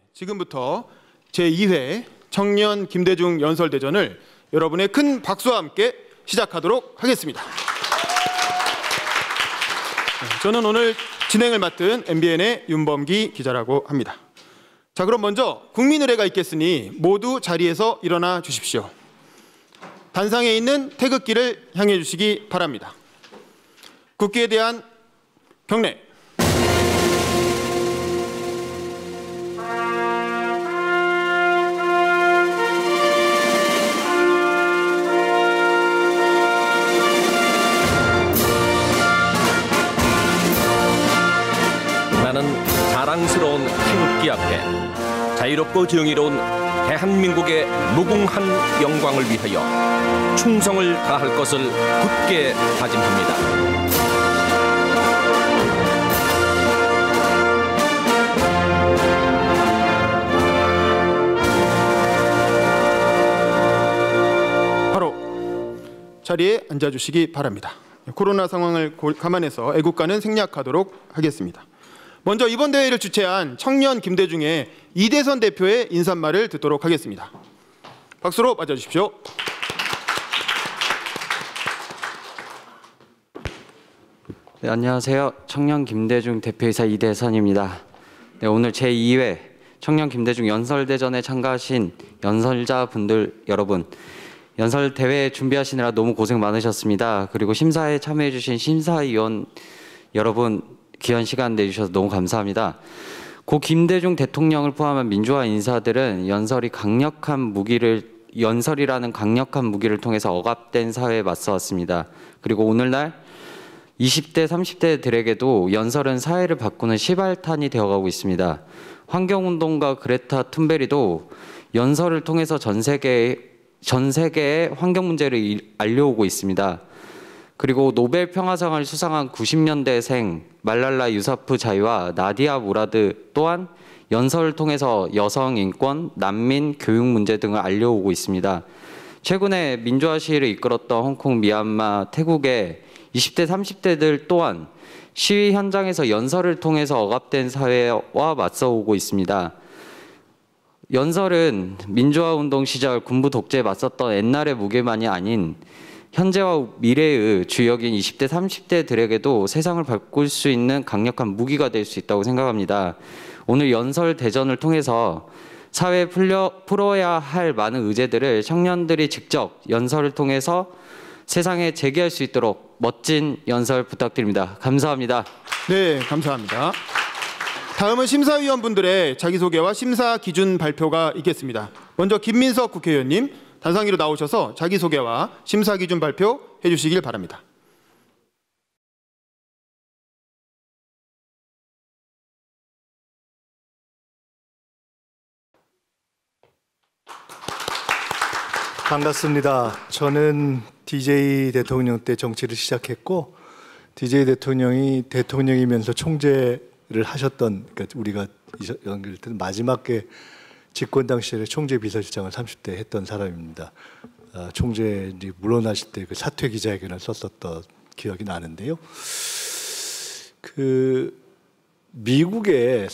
지금부터 제2회 청년 김대중 연설대전을 여러분의 큰 박수와 함께 시작하도록 하겠습니다. 저는 오늘 진행을 맡은 MBN의 윤범기 기자라고 합니다. 자, 그럼 먼저 국민의례가 있겠으니 모두 자리에서 일어나 주십시오. 단상에 있는 태극기를 향해 주시기 바랍니다. 국기에 대한 경례. 나는 자랑스러운 태극기 앞에 자유롭고 정의로운 대한민국의 무궁한 영광을 위하여 충성을 다할 것을 굳게 다짐합니다. 자리에 앉아주시기 바랍니다. 코로나 상황을 감안해서 애국가는 생략하도록 하겠습니다. 먼저 이번 대회를 주최한 청년 김대중의 이대선 대표의 인사말을 듣도록 하겠습니다. 박수로 맞아주십시오. 네, 안녕하세요. 청년 김대중 대표이사 이대선입니다. 네, 오늘 제2회 청년 김대중 연설대전에 참가하신 연설자분들 여러분, 연설 대회 준비하시느라 너무 고생 많으셨습니다. 그리고 심사에 참여해 주신 심사위원 여러분, 귀한 시간 내주셔서 너무 감사합니다. 고 김대중 대통령을 포함한 민주화 인사들은 연설이라는 강력한 무기를 통해서 억압된 사회에 맞서왔습니다. 그리고 오늘날 20대, 30대들에게도 연설은 사회를 바꾸는 시발탄이 되어가고 있습니다. 환경운동가 그레타 툰베리도 연설을 통해서 전 세계의 환경 문제를 알려오고 있습니다. 그리고 노벨 평화상을 수상한 90년대생 말랄라 유사프자이와 나디아 무라드 또한 연설을 통해서 여성 인권, 난민, 교육 문제 등을 알려오고 있습니다. 최근에 민주화 시위를 이끌었던 홍콩, 미얀마, 태국의 20대, 30대들 또한 시위 현장에서 연설을 통해서 억압된 사회와 맞서오고 있습니다. 연설은 민주화 운동 시절 군부 독재에 맞섰던 옛날의 무게만이 아닌 현재와 미래의 주역인 20대, 30대들에게도 세상을 바꿀 수 있는 강력한 무기가 될 수 있다고 생각합니다. 오늘 연설 대전을 통해서 사회에 풀어야 할 많은 의제들을 청년들이 직접 연설을 통해서 세상에 제기할 수 있도록 멋진 연설 부탁드립니다. 감사합니다. 네, 감사합니다. 다음은 심사위원분들의 자기소개와 심사 기준 발표가 있겠습니다. 먼저 김민석 국회의원님 단상 위로 나오셔서 자기소개와 심사 기준 발표해 주시길 바랍니다. 반갑습니다. 저는 DJ 대통령 때 정치를 시작했고 DJ 대통령이 대통령이면서 총재를 하셨던, 그러니까 우리가 연결된 마지막에 집권 당시에 총재 비서실장을 30대 했던 사람입니다. 총재 물러나실 때 그 사퇴 기자회견을 썼었던 기억이 나는데요. 미국의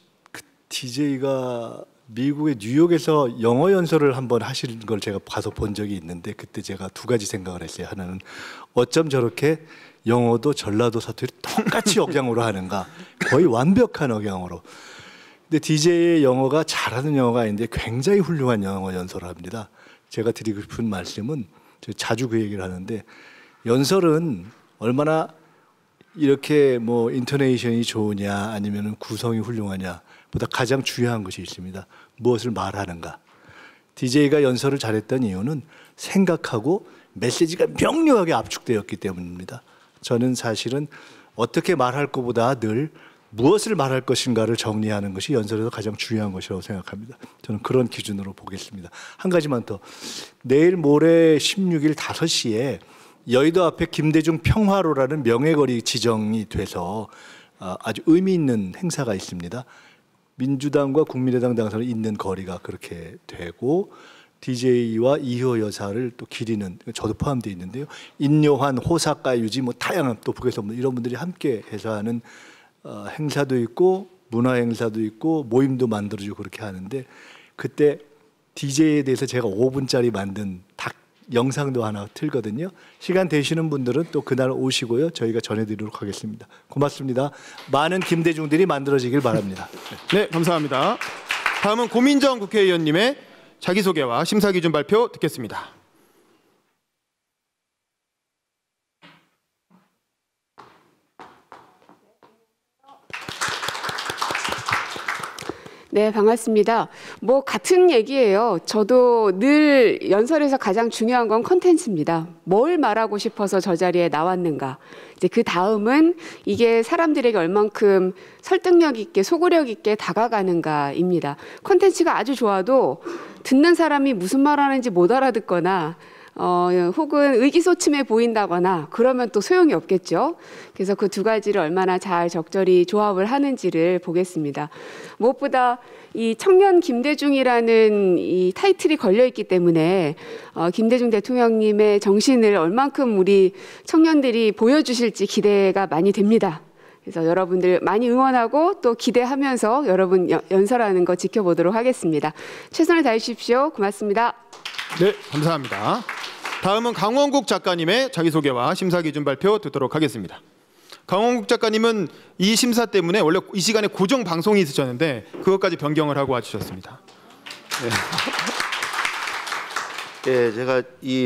DJ가 미국의 뉴욕에서 영어 연설을 한번 하시는 걸 제가 가서 본 적이 있는데, 그때 제가 두 가지 생각을 했어요. 하나는 어쩜 저렇게 영어도 전라도 사투리 똑같이 억양으로 하는가, 거의 완벽한 억양으로. 근데 DJ의 영어가 잘하는 영어가 아닌데 굉장히 훌륭한 영어 연설을 합니다. 제가 드리고 싶은 말씀은, 자주 그 얘기를 하는데, 연설은 얼마나 이렇게 뭐 인토네이션이 좋으냐 아니면 구성이 훌륭하냐 보다 가장 중요한 것이 있습니다. 무엇을 말하는가. DJ가 연설을 잘했던 이유는 생각하고 메시지가 명료하게 압축되었기 때문입니다. 저는 사실은 어떻게 말할 것보다 늘 무엇을 말할 것인가를 정리하는 것이 연설에서 가장 중요한 것이라고 생각합니다. 저는 그런 기준으로 보겠습니다. 한 가지만 더. 내일 모레 16일 5시에 여의도 앞에 김대중 평화로라는 명예거리 지정이 돼서 아주 의미 있는 행사가 있습니다. 민주당과 국민의당 당선을 잇는 거리가 그렇게 되고, DJ와 이효 여사를 또 기리는, 저도 포함되어 있는데요. 인요한, 호사카 유지, 뭐 다양한 또 북에서 이런 분들이 함께 해서 하는 행사도 있고 문화 행사도 있고 모임도 만들어주고 그렇게 하는데 그때 DJ에 대해서 제가 5분짜리 만든 영상도 하나 틀거든요. 시간 되시는 분들은 또 그날 오시고요. 저희가 전해드리도록 하겠습니다. 고맙습니다. 많은 김대중들이 만들어지길 바랍니다. 네, 감사합니다. 다음은 고민정 국회의원님의 자기소개와 심사기준 발표 듣겠습니다. 네, 반갑습니다. 뭐 같은 얘기예요. 저도 늘 연설에서 가장 중요한 건 컨텐츠입니다. 뭘 말하고 싶어서 저 자리에 나왔는가. 이제 그 다음은 이게 사람들에게 얼만큼 설득력 있게 소구력 있게 다가가는가입니다. 컨텐츠가 아주 좋아도 듣는 사람이 무슨 말 하는지 못 알아듣거나 혹은 의기소침해 보인다거나 그러면 또 소용이 없겠죠. 그래서 그 두 가지를 얼마나 잘 적절히 조합을 하는지를 보겠습니다. 무엇보다 이 청년 김대중이라는 이 타이틀이 걸려 있기 때문에 김대중 대통령님의 정신을 얼만큼 우리 청년들이 보여주실지 기대가 많이 됩니다. 그래서 여러분들 많이 응원하고 또 기대하면서 여러분 연설하는 거 지켜보도록 하겠습니다. 최선을 다해 주십시오. 고맙습니다. 네, 감사합니다. 다음은 강원국 작가님의 자기소개와 심사기준 발표 듣도록 하겠습니다. 강원국 작가님은 이 심사 때문에 원래 이 시간에 고정 방송이 있으셨는데 그것까지 변경을 하고 와주셨습니다. 네, 제가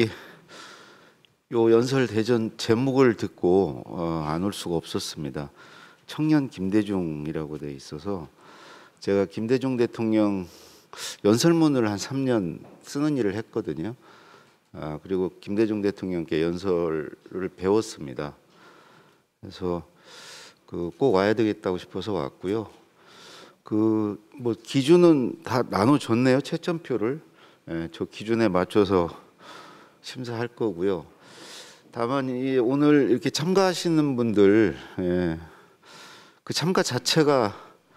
요 연설 대전 제목을 듣고 안 올 수가 없었습니다. 청년 김대중이라고 돼 있어서 제가 김대중 대통령 연설문을 한 3년 쓰는 일을 했거든요. 그리고 김대중 대통령께 연설을 배웠습니다. 그래서 꼭 와야 되겠다고 싶어서 왔고요. 뭐 기준은 다 나눠줬네요. 채점표를. 저 기준에 맞춰서 심사할 거고요. 다만 오늘 이렇게 참가하시는 분들 그 참가 자체가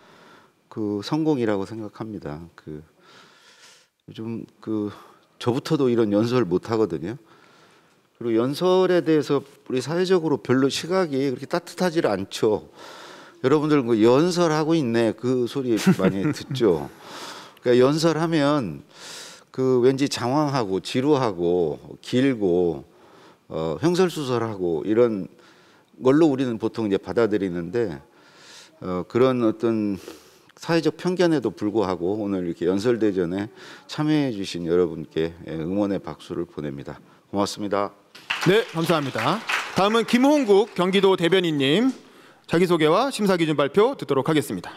성공이라고 생각합니다. 요즘 저부터도 이런 연설 못 하거든요. 그리고 연설에 대해서 우리 사회적으로 별로 시각이 그렇게 따뜻하지를 않죠. 여러분들 연설하고 있네 그 소리 많이 듣죠. 그러니까 연설하면 왠지 장황하고 지루하고 길고 횡설수설하고 이런 걸로 우리는 보통 이제 받아들이는데 그런 어떤 사회적 편견에도 불구하고 오늘 이렇게 연설대전에 참여해 주신 여러분께 응원의 박수를 보냅니다. 고맙습니다. 네, 감사합니다. 다음은 김홍국 경기도 대변인님 자기소개와 심사기준 발표 듣도록 하겠습니다.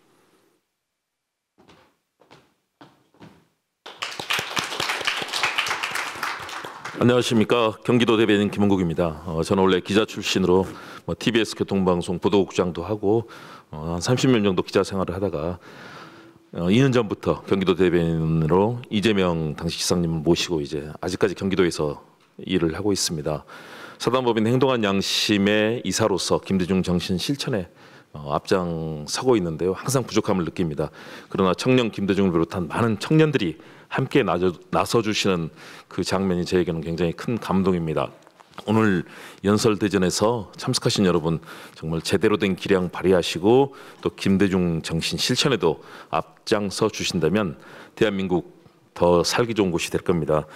안녕하십니까. 경기도 대변인 김홍국입니다. 저는 원래 기자 출신으로 TBS 교통방송 보도국장도 하고 한 30년 정도 기자 생활을 하다가 2년 전부터 경기도 대변인으로 이재명 당시 시장님을 모시고 이제 아직까지 경기도에서 일을 하고 있습니다. 사단법인 행동한 양심의 이사로서 김대중 정신 실천에 앞장서고 있는데요. 항상 부족함을 느낍니다. 그러나 청년 김대중을 비롯한 많은 청년들이 함께 나서주시는 그 장면이 저에게는 굉장히 큰 감동입니다. 오늘 연설대전에서 참석하신 여러분 정말 제대로 된 기량 발휘하시고 또 김대중 정신 실천에도 앞장서 주신다면 대한민국 더 살기 좋은 곳이 될 겁니다.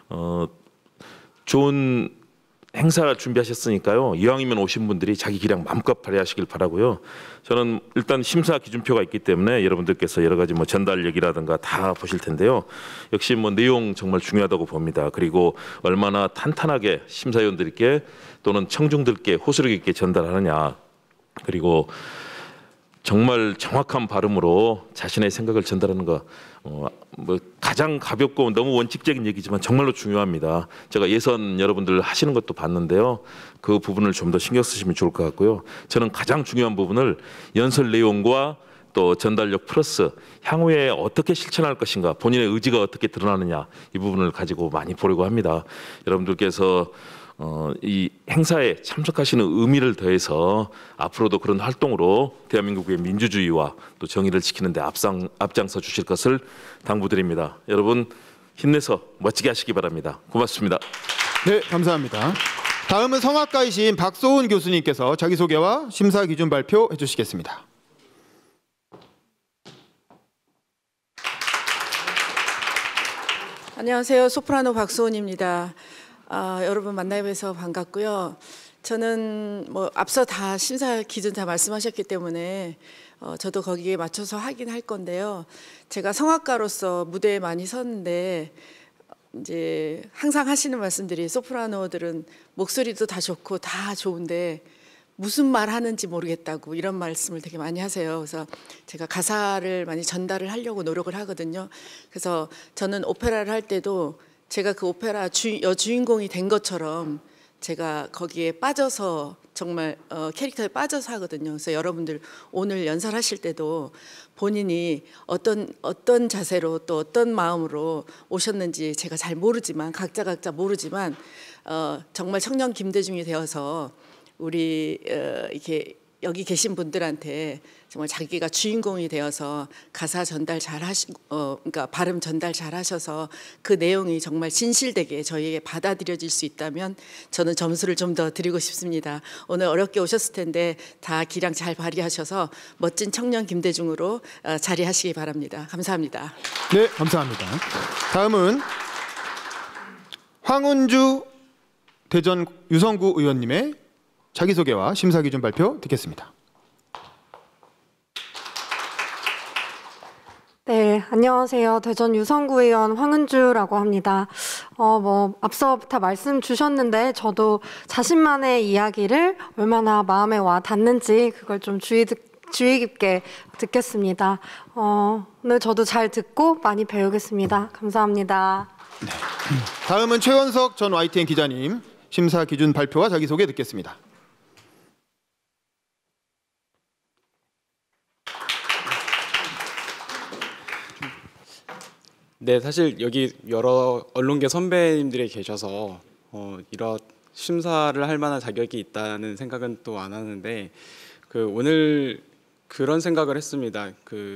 좋은 행사 준비하셨으니까요. 이왕이면 오신 분들이 자기 기량 마음껏 발휘하시길 바라고요. 저는 일단 심사 기준표가 있기 때문에 여러분들께서 여러 가지 전달력이라든가 다 보실 텐데요. 역시 내용 정말 중요하다고 봅니다. 그리고 얼마나 탄탄하게 심사위원들께 또는 청중들께 호소력 있게 전달하느냐. 그리고 정말 정확한 발음으로 자신의 생각을 전달하는 거 가장 가볍고 너무 원칙적인 얘기지만 정말로 중요합니다. 제가 예선 여러분들 하시는 것도 봤는데요. 그 부분을 좀 더 신경 쓰시면 좋을 것 같고요. 저는 가장 중요한 부분을 연설 내용과 또 전달력 플러스 향후에 어떻게 실천할 것인가, 본인의 의지가 어떻게 드러나느냐 이 부분을 가지고 많이 보려고 합니다. 여러분들께서 이 행사에 참석하시는 의미를 더해서 앞으로도 그런 활동으로 대한민국의 민주주의와 또 정의를 지키는 데 앞장서 주실 것을 당부드립니다. 여러분 힘내서 멋지게 하시기 바랍니다. 고맙습니다. 네, 감사합니다. 다음은 성악가이신 박소은 교수님께서 자기소개와 심사기준 발표해 주시겠습니다. 안녕하세요. 소프라노 박수원입니다. 여러분 만나뵈서 반갑고요. 저는 뭐 앞서 다 심사 기준 다 말씀하셨기 때문에 저도 거기에 맞춰서 하긴 할 건데요. 제가 성악가로서 무대에 많이 섰는데 이제 항상 하시는 말씀들이 소프라노들은 목소리도 다 좋고 다 좋은데 무슨 말 하는지 모르겠다고 이런 말씀을 되게 많이 하세요. 그래서 제가 가사를 많이 전달을 하려고 노력을 하거든요. 그래서 저는 오페라를 할 때도 제가 그 오페라 여주인공이 된 것처럼 제가 거기에 빠져서 정말 캐릭터에 빠져서 하거든요. 그래서 여러분들 오늘 연설하실 때도 본인이 어떤 자세로 또 어떤 마음으로 오셨는지 제가 잘 모르지만 각자 모르지만 정말 청년 김대중이 되어서 우리 이렇게 여기 계신 분들한테 정말 자기가 주인공이 되어서 가사 전달 잘 그러니까 발음 전달 잘 하셔서 그 내용이 정말 진실되게 저희에게 받아들여질 수 있다면 저는 점수를 좀 더 드리고 싶습니다. 오늘 어렵게 오셨을 텐데 다 기량 잘 발휘하셔서 멋진 청년 김대중으로 자리하시기 바랍니다. 감사합니다. 네, 감사합니다. 다음은 황은주 대전 유성구 의원님의 자기소개와 심사기준 발표 듣겠습니다. 네, 안녕하세요. 대전 유성구 의원 황은주라고 합니다. 앞서 다 말씀 주셨는데 저도 자신만의 이야기를 얼마나 마음에 와 닿는지 그걸 좀 주의 깊게 듣겠습니다. 오늘 저도 잘 듣고 많이 배우겠습니다. 감사합니다. 네. 다음은 최원석 전 YTN 기자님 심사기준 발표와 자기소개 듣겠습니다. 네, 사실 여기 여러 언론계 선배님들이 계셔서 이런 심사를 할 만한 자격이 있다는 생각은 또 안 하는데 오늘 그런 생각을 했습니다.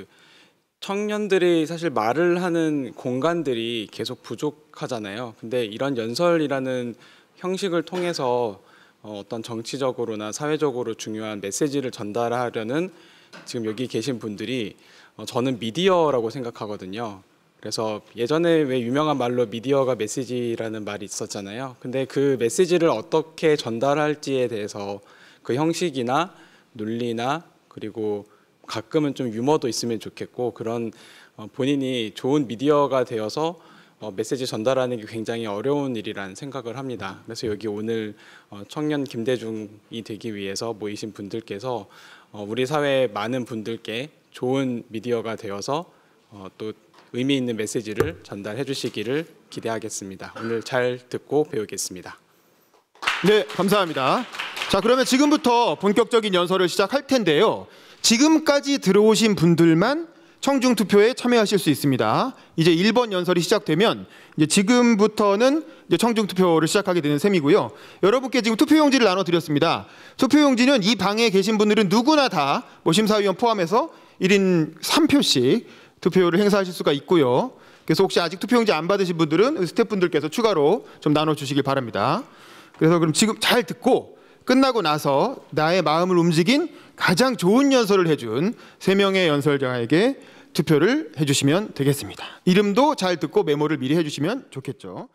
청년들이 사실 말을 하는 공간들이 계속 부족하잖아요. 근데 이런 연설이라는 형식을 통해서 어떤 정치적으로나 사회적으로 중요한 메시지를 전달하려는 지금 여기 계신 분들이 저는 미디어라고 생각하거든요. 그래서 예전에 왜 유명한 말로 미디어가 메시지라는 말이 있었잖아요. 근데 그 메시지를 어떻게 전달할지에 대해서 그 형식이나 논리나 그리고 가끔은 좀 유머도 있으면 좋겠고 그런 본인이 좋은 미디어가 되어서 메시지 전달하는 게 굉장히 어려운 일이라는 생각을 합니다. 그래서 여기 오늘 청년 김대중이 되기 위해서 모이신 분들께서 우리 사회 많은 분들께 좋은 미디어가 되어서 또 의미 있는 메시지를 전달해 주시기를 기대하겠습니다. 오늘 잘 듣고 배우겠습니다. 네, 감사합니다. 자, 그러면 지금부터 본격적인 연설을 시작할 텐데요. 지금까지 들어오신 분들만 청중 투표에 참여하실 수 있습니다. 이제 1번 연설이 시작되면 이제 지금부터는 이제 청중 투표를 시작하게 되는 셈이고요. 여러분께 지금 투표용지를 나눠드렸습니다. 투표용지는 이 방에 계신 분들은 누구나 다 심사위원 포함해서 1인 3표씩 투표를 행사하실 수가 있고요. 그래서 혹시 아직 투표용지 안 받으신 분들은 스태프분들께서 추가로 좀 나눠주시길 바랍니다. 그래서 그럼 지금 잘 듣고 끝나고 나서 나의 마음을 움직인 가장 좋은 연설을 해준 3명의 연설자에게 투표를 해주시면 되겠습니다. 이름도 잘 듣고 메모를 미리 해주시면 좋겠죠.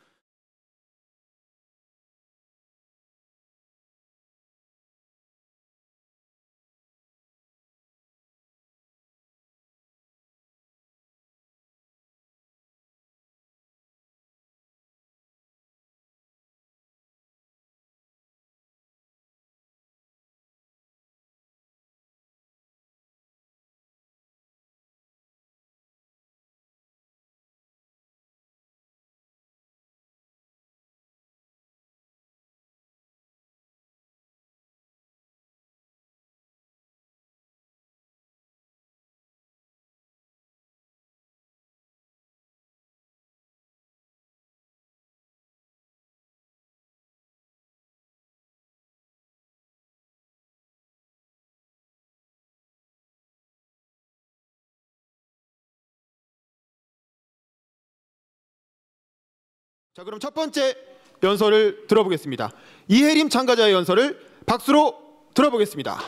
자, 그럼 첫 번째 연설을 들어보겠습니다. 이혜림 참가자의 연설을 박수로 들어보겠습니다.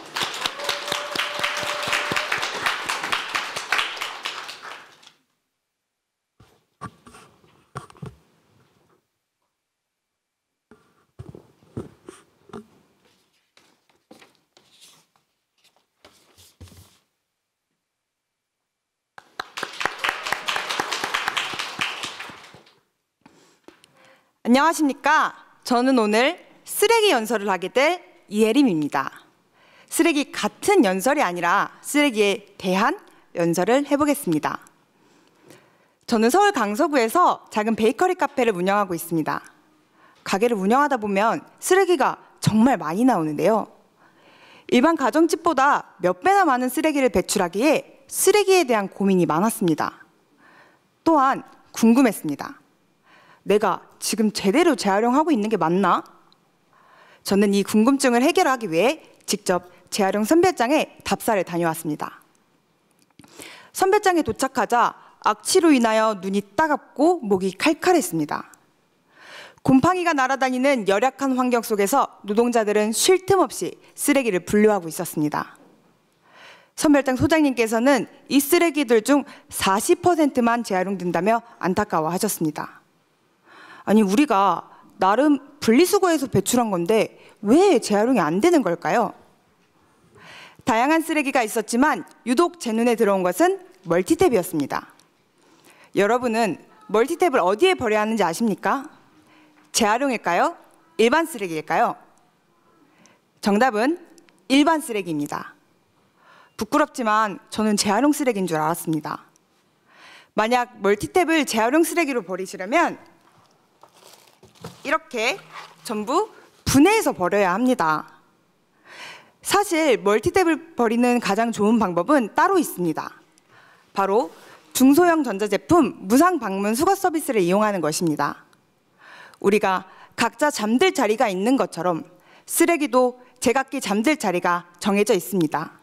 안녕하십니까. 저는 오늘 쓰레기 연설을 하게 될 이혜림입니다. 쓰레기 같은 연설이 아니라 쓰레기에 대한 연설을 해보겠습니다. 저는 서울 강서구에서 작은 베이커리 카페를 운영하고 있습니다. 가게를 운영하다 보면 쓰레기가 정말 많이 나오는데요. 일반 가정집보다 몇 배나 많은 쓰레기를 배출하기에 쓰레기에 대한 고민이 많았습니다. 또한 궁금했습니다. 내가 지금 제대로 재활용하고 있는 게 맞나? 저는 이 궁금증을 해결하기 위해 직접 재활용 선별장에 답사를 다녀왔습니다. 선별장에 도착하자 악취로 인하여 눈이 따갑고 목이 칼칼했습니다. 곰팡이가 날아다니는 열악한 환경 속에서 노동자들은 쉴 틈 없이 쓰레기를 분류하고 있었습니다. 선별장 소장님께서는 이 쓰레기들 중 40%만 재활용된다며 안타까워하셨습니다. 아니, 우리가 나름 분리수거해서 배출한 건데 왜 재활용이 안 되는 걸까요? 다양한 쓰레기가 있었지만 유독 제 눈에 들어온 것은 멀티탭이었습니다. 여러분은 멀티탭을 어디에 버려야 하는지 아십니까? 재활용일까요? 일반 쓰레기일까요? 정답은 일반 쓰레기입니다. 부끄럽지만 저는 재활용 쓰레기인 줄 알았습니다. 만약 멀티탭을 재활용 쓰레기로 버리시려면 이렇게 전부 분해해서 버려야 합니다. 사실 멀티탭을 버리는 가장 좋은 방법은 따로 있습니다. 바로 중소형 전자제품 무상 방문 수거 서비스를 이용하는 것입니다. 우리가 각자 잠들 자리가 있는 것처럼 쓰레기도 제각기 잠들 자리가 정해져 있습니다.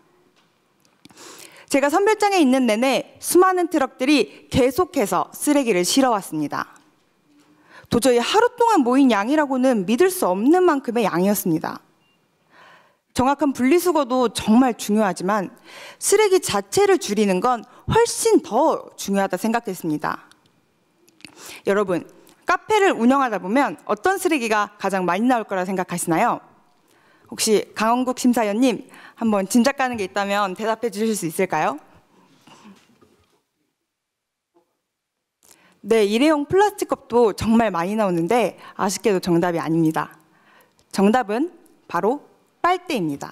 제가 선별장에 있는 내내 수많은 트럭들이 계속해서 쓰레기를 실어왔습니다. 도저히 하루 동안 모인 양이라고는 믿을 수 없는 만큼의 양이었습니다. 정확한 분리수거도 정말 중요하지만 쓰레기 자체를 줄이는 건 훨씬 더 중요하다 생각했습니다. 여러분, 카페를 운영하다 보면 어떤 쓰레기가 가장 많이 나올 거라 생각하시나요? 혹시 강원국 심사위원님, 한번 짐작 가는 게 있다면 대답해 주실 수 있을까요? 네, 일회용 플라스틱 컵도 정말 많이 나오는데 아쉽게도 정답이 아닙니다. 정답은 바로 빨대입니다.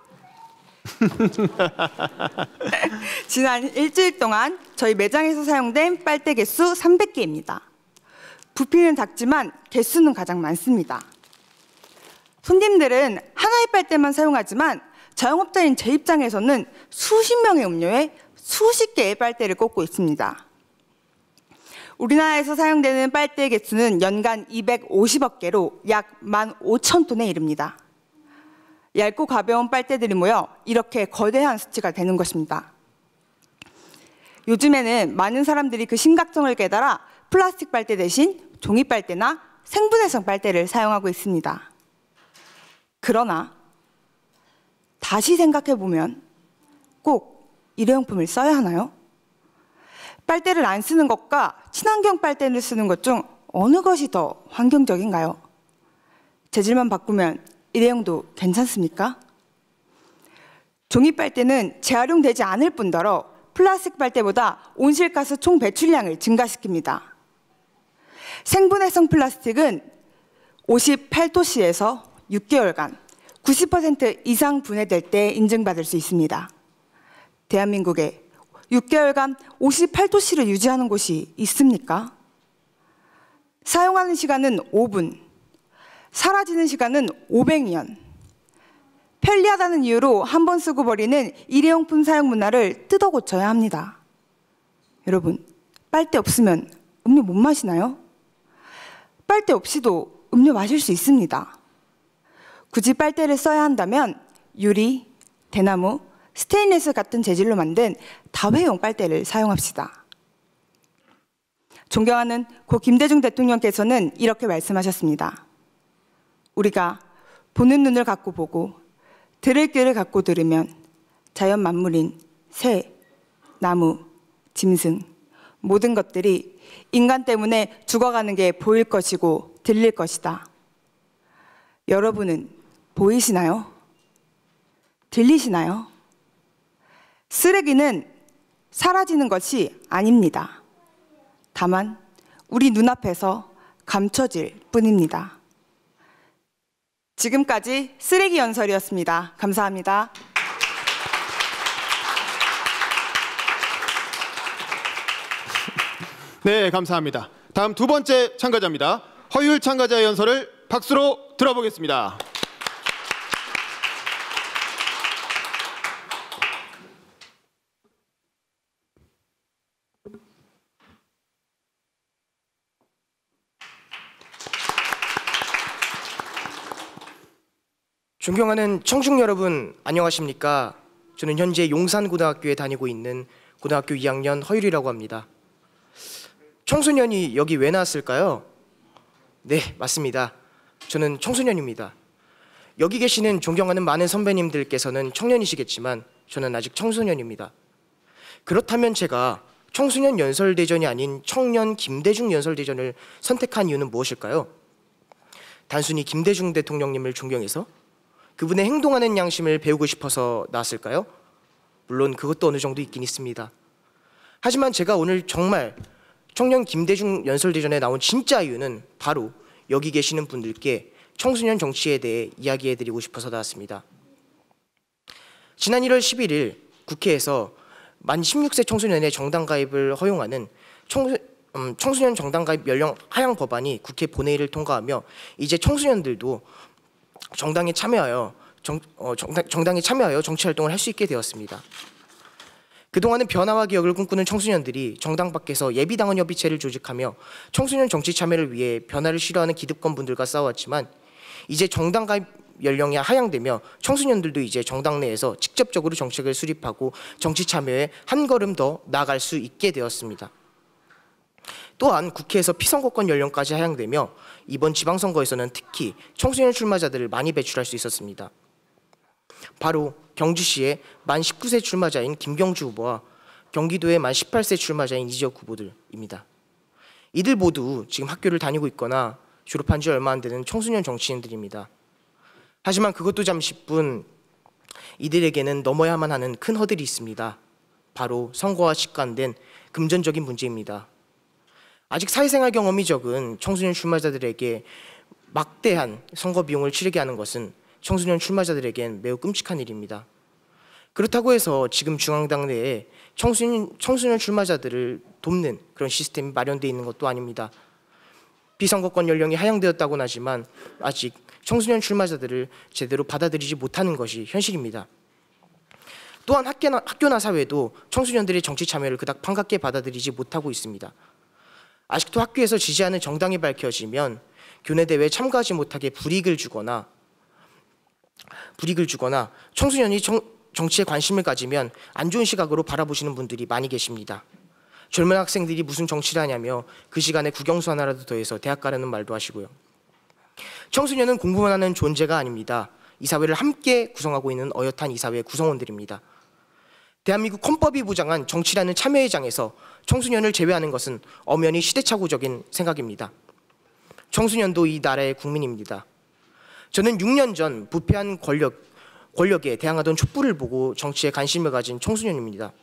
지난 일주일 동안 저희 매장에서 사용된 빨대 개수 300개입니다. 부피는 작지만 개수는 가장 많습니다. 손님들은 하나의 빨대만 사용하지만 자영업자인 제 입장에서는 수십 명의 음료에 수십 개의 빨대를 꽂고 있습니다. 우리나라에서 사용되는 빨대 개수는 연간 250억 개로 약 15,000톤에 이릅니다. 얇고 가벼운 빨대들이 모여 이렇게 거대한 수치가 되는 것입니다. 요즘에는 많은 사람들이 그 심각성을 깨달아 플라스틱 빨대 대신 종이 빨대나 생분해성 빨대를 사용하고 있습니다. 그러나 다시 생각해보면 꼭 일회용품을 써야 하나요? 빨대를 안 쓰는 것과 친환경 빨대를 쓰는 것 중 어느 것이 더 환경적인가요? 재질만 바꾸면 일회용도 괜찮습니까? 종이 빨대는 재활용되지 않을 뿐더러 플라스틱 빨대보다 온실가스 총 배출량을 증가시킵니다. 생분해성 플라스틱은 58도씨에서 6개월간 90% 이상 분해될 때 인증받을 수 있습니다. 대한민국에 6개월간 58도씨를 유지하는 곳이 있습니까? 사용하는 시간은 5분, 사라지는 시간은 500년. 편리하다는 이유로 한 번 쓰고 버리는 일회용품 사용 문화를 뜯어 고쳐야 합니다. 여러분, 빨대 없으면 음료 못 마시나요? 빨대 없이도 음료 마실 수 있습니다. 굳이 빨대를 써야 한다면 유리, 대나무, 스테인리스 같은 재질로 만든 다회용 빨대를 사용합시다. 존경하는 고 김대중 대통령께서는 이렇게 말씀하셨습니다. 우리가 보는 눈을 갖고 보고 들을 귀를 갖고 들으면 자연 만물인 새, 나무, 짐승 모든 것들이 인간 때문에 죽어가는 게 보일 것이고 들릴 것이다. 여러분은 보이시나요? 들리시나요? 쓰레기는 사라지는 것이 아닙니다. 다만 우리 눈앞에서 감춰질 뿐입니다. 지금까지 쓰레기 연설이었습니다. 감사합니다. 네, 감사합니다. 다음 두 번째 참가자입니다. 허율 참가자의 연설을 박수로 들어보겠습니다. 존경하는 청중 여러분, 안녕하십니까? 저는 현재 용산고등학교에 다니고 있는 고등학교 2학년 허율이라고 합니다. 청소년이 여기 왜 나왔을까요? 네, 맞습니다. 저는 청소년입니다. 여기 계시는 존경하는 많은 선배님들께서는 청년이시겠지만 저는 아직 청소년입니다. 그렇다면 제가 청소년 연설대전이 아닌 청년 김대중 연설대전을 선택한 이유는 무엇일까요? 단순히 김대중 대통령님을 존경해서? 그분의 행동하는 양심을 배우고 싶어서 나왔을까요? 물론 그것도 어느 정도 있긴 있습니다. 하지만 제가 오늘 정말 청년 김대중 연설대전에 나온 진짜 이유는 바로 여기 계시는 분들께 청소년 정치에 대해 이야기해드리고 싶어서 나왔습니다. 지난 1월 11일 국회에서 만 16세 청소년의 정당 가입을 허용하는 청소년 정당 가입 연령 하향 법안이 국회 본회의를 통과하며 이제 청소년들도 정당에 참여하여 정치 활동을 할 수 있게 되었습니다. 그동안은 변화와 개혁을 꿈꾸는 청소년들이 정당 밖에서 예비당원 협의체를 조직하며 청소년 정치 참여를 위해 변화를 싫어하는 기득권분들과 싸웠지만 이제 정당 가입 연령이 하향되며 청소년들도 이제 정당 내에서 직접적으로 정책을 수립하고 정치 참여에 한 걸음 더 나아갈 수 있게 되었습니다. 또한 국회에서 피선거권 연령까지 하향되며 이번 지방선거에서는 특히 청소년 출마자들을 많이 배출할 수 있었습니다. 바로 경주시의 만 19세 출마자인 김경주 후보와 경기도의 만 18세 출마자인 이지혁 후보들입니다. 이들 모두 지금 학교를 다니고 있거나 졸업한 지 얼마 안 되는 청소년 정치인들입니다. 하지만 그것도 잠시뿐 이들에게는 넘어야만 하는 큰 허들이 있습니다. 바로 선거와 직관된 금전적인 문제입니다. 아직 사회생활 경험이 적은 청소년 출마자들에게 막대한 선거 비용을 치르게 하는 것은 청소년 출마자들에겐 매우 끔찍한 일입니다. 그렇다고 해서 지금 중앙당 내에 청소년 출마자들을 돕는 그런 시스템이 마련되어 있는 것도 아닙니다. 비선거권 연령이 하향되었다고는 하지만 아직 청소년 출마자들을 제대로 받아들이지 못하는 것이 현실입니다. 또한 학교나 사회도 청소년들의 정치 참여를 그닥 반갑게 받아들이지 못하고 있습니다. 아직도 학교에서 지지하는 정당이 밝혀지면 교내대회에 참가하지 못하게 불이익을 주거나 청소년이 정치에 관심을 가지면 안 좋은 시각으로 바라보시는 분들이 많이 계십니다. 젊은 학생들이 무슨 정치를 하냐며 그 시간에 국영수 하나라도 더해서 대학 가라는 말도 하시고요. 청소년은 공부만 하는 존재가 아닙니다. 이 사회를 함께 구성하고 있는 어엿한 이 사회의 구성원들입니다. 대한민국 헌법이 보장한 정치라는 참여의 장에서 청소년을 제외하는 것은 엄연히 시대착오적인 생각입니다. 청소년도 이 나라의 국민입니다. 저는 6년 전 부패한 권력에 대항하던 촛불을 보고 정치에 관심을 가진 청소년입니다.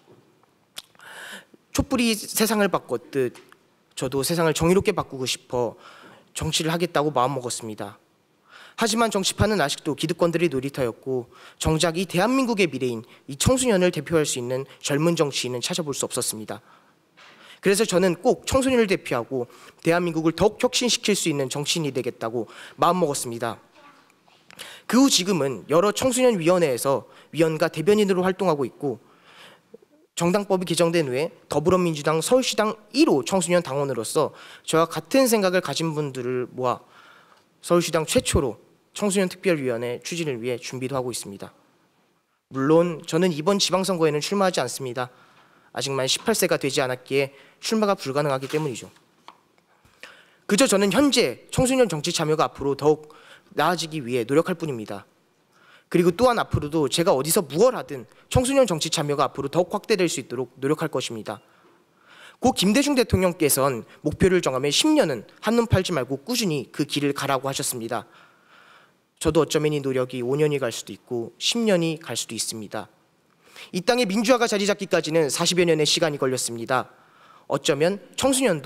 촛불이 세상을 바꿨듯 저도 세상을 정의롭게 바꾸고 싶어 정치를 하겠다고 마음먹었습니다. 하지만 정치판은 아직도 기득권들의 놀이터였고 정작 이 대한민국의 미래인 이 청소년을 대표할 수 있는 젊은 정치인은 찾아볼 수 없었습니다. 그래서 저는 꼭 청소년을 대표하고 대한민국을 더욱 혁신시킬 수 있는 정치인이 되겠다고 마음먹었습니다. 그 후 지금은 여러 청소년위원회에서 위원과 대변인으로 활동하고 있고 정당법이 개정된 후에 더불어민주당 서울시당 1호 청소년 당원으로서 저와 같은 생각을 가진 분들을 모아 서울시당 최초로 청소년특별위원회 추진을 위해 준비도 하고 있습니다. 물론 저는 이번 지방선거에는 출마하지 않습니다. 아직 만 18세가 되지 않았기에 출마가 불가능하기 때문이죠. 그저 저는 현재 청소년 정치 참여가 앞으로 더욱 나아지기 위해 노력할 뿐입니다. 그리고 또한 앞으로도 제가 어디서 무엇 하든 청소년 정치 참여가 앞으로 더욱 확대될 수 있도록 노력할 것입니다. 고 김대중 대통령께서는 목표를 정하며 10년은 한눈 팔지 말고 꾸준히 그 길을 가라고 하셨습니다. 저도 어쩌면 이 노력이 5년이 갈 수도 있고 10년이 갈 수도 있습니다. 이 땅의 민주화가 자리 잡기까지는 40여 년의 시간이 걸렸습니다. 어쩌면 청소년도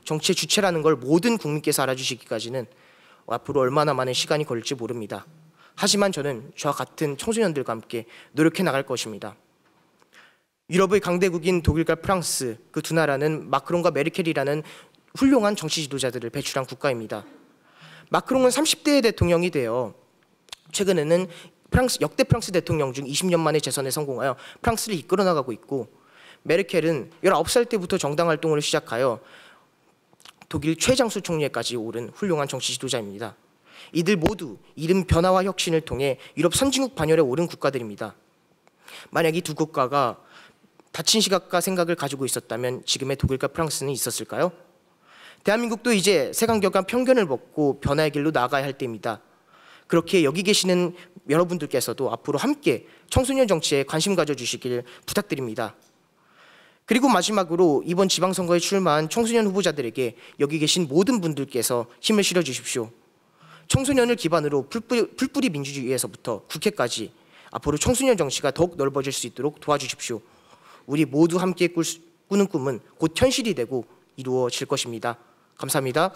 정치의 주체라는 걸 모든 국민께서 알아주시기까지는 앞으로 얼마나 많은 시간이 걸릴지 모릅니다. 하지만 저는 저와 같은 청소년들과 함께 노력해 나갈 것입니다. 유럽의 강대국인 독일과 프랑스, 그 두 나라는 마크롱과 메르켈이라는 훌륭한 정치 지도자들을 배출한 국가입니다. 마크롱은 30대 대통령이 되어 최근에는 역대 프랑스 대통령 중 20년 만에 재선에 성공하여 프랑스를 이끌어 나가고 있고, 메르켈은 19살 때부터 정당 활동을 시작하여 독일 최장수 총리에까지 오른 훌륭한 정치 지도자입니다. 이들 모두 이른 변화와 혁신을 통해 유럽 선진국 반열에 오른 국가들입니다. 만약 이 두 국가가 닫힌 시각과 생각을 가지고 있었다면 지금의 독일과 프랑스는 있었을까요? 대한민국도 이제 색안경과 편견을 벗고 변화의 길로 나아가야 할 때입니다. 그렇게 여기 계시는 여러분들께서도 앞으로 함께 청소년 정치에 관심 가져주시길 부탁드립니다. 그리고 마지막으로 이번 지방선거에 출마한 청소년 후보자들에게 여기 계신 모든 분들께서 힘을 실어주십시오. 청소년을 기반으로 풀뿌리 민주주의에서부터 국회까지 앞으로 청소년 정치가 더욱 넓어질 수 있도록 도와주십시오. 우리 모두 함께 꾸는 꿈은 곧 현실이 되고 이루어질 것입니다. 감사합니다.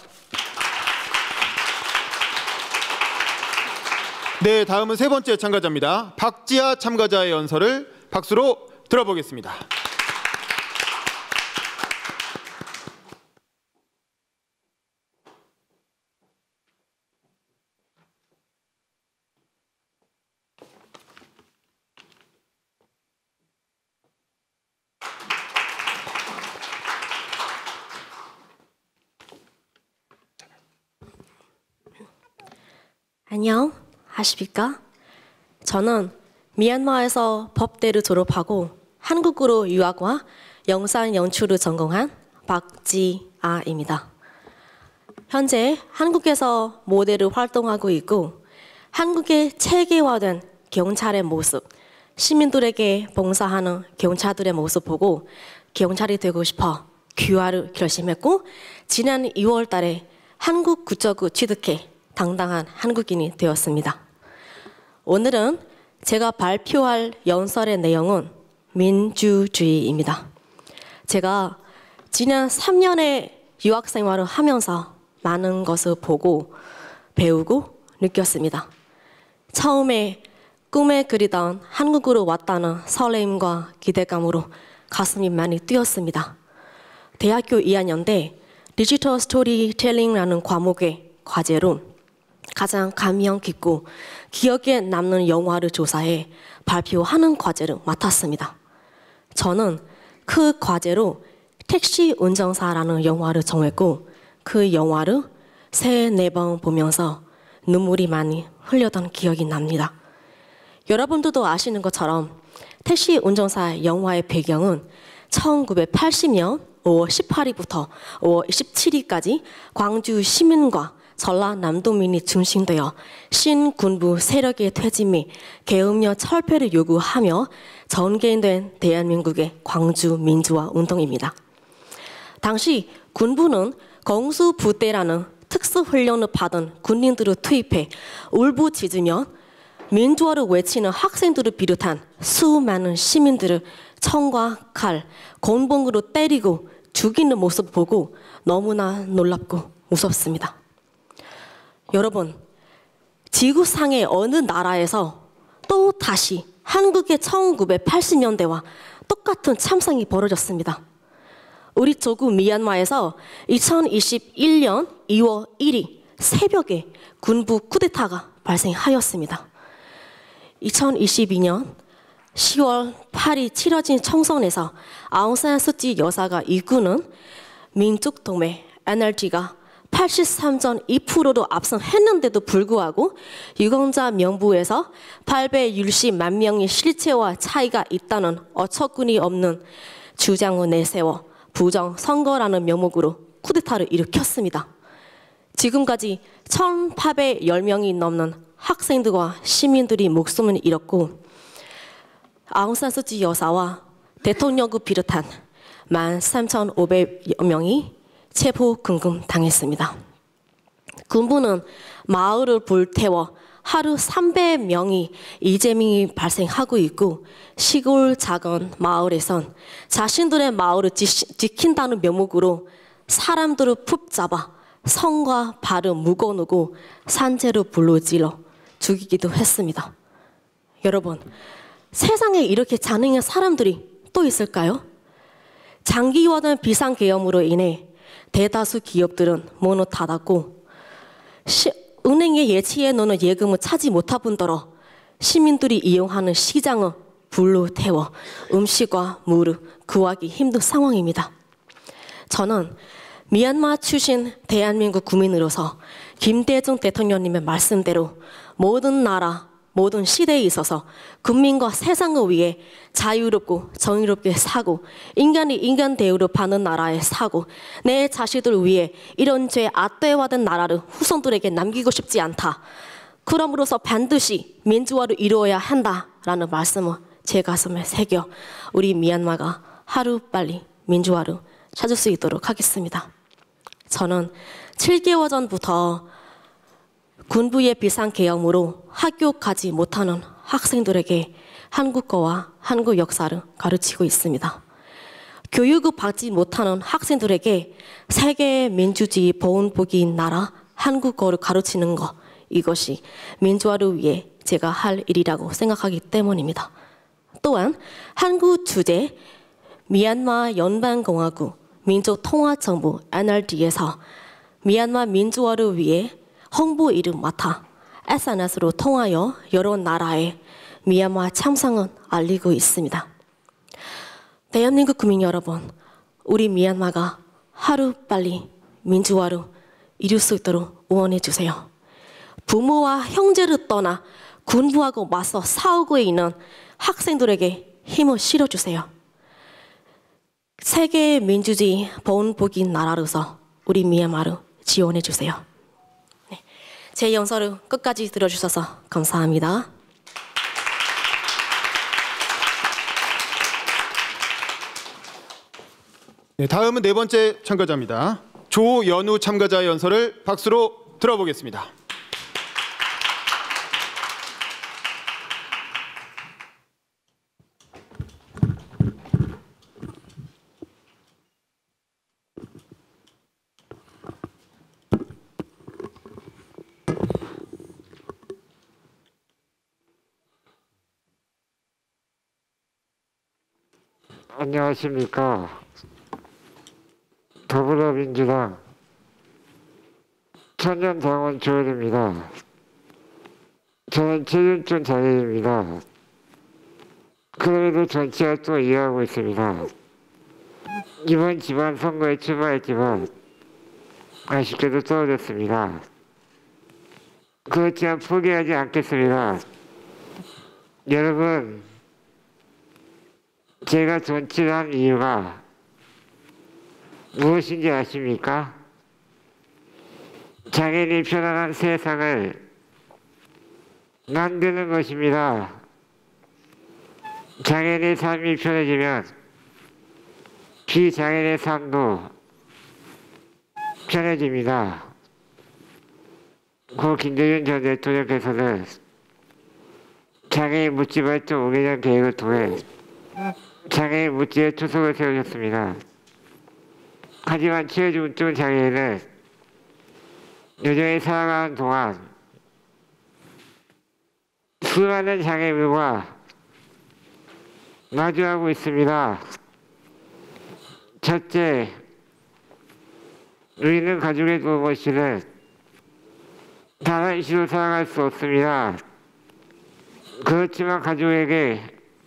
네, 다음은 세 번째 참가자입니다. 박지아 참가자의 연설을 박수로 들어보겠습니다. 안녕하십니까? 저는 미얀마에서 법대를 졸업하고 한국으로 유학과 영상 연출을 전공한 박지아입니다. 현재 한국에서 모델을 활동하고 있고 한국의 체계화된 경찰의 모습, 시민들에게 봉사하는 경찰들의 모습 보고 경찰이 되고 싶어 귀화를 결심했고 지난 2월 달에 한국 국적을 취득해 당당한 한국인이 되었습니다. 오늘은 제가 발표할 연설의 내용은 민주주의입니다. 제가 지난 3년의 유학 생활을 하면서 많은 것을 보고 배우고 느꼈습니다. 처음에 꿈에 그리던 한국으로 왔다는 설렘과 기대감으로 가슴이 많이 뛰었습니다. 대학교 2학년 때 디지털 스토리텔링이라는 과목의 과제로 가장 감명 깊고 기억에 남는 영화를 조사해 발표하는 과제를 맡았습니다. 저는 그 과제로 택시 운전사라는 영화를 정했고 그 영화를 3-4번 보면서 눈물이 많이 흘렸던 기억이 납니다. 여러분들도 아시는 것처럼 택시 운전사 영화의 배경은 1980년 5월 18일부터 5월 27일까지 광주 시민과 전라남도민이 중심되어 신군부 세력의 퇴진 및 계엄령 철폐를 요구하며 전개된 대한민국의 광주 민주화 운동입니다. 당시 군부는 공수부대라는 특수훈련을 받은 군인들을 투입해 울부짖으며 민주화를 외치는 학생들을 비롯한 수많은 시민들을 총과 칼, 곤봉으로 때리고 죽이는 모습을 보고 너무나 놀랍고 무섭습니다. 여러분, 지구상의 어느 나라에서 또 다시 한국의 1980년대와 똑같은 참상이 벌어졌습니다. 우리 조국 미얀마에서 2021년 2월 1일 새벽에 군부 쿠데타가 발생하였습니다. 2022년 10월 8일 치러진 총선에서 아웅산 수치 여사가 이끄는 민족동맹 NLD가 83.2%로 압승했는데도 불구하고 유권자 명부에서 860만 명의 실체와 차이가 있다는 어처구니 없는 주장을 내세워 부정선거라는 명목으로 쿠데타를 일으켰습니다. 지금까지 1,810명이 넘는 학생들과 시민들이 목숨을 잃었고 아웅산 수치 여사와 대통령을 비롯한 13,500여 명이 체포 금금 당했습니다. 군부는 마을을 불태워 하루 300명이 이재민이 발생하고 있고 시골 작은 마을에선 자신들의 마을을 지킨다는 명목으로 사람들을 붙잡아 성과 발을 묶어놓고 산채로 불러질러 죽이기도 했습니다. 여러분, 세상에 이렇게 잔인한 사람들이 또 있을까요? 장기화된 비상계엄으로 인해 대다수 기업들은 문을 닫았고 은행에 예치해 놓은 예금을 차지 못할 뿐더러 시민들이 이용하는 시장을 불로 태워 음식과 물을 구하기 힘든 상황입니다. 저는 미얀마 출신 대한민국 국민으로서 김대중 대통령님의 말씀대로 모든 나라, 모든 시대에 있어서 국민과 세상을 위해 자유롭고 정의롭게 사고 인간이 인간 대우를 받는 나라에 사고 내 자식들을 위해 이런 죄 악대화된 나라를 후손들에게 남기고 싶지 않다. 그럼으로써 반드시 민주화를 이루어야 한다라는 말씀을 제 가슴에 새겨 우리 미얀마가 하루빨리 민주화를 찾을 수 있도록 하겠습니다. 저는 7개월 전부터 군부의 비상계엄으로 학교 가지 못하는 학생들에게 한국어와 한국 역사를 가르치고 있습니다. 교육을 받지 못하는 학생들에게 세계 민주주의 보훈복인 나라 한국어를 가르치는 것, 이것이 민주화를 위해 제가 할 일이라고 생각하기 때문입니다. 또한 한국 주재 미얀마 연방공화국 민족통합정부 NLD에서 미얀마 민주화를 위해 홍보 일을 맡아 SNS로 통하여 여러 나라에 미얀마 참상을 알리고 있습니다. 대한민국 국민 여러분, 우리 미얀마가 하루빨리 민주화를 이룰 수 있도록 응원해 주세요. 부모와 형제를 떠나 군부하고 맞서 싸우고 있는 학생들에게 힘을 실어주세요. 세계 민주주의 보훈복인 나라로서 우리 미얀마를 지원해 주세요. 네, 제 연설을 끝까지 들어주셔서 감사합니다. 네, 다음은 네 번째 참가자입니다. 조연우 참가자의 연설을 박수로 들어보겠습니다. 안녕하십니까. 더불어민주당 청년당원 조현입니다. 저는 최윤준 장애인입니다. 그래도 정치 활동을 이해하고 있습니다. 이번 지방선거에 출마했지만 아쉽게도 떨어졌습니다. 그렇지만 포기하지 않겠습니다. 여러분, 제가 정치를 한 이유가 무엇인지 아십니까? 장애인이 편안한 세상을 만드는 것입니다. 장애인의 삶이 편해지면 비장애인의 삶도 편해집니다. 고 김대중 전 대통령께서는 장애인 묻지 발전 5개년 계획을 통해 장애인 묻지의 초석을 세우셨습니다. 하지만 치매중증 장애인은 여전히 살아가는 동안 수많은 장애물과 마주하고 있습니다. 첫째, 우리는 가족의 도움 없이는 다른 시로 살아갈 수 없습니다. 그렇지만 가족에게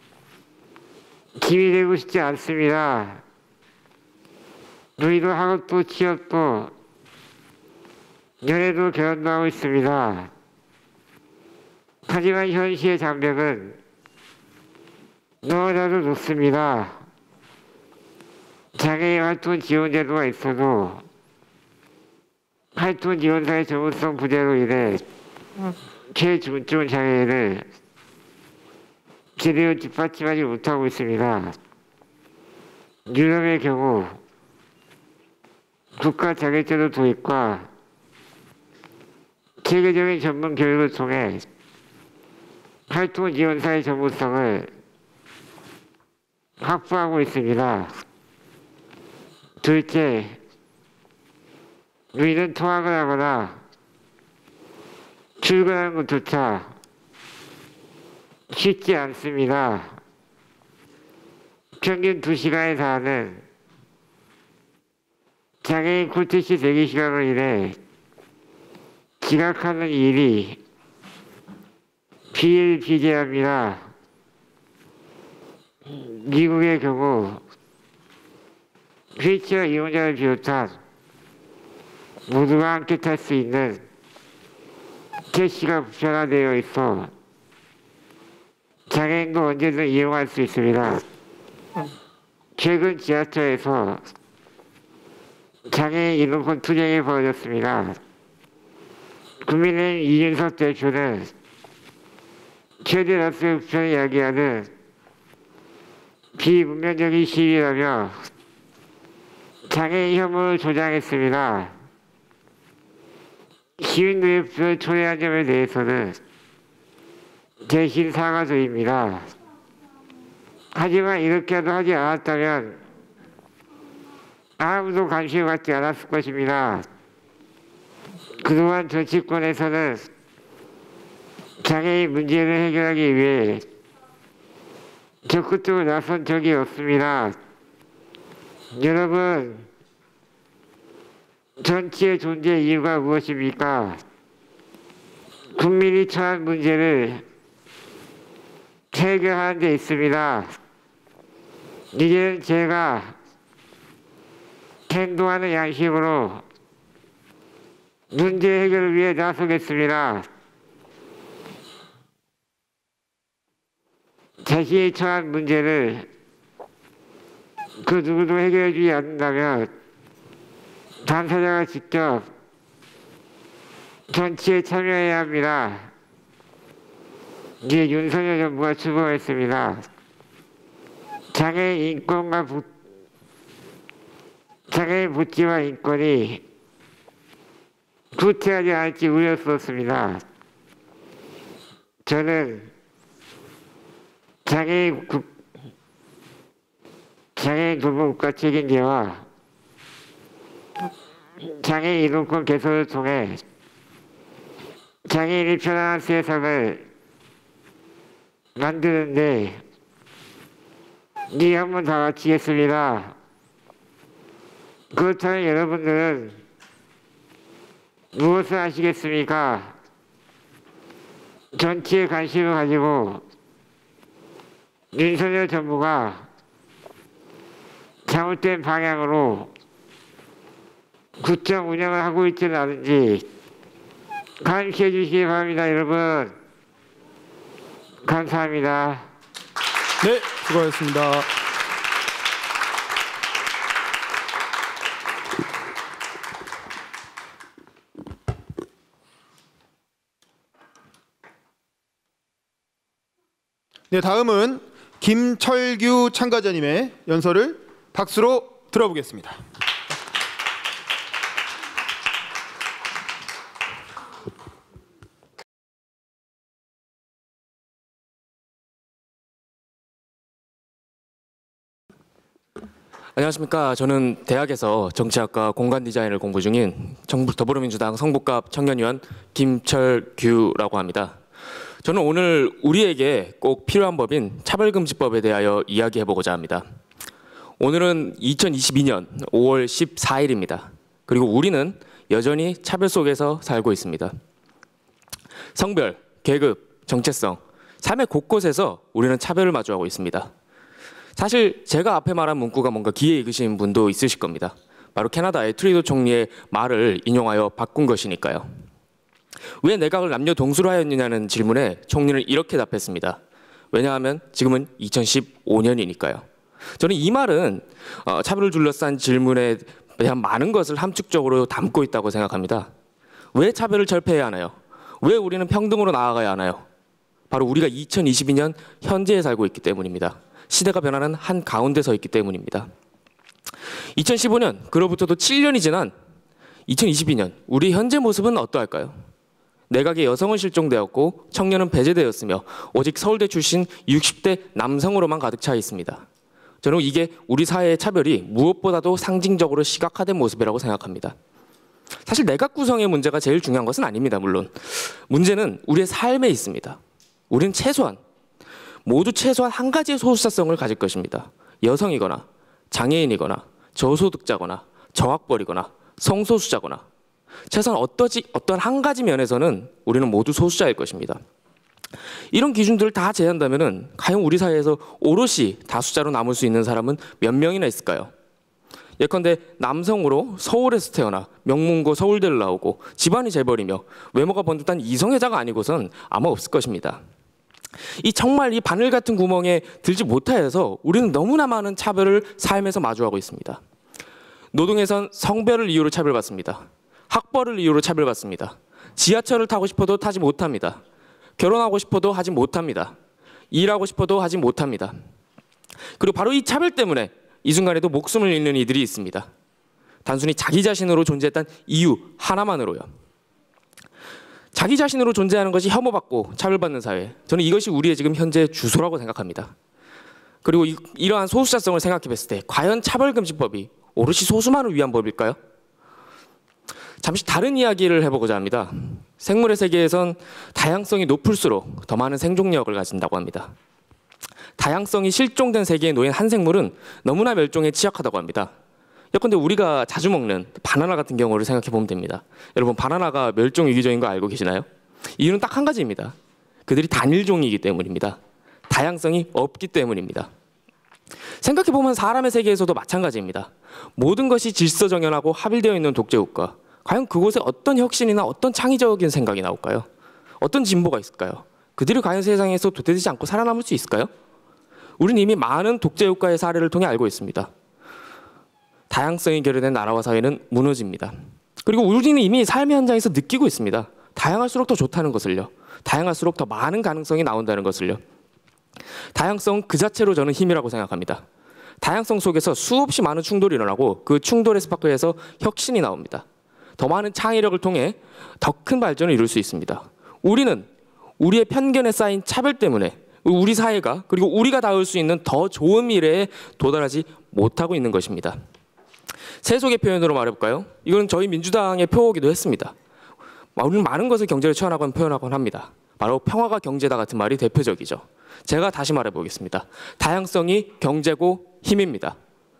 힘이 되고 싶지 않습니다. 우리도 학업도 취업도 연애도 결혼도 하고 있습니다. 하지만 현실의 장벽은 너무나도 높습니다. 장애인 활동 지원 제도가 있어도 활동 지원사의 전문성 부재로 인해 최중증 장애인을 제대로 뒷받침하지 못하고 있습니다. 유럽의 경우 국가 자격제도 도입과 체계적인 전문 교육을 통해 활동 지원사의 전문성을 확보하고 있습니다. 둘째, 우리는 통학을 하거나 출근하는 것조차 쉽지 않습니다. 평균 2시간에 달하는 장애인 콜택시 대기 시간으로 인해 지각하는 일이 비일비재합니다. 미국의 경우 휠체어 이용자를 비롯한 모두가 함께 탈 수 있는 택시가 보편화되어 있어 장애인도 언제든 이용할 수 있습니다. 최근 지하철에서 장애인 이동권 투쟁이 벌어졌습니다. 국민의힘 이준석 대표는 최대 다수의 불편을 이야기하는 비문명적인 시위라며 장애인 혐오를 조장했습니다. 시민들의 불편을 초래한 점에 대해서는 대신 사과드립니다. 하지만 이렇게라도 하지 않았다면 아무도 관심을 갖지 않았을 것입니다. 그동안 정치권에서는 장애인 문제를 해결하기 위해 적극적으로 나선 적이 없습니다. 여러분, 정치의 존재 이유가 무엇입니까? 국민이 처한 문제를 해결하는 데 있습니다. 이제는 제가 행동하는 양식으로 문제 해결을 위해 나서겠습니다. 자신이 처한 문제를 그 누구도 해결해 주지 않는다면 당사자가 직접 정치에 참여해야 합니다. 이제 윤석열 정부가 출범했습니다. 장애인 인권과 장애인 복지와 인권이 후퇴하지 않을지 우려스럽습니다. 저는 장애인 돌봄국가 책임제와 장애인 이동권 개선을 통해 장애인이 편안한 세상을 만드는데 한번 다 마치겠습니다. 그렇다면 여러분들은 무엇을 하시겠습니까? 정치에 관심을 가지고 윤석열 정부가 잘못된 방향으로 국정 운영을 하고 있지는 않은지 감시해 주시기 바랍니다. 여러분, 감사합니다. 네, 수고하셨습니다. 네, 다음은 김철규 참가자님의 연설을 박수로 들어보겠습니다. 안녕하십니까. 저는 대학에서 정치학과 공간디자인을 공부 중인 더불어민주당 성북갑 청년위원 김철규라고 합니다. 저는 오늘 우리에게 꼭 필요한 법인 차별금지법에 대하여 이야기해보고자 합니다. 오늘은 2022년 5월 14일입니다. 그리고 우리는 여전히 차별 속에서 살고 있습니다. 성별, 계급, 정체성, 삶의 곳곳에서 우리는 차별을 마주하고 있습니다. 사실 제가 앞에 말한 문구가 뭔가 귀에 익으신 분도 있으실 겁니다. 바로 캐나다의 트리도 총리의 말을 인용하여 바꾼 것이니까요. 왜 내각을 남녀 동수로 하였느냐는 질문에 총리는 이렇게 답했습니다. 왜냐하면 지금은 2015년이니까요. 저는 이 말은 차별을 둘러싼 질문에 대한 많은 것을 함축적으로 담고 있다고 생각합니다. 왜 차별을 철폐해야 하나요? 왜 우리는 평등으로 나아가야 하나요? 바로 우리가 2022년 현재에 살고 있기 때문입니다. 시대가 변하는 한 가운데 서 있기 때문입니다. 2015년, 그로부터도 7년이 지난 2022년, 우리 현재 모습은 어떠할까요? 내각의 여성은 실종되었고 청년은 배제되었으며 오직 서울대 출신 60대 남성으로만 가득 차 있습니다. 저는 이게 우리 사회의 차별이 무엇보다도 상징적으로 시각화된 모습이라고 생각합니다. 사실 내각 구성의 문제가 제일 중요한 것은 아닙니다. 물론 문제는 우리의 삶에 있습니다. 우리는 모두 최소한 한 가지의 소수자성을 가질 것입니다. 여성이거나 장애인이거나 저소득자거나 저학벌이거나 성소수자거나 최소한 어떤 한 가지 면에서는 우리는 모두 소수자일 것입니다. 이런 기준들을 다 제한한다면 과연 우리 사회에서 오롯이 다수자로 남을 수 있는 사람은 몇 명이나 있을까요? 예컨대 남성으로 서울에서 태어나 명문고 서울대를 나오고 집안이 재벌이며 외모가 번듯한 이성애자가 아니고선 아마 없을 것입니다. 정말 이 바늘 같은 구멍에 들지 못하여서 우리는 너무나 많은 차별을 삶에서 마주하고 있습니다. 노동에선 성별을 이유로 차별받습니다. 학벌을 이유로 차별받습니다. 지하철을 타고 싶어도 타지 못합니다. 결혼하고 싶어도 하지 못합니다. 일하고 싶어도 하지 못합니다. 그리고 바로 이 차별 때문에 이 순간에도 목숨을 잃는 이들이 있습니다. 단순히 자기 자신으로 존재했던 이유 하나만으로요. 자기 자신으로 존재하는 것이 혐오받고 차별받는 사회, 저는 이것이 우리의 지금 현재 주소라고 생각합니다. 그리고 이러한 소수자성을 생각해 봤을 때 과연 차별금지법이 오롯이 소수만을 위한 법일까요? 잠시 다른 이야기를 해보고자 합니다. 생물의 세계에선 다양성이 높을수록 더 많은 생존력을 가진다고 합니다. 다양성이 실종된 세계에 놓인 한 생물은 너무나 멸종에 취약하다고 합니다. 예컨대 우리가 자주 먹는 바나나 같은 경우를 생각해 보면 됩니다. 여러분, 바나나가 멸종 위기종인 거 알고 계시나요? 이유는 딱 한 가지입니다. 그들이 단일종이기 때문입니다. 다양성이 없기 때문입니다. 생각해 보면 사람의 세계에서도 마찬가지입니다. 모든 것이 질서정연하고 합일되어 있는 독재국가, 과연 그곳에 어떤 혁신이나 어떤 창의적인 생각이 나올까요? 어떤 진보가 있을까요? 그들이 과연 세상에서 도태되지 않고 살아남을 수 있을까요? 우리는 이미 많은 독재국가의 사례를 통해 알고 있습니다. 다양성이 결여된 나라와 사회는 무너집니다. 그리고 우리는 이미 삶의 현장에서 느끼고 있습니다. 다양할수록 더 좋다는 것을요. 다양할수록 더 많은 가능성이 나온다는 것을요. 다양성 그 자체로 저는 힘이라고 생각합니다. 다양성 속에서 수없이 많은 충돌이 일어나고 그 충돌의 스파크에서 혁신이 나옵니다. 더 많은 창의력을 통해 더 큰 발전을 이룰 수 있습니다. 우리는 우리의 편견에 쌓인 차별 때문에 우리 사회가 그리고 우리가 닿을 수 있는 더 좋은 미래에 도달하지 못하고 있는 것입니다. 세속의 표현으로 말해볼까요? 이건 저희 민주당의 표어기도 했습니다. 우리는 많은 것을 경제를 표현하곤 합니다. 바로 평화가 경제다 같은 말이 대표적이죠. 제가 다시 말해보겠습니다. 다양성이 경제고 힘입니다.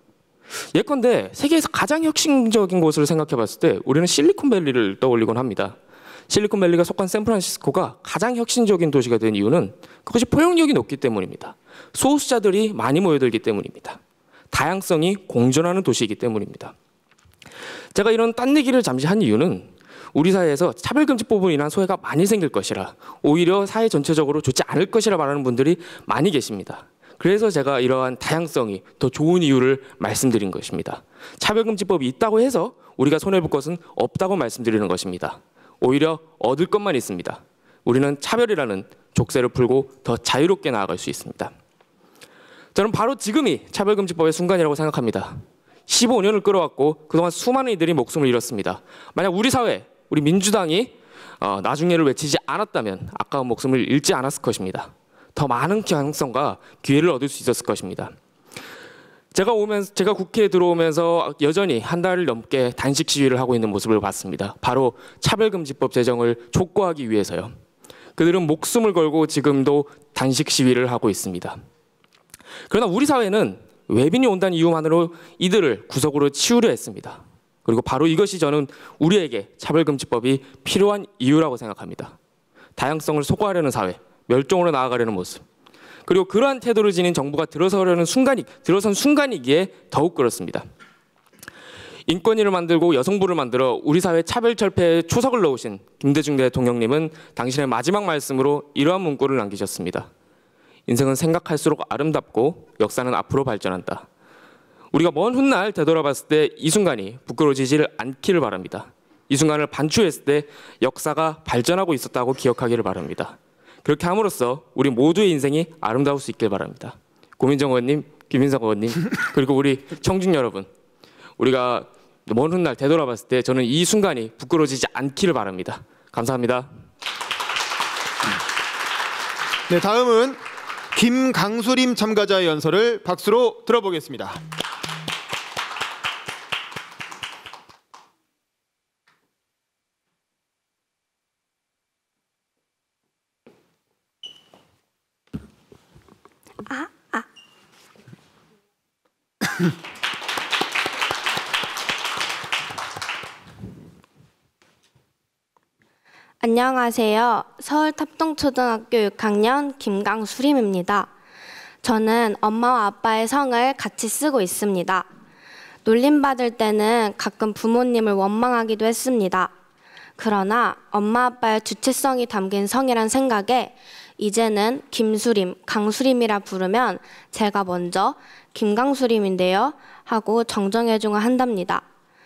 예컨대 세계에서 가장 혁신적인 곳을 생각해봤을 때 우리는 실리콘밸리를 떠올리곤 합니다. 실리콘밸리가 속한 샌프란시스코가 가장 혁신적인 도시가 된 이유는 그것이 포용력이 높기 때문입니다. 소수자들이 많이 모여들기 때문입니다. 다양성이 공존하는 도시이기 때문입니다. 제가 이런 딴 얘기를 잠시 한 이유는 우리 사회에서 차별금지법으로 인한 소외가 많이 생길 것이라, 오히려 사회 전체적으로 좋지 않을 것이라 말하는 분들이 많이 계십니다. 그래서 제가 이러한 다양성이 더 좋은 이유를 말씀드린 것입니다. 차별금지법이 있다고 해서 우리가 손해볼 것은 없다고 말씀드리는 것입니다. 오히려 얻을 것만 있습니다. 우리는 차별이라는 족쇄를 풀고 더 자유롭게 나아갈 수 있습니다. 저는 바로 지금이 차별금지법의 순간이라고 생각합니다. 15년을 끌어왔고 그동안 수많은 이들이 목숨을 잃었습니다. 만약 우리 사회, 우리 민주당이 나중에를 외치지 않았다면 아까운 목숨을 잃지 않았을 것입니다. 더 많은 가능성과 기회를 얻을 수 있었을 것입니다. 제가 국회에 들어오면서 여전히 한 달을 넘게 단식 시위를 하고 있는 모습을 봤습니다. 바로 차별금지법 제정을 촉구하기 위해서요. 그들은 목숨을 걸고 지금도 단식 시위를 하고 있습니다. 그러나 우리 사회는 외빈이 온다는 이유만으로 이들을 구석으로 치우려 했습니다. 그리고 바로 이것이 저는 우리에게 차별금지법이 필요한 이유라고 생각합니다. 다양성을 소거하려는 사회, 멸종으로 나아가려는 모습, 그리고 그러한 태도를 지닌 정부가 들어선 순간이기에 더욱 그렇습니다. 인권위를 만들고 여성부를 만들어 우리 사회 차별철폐에 초석을 넣으신 김대중 대통령님은 당신의 마지막 말씀으로 이러한 문구를 남기셨습니다. 인생은 생각할수록 아름답고 역사는 앞으로 발전한다. 우리가 먼 훗날 되돌아봤을 때 이 순간이 부끄러워지지를 않기를 바랍니다. 이 순간을 반추했을 때 역사가 발전하고 있었다고 기억하기를 바랍니다. 그렇게 함으로써 우리 모두의 인생이 아름다울 수 있길 바랍니다. 고민정 의원님, 김인석 의원님, 그리고 우리 청중 여러분, 우리가 먼 훗날 되돌아봤을 때 저는 이 순간이 부끄러워지지 않기를 바랍니다. 감사합니다. 네, 다음은 김강수림 참가자의 연설을 박수로 들어보겠습니다. 안녕하세요. 서울 탑동초등학교 6학년 김강수림입니다. 저는 엄마와 아빠의 성을 같이 쓰고 있습니다. 놀림받을 때는 가끔 부모님을 원망하기도 했습니다. 그러나 엄마 아빠의 주체성이 담긴 성이란 생각에 이제는 김수림, 강수림이라 부르면 제가 먼저 김강수림인데요 하고 정정해주곤 한답니다.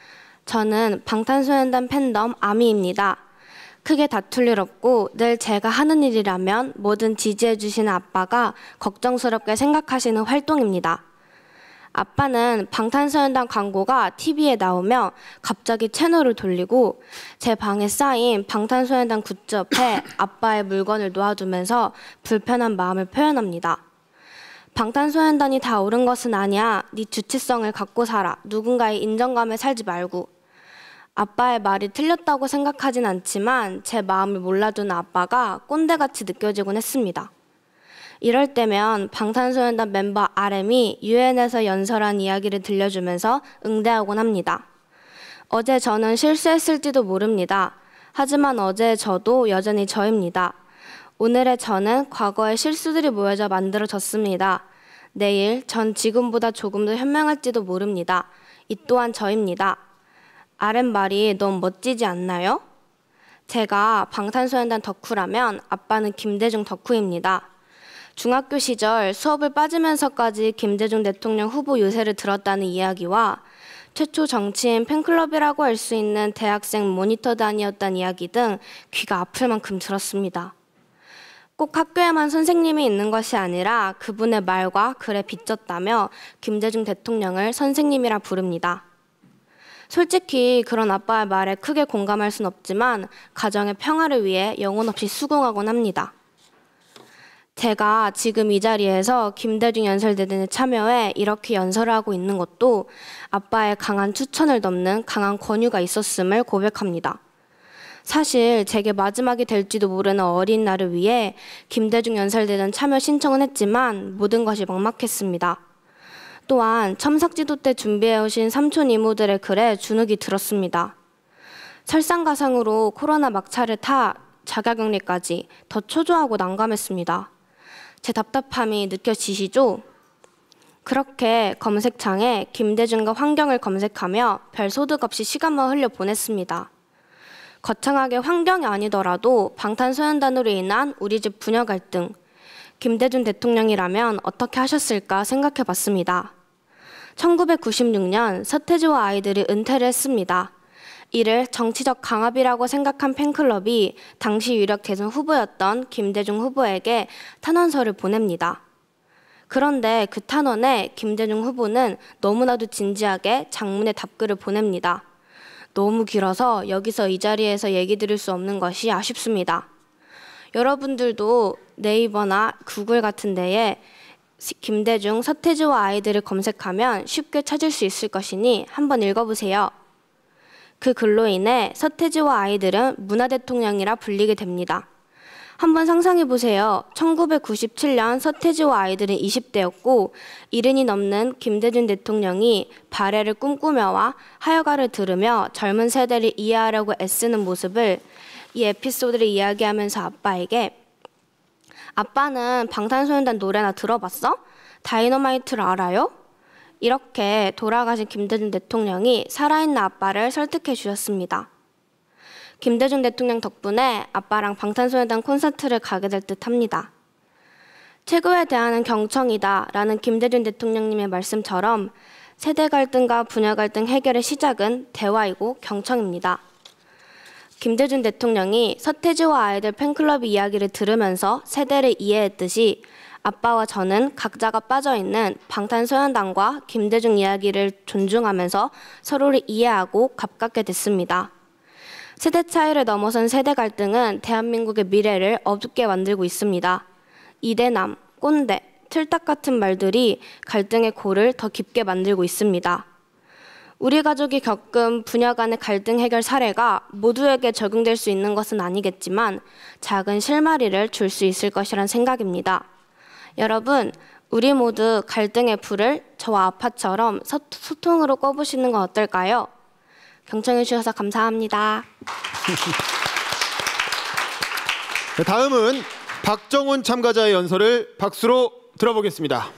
저는 방탄소년단 팬덤 아미입니다. 크게 다툴 일 없고 늘 제가 하는 일이라면 뭐든 지지해 주시는 아빠가 걱정스럽게 생각하시는 활동입니다. 아빠는 방탄소년단 광고가 TV에 나오며 갑자기 채널을 돌리고 제 방에 쌓인 방탄소년단 굿즈 옆에 아빠의 물건을 놓아두면서 불편한 마음을 표현합니다. 방탄소년단이 다 옳은 것은 아니야. 네 주체성을 갖고 살아. 누군가의 인정감에 살지 말고. 아빠의 말이 틀렸다고 생각하진 않지만 제 마음을 몰라주는 아빠가 꼰대같이 느껴지곤 했습니다. 이럴 때면 방탄소년단 멤버 RM이 유엔에서 연설한 이야기를 들려주면서 응대하곤 합니다. 어제 저는 실수했을지도 모릅니다. 하지만 어제 저도 여전히 저입니다. 오늘의 저는 과거의 실수들이 모여져 만들어졌습니다. 내일 전 지금보다 조금 더 현명할지도 모릅니다. 이 또한 저입니다. RM 말이 너무 멋지지 않나요? 제가 방탄소년단 덕후라면 아빠는 김대중 덕후입니다. 중학교 시절 수업을 빠지면서까지 김대중 대통령 후보 유세를 들었다는 이야기와 최초 정치인 팬클럽이라고 할 수 있는 대학생 모니터단이었다는 이야기 등 귀가 아플 만큼 들었습니다. 꼭 학교에만 선생님이 있는 것이 아니라 그분의 말과 글에 비쳤다며 김대중 대통령을 선생님이라 부릅니다. 솔직히 그런 아빠의 말에 크게 공감할 순 없지만 가정의 평화를 위해 영혼 없이 수긍하곤 합니다. 제가 지금 이 자리에서 김대중 연설대전에 참여해 이렇게 연설을 하고 있는 것도 아빠의 강한 추천을 넘는 강한 권유가 있었음을 고백합니다. 사실 제게 마지막이 될지도 모르는 어린 날을 위해 김대중 연설대전 참여 신청은 했지만 모든 것이 막막했습니다. 또한 첨삭지도 때 준비해오신 삼촌 이모들의 글에 주눅이 들었습니다. 설상가상으로 코로나 막차를 타 자가격리까지 더 초조하고 난감했습니다. 제 답답함이 느껴지시죠? 그렇게 검색창에 김대중과 환경을 검색하며 별 소득 없이 시간만 흘려 보냈습니다. 거창하게 환경이 아니더라도 방탄소년단으로 인한 우리 집 부녀 갈등, 김대중 대통령이라면 어떻게 하셨을까 생각해 봤습니다. 1996년 서태지와 아이들이 은퇴를 했습니다. 이를 정치적 강압이라고 생각한 팬클럽이 당시 유력 대선 후보였던 김대중 후보에게 탄원서를 보냅니다. 그런데 그 탄원에 김대중 후보는 너무나도 진지하게 장문의 답글을 보냅니다. 너무 길어서 여기서 이 자리에서 얘기 드릴 수 없는 것이 아쉽습니다. 여러분들도 네이버나 구글 같은 데에 김대중, 서태지와 아이들을 검색하면 쉽게 찾을 수 있을 것이니 한번 읽어보세요. 그 글로 인해 서태지와 아이들은 문화대통령이라 불리게 됩니다. 한번 상상해보세요. 1997년 서태지와 아이들은 20대였고 70이 넘는 김대중 대통령이 발해를 꿈꾸며와 하여가를 들으며 젊은 세대를 이해하려고 애쓰는 모습을 이 에피소드를 이야기하면서 아빠에게 아빠는 방탄소년단 노래나 들어봤어? 다이너마이트를 알아요? 이렇게 돌아가신 김대중 대통령이 살아있는 아빠를 설득해 주셨습니다. 김대중 대통령 덕분에 아빠랑 방탄소년단 콘서트를 가게 될 듯합니다. 최고에 대하는 경청이다 라는 김대중 대통령님의 말씀처럼 세대 갈등과 부녀 갈등 해결의 시작은 대화이고 경청입니다. 김대중 대통령이 서태지와 아이들 팬클럽 이야기를 들으면서 세대를 이해했듯이 아빠와 저는 각자가 빠져있는 방탄소년단과 김대중 이야기를 존중하면서 서로를 이해하고 가깝게 됐습니다. 세대 차이를 넘어선 세대 갈등은 대한민국의 미래를 어둡게 만들고 있습니다. 이대남, 꼰대, 틀딱 같은 말들이 갈등의 골을 더 깊게 만들고 있습니다. 우리 가족이 겪은 부녀 간의 갈등 해결 사례가 모두에게 적용될 수 있는 것은 아니겠지만 작은 실마리를 줄 수 있을 것이란 생각입니다. 여러분, 우리 모두 갈등의 불을 저와 아빠처럼 소통으로 꺼보시는 건 어떨까요? 경청해 주셔서 감사합니다. 다음은 박정훈 참가자의 연설을 박수로 들어보겠습니다.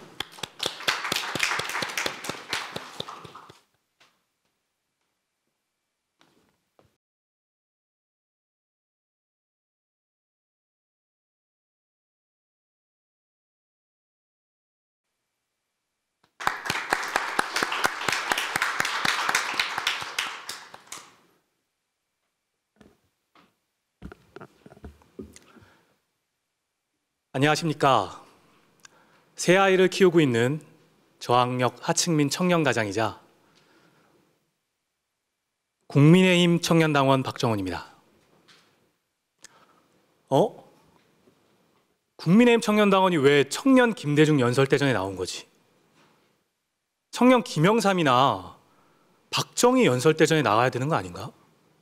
안녕하십니까. 세 아이를 키우고 있는 저학력 하층민 청년가장이자 국민의힘 청년당원 박정훈입니다. 국민의힘 청년당원이 왜 청년 김대중 연설대전에 나온 거지? 청년 김영삼이나 박정희 연설대전에 나와야 되는 거 아닌가?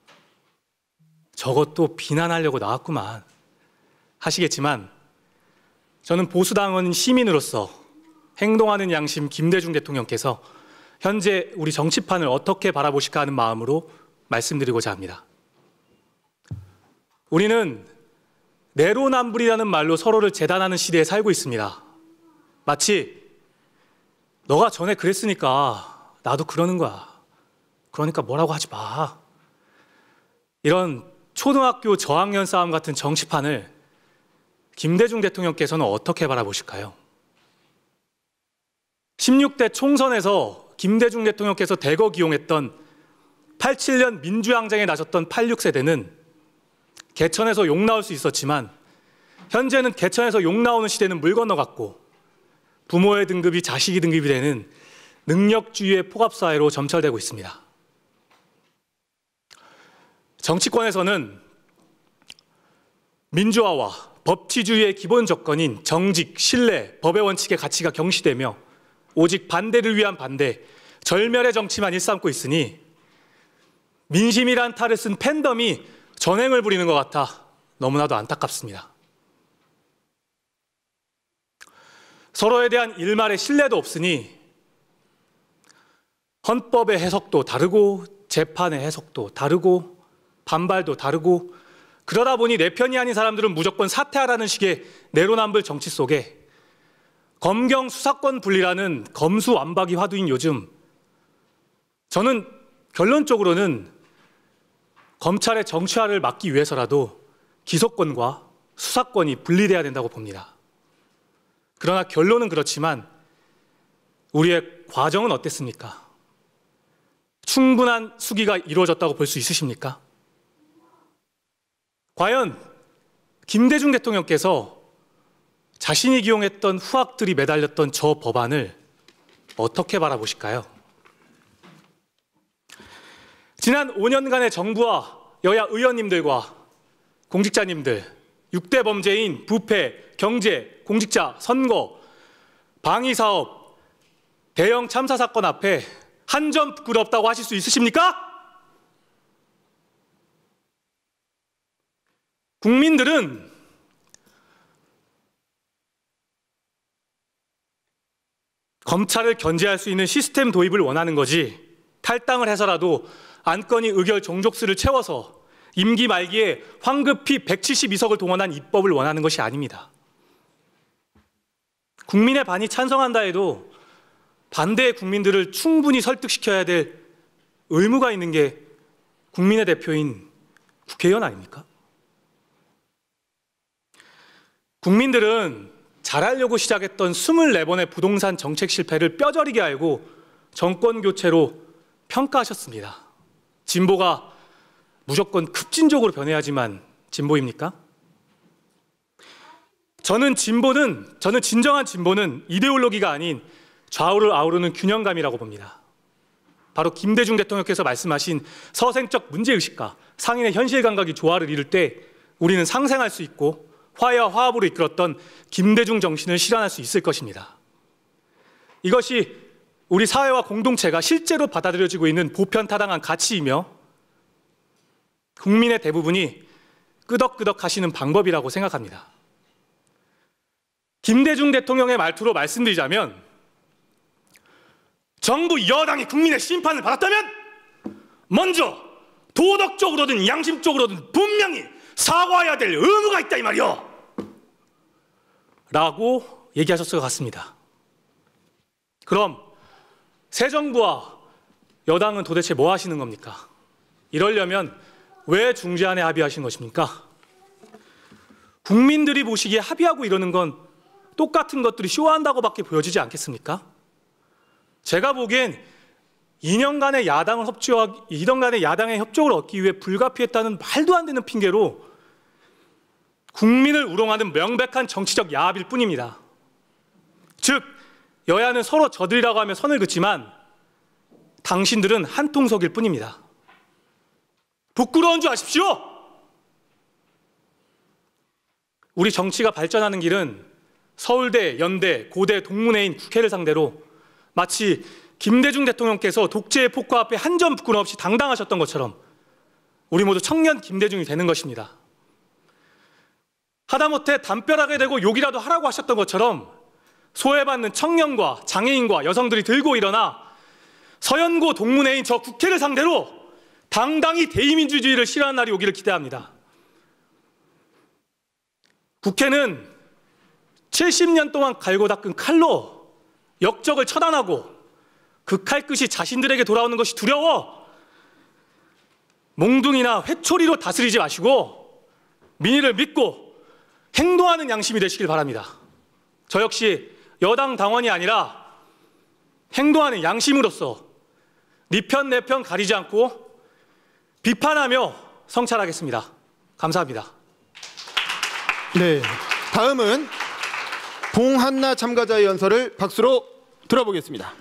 저것도 비난하려고 나왔구만 하시겠지만 저는 보수당원 시민으로서 행동하는 양심 김대중 대통령께서 현재 우리 정치판을 어떻게 바라보실까 하는 마음으로 말씀드리고자 합니다. 우리는 내로남불이라는 말로 서로를 재단하는 시대에 살고 있습니다. 마치 너가 전에 그랬으니까 나도 그러는 거야. 그러니까 뭐라고 하지 마. 이런 초등학교 저학년 싸움 같은 정치판을 김대중 대통령께서는 어떻게 바라보실까요? 16대 총선에서 김대중 대통령께서 대거 기용했던 87년 민주항쟁에 나섰던 86세대는 개천에서 욕 나올 수 있었지만 현재는 개천에서 욕 나오는 시대는 물 건너갔고 부모의 등급이 자식이 등급이 되는 능력주의의 포갑사회로 점철되고 있습니다. 정치권에서는 민주화와 법치주의의 기본 조건인 정직, 신뢰, 법의 원칙의 가치가 경시되며 오직 반대를 위한 반대, 절멸의 정치만 일삼고 있으니 민심이란 탈을 쓴 팬덤이 전횡을 부리는 것 같아 너무나도 안타깝습니다. 서로에 대한 일말의 신뢰도 없으니 헌법의 해석도 다르고 재판의 해석도 다르고 반발도 다르고 그러다 보니 내 편이 아닌 사람들은 무조건 사퇴하라는 식의 내로남불 정치 속에 검경 수사권 분리라는 검수완박이 화두인 요즘 저는 결론적으로는 검찰의 정치화를 막기 위해서라도 기소권과 수사권이 분리돼야 된다고 봅니다. 그러나 결론은 그렇지만 우리의 과정은 어땠습니까? 충분한 수기가 이루어졌다고 볼 수 있으십니까? 과연 김대중 대통령께서 자신이 기용했던 후학들이 매달렸던 저 법안을 어떻게 바라보실까요? 지난 5년간의 정부와 여야 의원님들과 공직자님들, 6대 범죄인 부패, 경제, 공직자, 선거, 방위사업, 대형 참사 사건 앞에 한 점 부끄럽다고 하실 수 있으십니까? 국민들은 검찰을 견제할 수 있는 시스템 도입을 원하는 거지 탈당을 해서라도 안건이 의결 종족수를 채워서 임기 말기에 황급히 172석을 동원한 입법을 원하는 것이 아닙니다. 국민의 반이 찬성한다 해도 반대의 국민들을 충분히 설득시켜야 될 의무가 있는 게 국민의 대표인 국회의원 아닙니까? 국민들은 잘하려고 시작했던 24번의 부동산 정책 실패를 뼈저리게 알고 정권 교체로 평가하셨습니다. 진보가 무조건 급진적으로 변해야지만 진보입니까? 저는 진정한 진보는 이데올로기가 아닌 좌우를 아우르는 균형감이라고 봅니다. 바로 김대중 대통령께서 말씀하신 서생적 문제의식과 상인의 현실 감각이 조화를 이룰 때 우리는 상생할 수 있고 화해와 화합으로 이끌었던 김대중 정신을 실현할 수 있을 것입니다. 이것이 우리 사회와 공동체가 실제로 받아들여지고 있는 보편타당한 가치이며 국민의 대부분이 끄덕끄덕 하시는 방법이라고 생각합니다. 김대중 대통령의 말투로 말씀드리자면 정부 여당이 국민의 심판을 받았다면 먼저 도덕적으로든 양심적으로든 분명히 사과해야 될 의무가 있다 이 말이요 라고 얘기하셨을 것 같습니다. 그럼 새 정부와 여당은 도대체 뭐 하시는 겁니까? 이러려면 왜 중재안에 합의하신 것입니까? 국민들이 보시기에 합의하고 이러는 건 똑같은 것들이 쇼한다고밖에 보여지지 않겠습니까? 제가 보기엔 2년간의 야당의 협조를 얻기 위해 불가피했다는 말도 안 되는 핑계로 국민을 우롱하는 명백한 정치적 야합일 뿐입니다. 즉 여야는 서로 저들이라고 하며 선을 긋지만 당신들은 한 통속일 뿐입니다. 부끄러운 줄 아십시오. 우리 정치가 발전하는 길은 서울대, 연대, 고대, 동문회인 국회를 상대로 마치 김대중 대통령께서 독재의 폭과 앞에 한 점 부끄럼 없이 당당하셨던 것처럼 우리 모두 청년 김대중이 되는 것입니다. 하다못해 담벼락에 대고 욕이라도 하라고 하셨던 것처럼 소외받는 청년과 장애인과 여성들이 들고 일어나 서연고 동문회인 저 국회를 상대로 당당히 대의민주주의를 실현하는 날이 오기를 기대합니다. 국회는 70년 동안 갈고 닦은 칼로 역적을 처단하고 그 칼끝이 자신들에게 돌아오는 것이 두려워 몽둥이나 회초리로 다스리지 마시고 민의를 믿고 행동하는 양심이 되시길 바랍니다. 저 역시 여당 당원이 아니라 행동하는 양심으로서 네 편 내 편 가리지 않고 비판하며 성찰하겠습니다. 감사합니다. 네, 다음은 봉한나 참가자의 연설을 박수로 들어보겠습니다.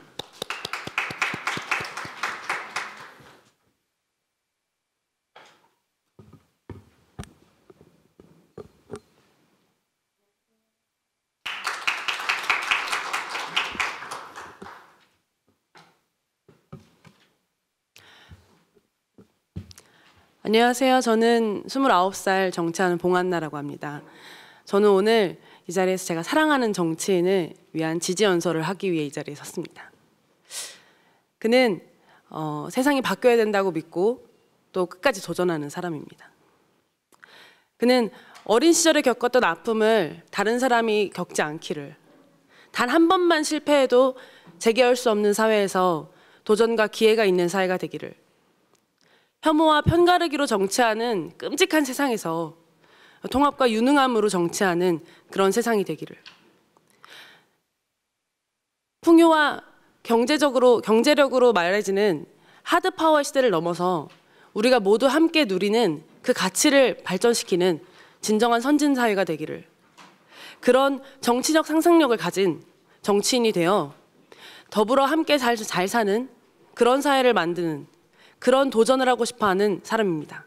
안녕하세요. 저는 29살 정치하는 봉한나라고 합니다. 저는 오늘 이 자리에서 제가 사랑하는 정치인을 위한 지지 연설을 하기 위해 이 자리에 섰습니다. 그는 세상이 바뀌어야 된다고 믿고 또 끝까지 도전하는 사람입니다. 그는 어린 시절에 겪었던 아픔을 다른 사람이 겪지 않기를, 단 한 번만 실패해도 재개할 수 없는 사회에서 도전과 기회가 있는 사회가 되기를, 혐오와 편가르기로 정치하는 끔찍한 세상에서 통합과 유능함으로 정치하는 그런 세상이 되기를, 풍요와 경제력으로 말해지는 하드파워 시대를 넘어서 우리가 모두 함께 누리는 그 가치를 발전시키는 진정한 선진사회가 되기를, 그런 정치적 상상력을 가진 정치인이 되어 더불어 함께 잘 사는 그런 사회를 만드는 그런 도전을 하고 싶어하는 사람입니다.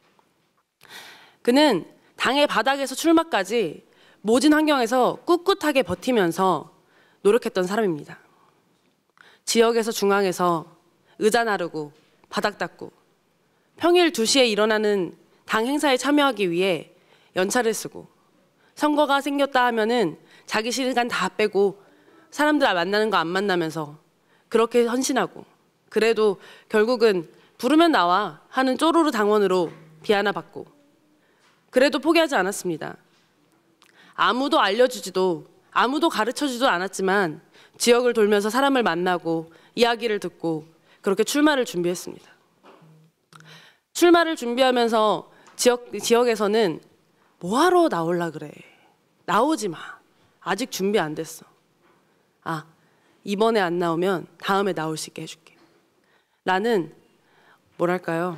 그는 당의 바닥에서 출마까지 모진 환경에서 꿋꿋하게 버티면서 노력했던 사람입니다. 지역에서 중앙에서 의자 나르고 바닥 닦고 평일 2시에 일어나는 당 행사에 참여하기 위해 연차를 쓰고, 선거가 생겼다 하면은 자기 시간 다 빼고 사람들 만나는 거 안 만나면서 그렇게 헌신하고, 그래도 결국은 부르면 나와 하는 쪼로로 당원으로 비하나받고, 그래도 포기하지 않았습니다. 아무도 알려주지도 아무도 가르쳐주지도 않았지만 지역을 돌면서 사람을 만나고 이야기를 듣고 그렇게 출마를 준비했습니다. 출마를 준비하면서 지역에서는 뭐하러 나올라 그래, 나오지 마, 아직 준비 안 됐어, 아 이번에 안 나오면 다음에 나올 수 있게 해줄게 라는, 뭐랄까요,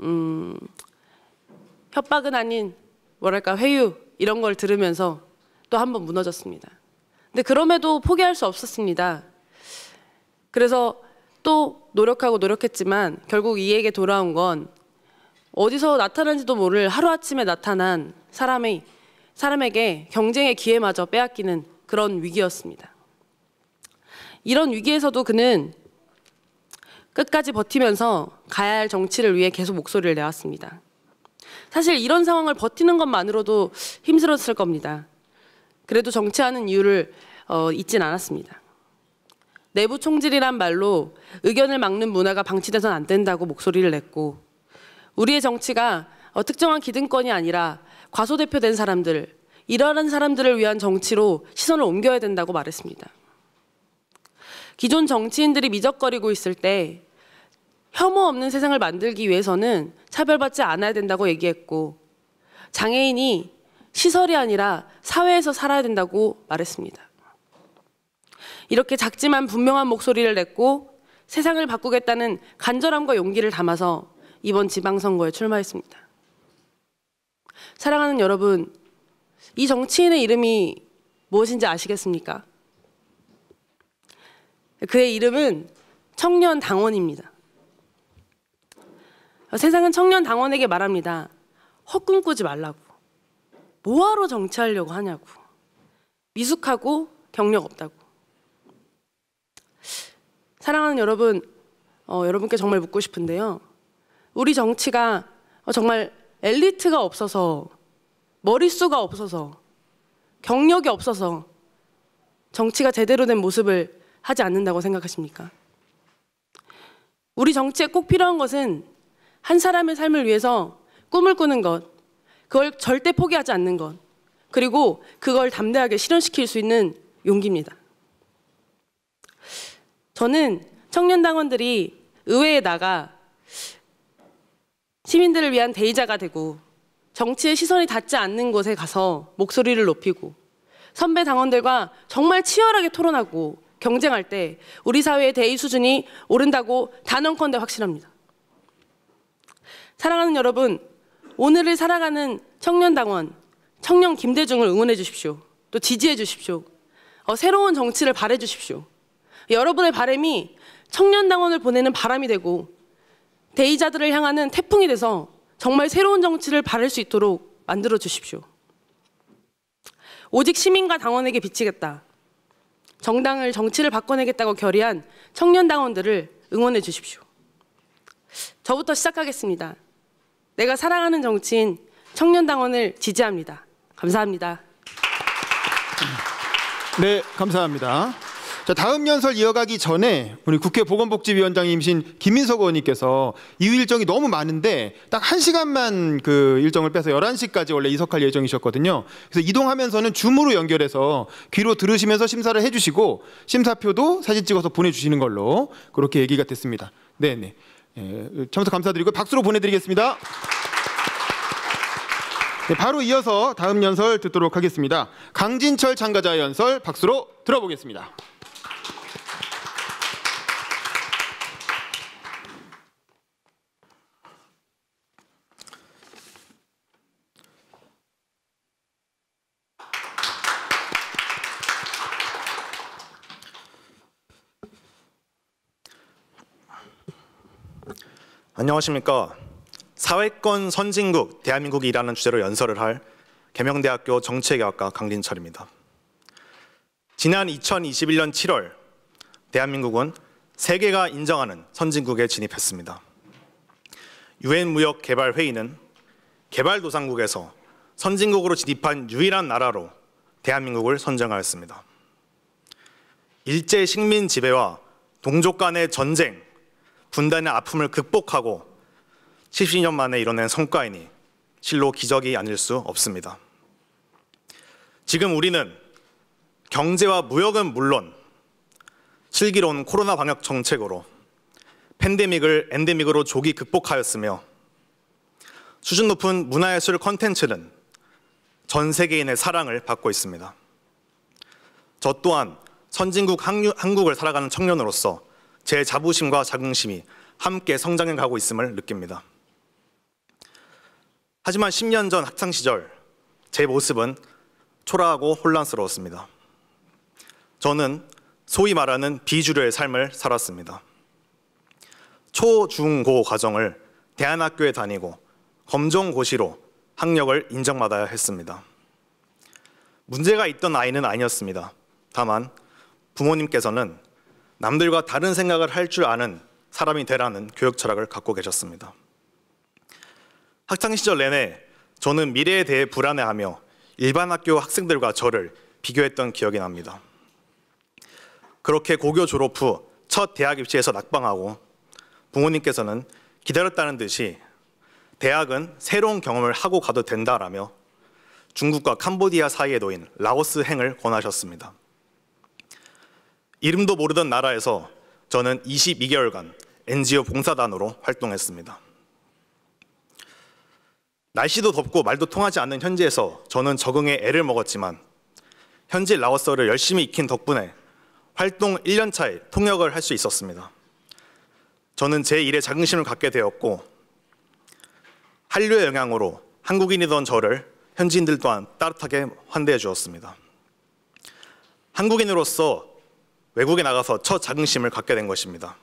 협박은 아닌 뭐랄까 회유, 이런 걸 들으면서 또 한 번 무너졌습니다. 근데 그럼에도 포기할 수 없었습니다. 그래서 또 노력했지만 결국 이에게 돌아온 건 어디서 나타난지도 모를 하루아침에 나타난 사람에게 경쟁의 기회마저 빼앗기는 그런 위기였습니다. 이런 위기에서도 그는 끝까지 버티면서 가야 할 정치를 위해 계속 목소리를 내왔습니다. 사실 이런 상황을 버티는 것만으로도 힘들었을 겁니다. 그래도 정치하는 이유를 잊진 않았습니다. 내부 총질이란 말로 의견을 막는 문화가 방치돼선 안 된다고 목소리를 냈고, 우리의 정치가 특정한 기득권이 아니라 과소대표된 사람들, 이러한 사람들을 위한 정치로 시선을 옮겨야 된다고 말했습니다. 기존 정치인들이 미적거리고 있을 때 혐오 없는 세상을 만들기 위해서는 차별받지 않아야 된다고 얘기했고, 장애인이 시설이 아니라 사회에서 살아야 된다고 말했습니다. 이렇게 작지만 분명한 목소리를 냈고 세상을 바꾸겠다는 간절함과 용기를 담아서 이번 지방선거에 출마했습니다. 사랑하는 여러분, 이 정치인의 이름이 무엇인지 아시겠습니까? 그의 이름은 청년당원입니다. 세상은 청년당원에게 말합니다. 헛꿈꾸지 말라고. 뭐하러 정치하려고 하냐고. 미숙하고 경력 없다고. 사랑하는 여러분, 여러분께 정말 묻고 싶은데요. 우리 정치가 정말 엘리트가 없어서, 머릿수가 없어서, 경력이 없어서 정치가 제대로 된 모습을 하지 않는다고 생각하십니까? 우리 정치에 꼭 필요한 것은 한 사람의 삶을 위해서 꿈을 꾸는 것, 그걸 절대 포기하지 않는 것, 그리고 그걸 담대하게 실현시킬 수 있는 용기입니다. 저는 청년당원들이 의회에 나가 시민들을 위한 대의자가 되고 정치의 시선이 닿지 않는 곳에 가서 목소리를 높이고 선배 당원들과 정말 치열하게 토론하고 경쟁할 때 우리 사회의 대의 수준이 오른다고 단언컨대 확신합니다. 사랑하는 여러분, 오늘을 살아가는 청년당원, 청년 김대중을 응원해 주십시오. 또 지지해 주십시오. 새로운 정치를 바래 주십시오. 여러분의 바람이 청년당원을 보내는 바람이 되고 대의자들을 향하는 태풍이 돼서 정말 새로운 정치를 바랄 수 있도록 만들어 주십시오. 오직 시민과 당원에게 비치겠다. 정당을, 정치를 바꿔내겠다고 결의한 청년당원들을 응원해 주십시오. 저부터 시작하겠습니다. 내가 사랑하는 정치인 청년당원을 지지합니다. 감사합니다. 네, 감사합니다. 자, 다음 연설 이어가기 전에 우리 국회 보건복지위원장님이신 김민석 의원님께서 이후 일정이 너무 많은데 딱 1시간만 그 일정을 빼서 11시까지 원래 이석할 예정이셨거든요. 그래서 이동하면서는 줌으로 연결해서 귀로 들으시면서 심사를 해주시고 심사표도 사진 찍어서 보내주시는 걸로 그렇게 얘기가 됐습니다. 네네. 참석 감사드리고 박수로 보내드리겠습니다. 네, 바로 이어서 다음 연설 듣도록 하겠습니다. 강진철 참가자의 연설 박수로 들어보겠습니다. 안녕하십니까. 사회권 선진국 대한민국이라는 주제로 연설을 할 계명대학교 정치외교학과 강진철입니다. 지난 2021년 7월 대한민국은 세계가 인정하는 선진국에 진입했습니다. 유엔 무역 개발 회의는 개발도상국에서 선진국으로 진입한 유일한 나라로 대한민국을 선정하였습니다. 일제 식민 지배와 동족 간의 전쟁, 분단의 아픔을 극복하고 70년 만에 이뤄낸 성과이니 실로 기적이 아닐 수 없습니다. 지금 우리는 경제와 무역은 물론 슬기로운 코로나 방역 정책으로 팬데믹을 엔데믹으로 조기 극복하였으며 수준 높은 문화예술 콘텐츠는 전 세계인의 사랑을 받고 있습니다. 저 또한 선진국 한국을 살아가는 청년으로서 제 자부심과 자긍심이 함께 성장해 가고 있음을 느낍니다. 하지만 10년 전 학창 시절 제 모습은 초라하고 혼란스러웠습니다. 저는 소위 말하는 비주류의 삶을 살았습니다. 초, 중, 고 과정을 대안학교에 다니고 검정고시로 학력을 인정받아야 했습니다. 문제가 있던 아이는 아니었습니다. 다만 부모님께서는 남들과 다른 생각을 할 줄 아는 사람이 되라는 교육 철학을 갖고 계셨습니다. 학창 시절 내내 저는 미래에 대해 불안해하며 일반 학교 학생들과 저를 비교했던 기억이 납니다. 그렇게 고교 졸업 후 첫 대학 입시에서 낙방하고 부모님께서는 기다렸다는 듯이 대학은 새로운 경험을 하고 가도 된다라며 중국과 캄보디아 사이에 놓인 라오스행을 권하셨습니다. 이름도 모르던 나라에서 저는 22개월간 NGO 봉사단으로 활동했습니다. 날씨도 덥고 말도 통하지 않는 현지에서 저는 적응에 애를 먹었지만 현지 라오스어를 열심히 익힌 덕분에 활동 1년 차에 통역을 할 수 있었습니다. 저는 제 일에 자긍심을 갖게 되었고 한류의 영향으로 한국인이던 저를 현지인들 또한 따뜻하게 환대해 주었습니다. 한국인으로서 외국에 나가서 첫 자긍심을 갖게 된 것입니다.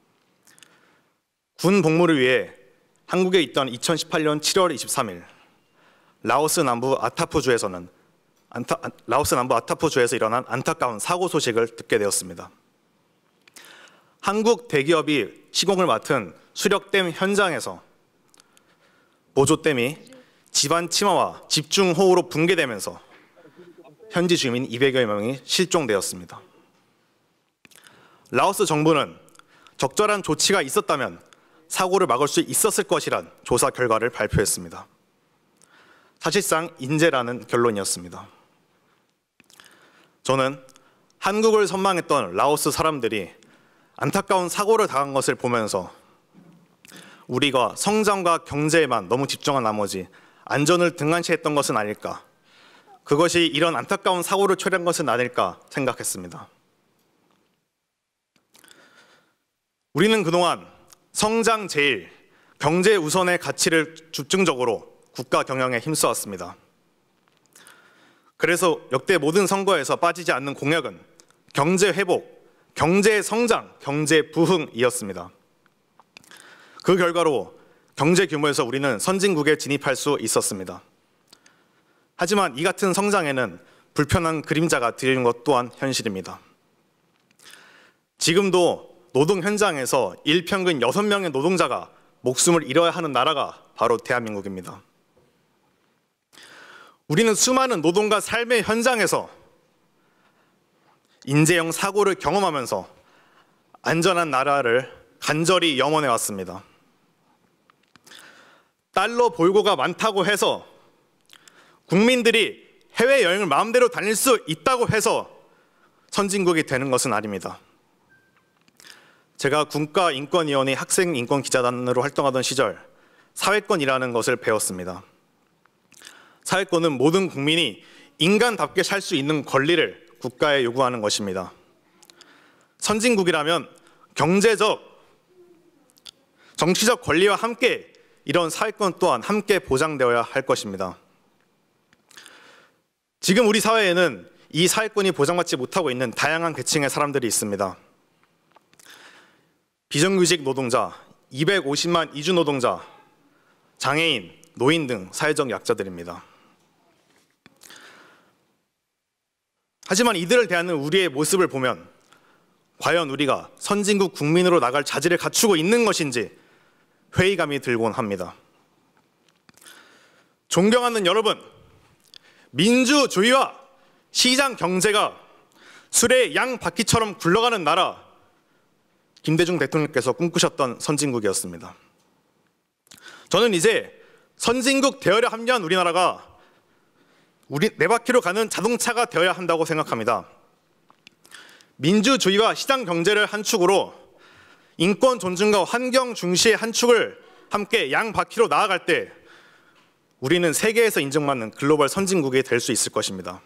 군 복무를 위해 한국에 있던 2018년 7월 23일 라오스 남부 아타푸주에서 일어난 안타까운 사고 소식을 듣게 되었습니다. 한국 대기업이 시공을 맡은 수력댐 현장에서 보조댐이 집안 침하와 집중호우로 붕괴되면서 현지 주민 200여 명이 실종되었습니다. 라오스 정부는 적절한 조치가 있었다면 사고를 막을 수 있었을 것이란 조사 결과를 발표했습니다. 사실상 인재라는 결론이었습니다. 저는 한국을 선망했던 라오스 사람들이 안타까운 사고를 당한 것을 보면서 우리가 성장과 경제에만 너무 집중한 나머지 안전을 등한시했던 것은 아닐까, 그것이 이런 안타까운 사고를 초래한 것은 아닐까 생각했습니다. 우리는 그동안 성장 제일, 경제 우선의 가치를 집중적으로 국가 경영에 힘써왔습니다. 그래서 역대 모든 선거에서 빠지지 않는 공약은 경제 회복, 경제 성장, 경제 부흥이었습니다. 그 결과로 경제 규모에서 우리는 선진국에 진입할 수 있었습니다. 하지만 이 같은 성장에는 불편한 그림자가 들이는 것 또한 현실입니다. 지금도 노동 현장에서 일평균 6명의 노동자가 목숨을 잃어야 하는 나라가 바로 대한민국입니다. 우리는 수많은 노동과 삶의 현장에서 인재형 사고를 경험하면서 안전한 나라를 간절히 염원해 왔습니다. 달러 볼고가 많다고 해서 국민들이 해외여행을 마음대로 다닐 수 있다고 해서 선진국이 되는 것은 아닙니다. 제가 국가인권위원회 학생인권기자단으로 활동하던 시절 사회권이라는 것을 배웠습니다. 사회권은 모든 국민이 인간답게 살 수 있는 권리를 국가에 요구하는 것입니다. 선진국이라면 경제적, 정치적 권리와 함께 이런 사회권 또한 함께 보장되어야 할 것입니다. 지금 우리 사회에는 이 사회권이 보장받지 못하고 있는 다양한 계층의 사람들이 있습니다. 비정규직 노동자, 250만 이주 노동자, 장애인, 노인 등 사회적 약자들입니다. 하지만 이들을 대하는 우리의 모습을 보면 과연 우리가 선진국 국민으로 나갈 자질을 갖추고 있는 것인지 회의감이 들곤 합니다. 존경하는 여러분, 민주주의와 시장 경제가 술의 양 바퀴처럼 굴러가는 나라, 김대중 대통령께서 꿈꾸셨던 선진국이었습니다. 저는 이제 선진국 되어야 합리한 우리나라가 네 바퀴로 가는 자동차가 되어야 한다고 생각합니다. 민주주의와 시장 경제를 한 축으로 인권 존중과 환경 중시의 한 축을 함께 양 바퀴로 나아갈 때 우리는 세계에서 인정받는 글로벌 선진국이 될 수 있을 것입니다.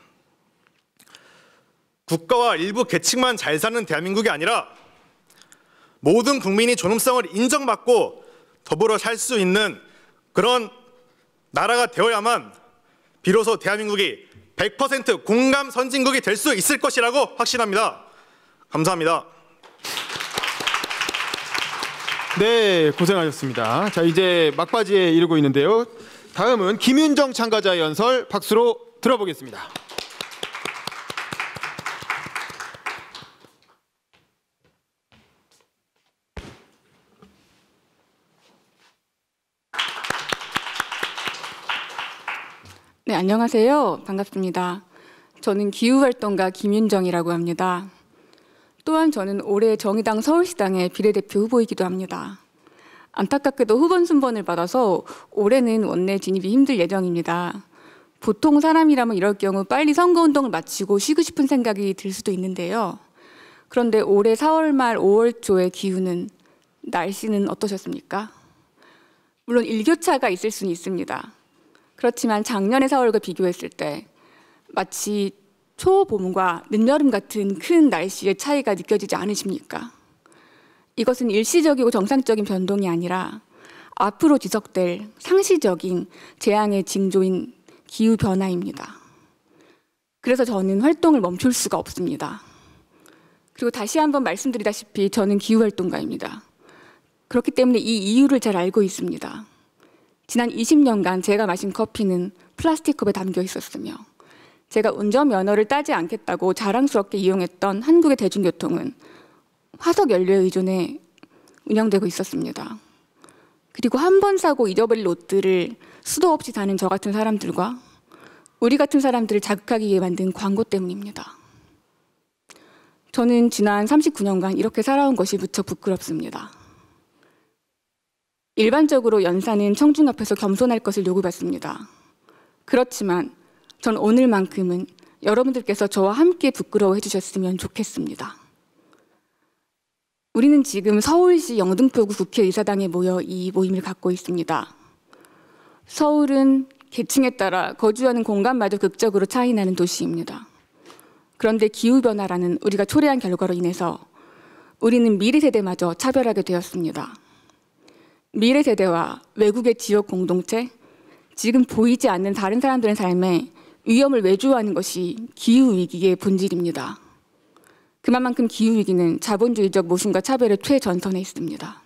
국가와 일부 계층만 잘 사는 대한민국이 아니라 모든 국민이 존엄성을 인정받고 더불어 살 수 있는 그런 나라가 되어야만 비로소 대한민국이 100% 공감 선진국이 될 수 있을 것이라고 확신합니다. 감사합니다. 네, 고생하셨습니다. 자, 이제 막바지에 이르고 있는데요. 다음은 김윤정 참가자의 연설 박수로 들어보겠습니다. 네, 안녕하세요. 반갑습니다. 저는 기후활동가 김윤정이라고 합니다. 또한 저는 올해 정의당 서울시당의 비례대표 후보이기도 합니다. 안타깝게도 후보 순번을 받아서 올해는 원내 진입이 힘들 예정입니다. 보통 사람이라면 이럴 경우 빨리 선거운동을 마치고 쉬고 싶은 생각이 들 수도 있는데요. 그런데 올해 4월 말 5월 초의 기후는, 날씨는 어떠셨습니까? 물론 일교차가 있을 수는 있습니다. 그렇지만 작년의 4월과 비교했을 때 마치 초봄과 늦여름 같은 큰 날씨의 차이가 느껴지지 않으십니까? 이것은 일시적이고 정상적인 변동이 아니라 앞으로 지속될 상시적인 재앙의 징조인 기후변화입니다. 그래서 저는 활동을 멈출 수가 없습니다. 그리고 다시 한번 말씀드리다시피 저는 기후활동가입니다. 그렇기 때문에 이 이유를 잘 알고 있습니다. 지난 20년간 제가 마신 커피는 플라스틱 컵에 담겨 있었으며 제가 운전면허를 따지 않겠다고 자랑스럽게 이용했던 한국의 대중교통은 화석 연료에 의존해 운영되고 있었습니다. 그리고 한 번 사고 잊어버릴 옷들을 수도 없이 사는 저 같은 사람들과 우리 같은 사람들을 자극하기 위해 만든 광고 때문입니다. 저는 지난 39년간 이렇게 살아온 것이 무척 부끄럽습니다. 일반적으로 연사는 청중 앞에서 겸손할 것을 요구받습니다. 그렇지만 전 오늘만큼은 여러분들께서 저와 함께 부끄러워해 주셨으면 좋겠습니다. 우리는 지금 서울시 영등포구 국회의사당에 모여 이 모임을 갖고 있습니다. 서울은 계층에 따라 거주하는 공간마저 극적으로 차이나는 도시입니다. 그런데 기후변화라는 우리가 초래한 결과로 인해서 우리는 미래 세대마저 차별하게 되었습니다. 미래 세대와 외국의 지역 공동체, 지금 보이지 않는 다른 사람들의 삶에 위험을 외주하는 것이 기후위기의 본질입니다. 그만큼 기후위기는 자본주의적 모순과 차별의 최전선에 있습니다.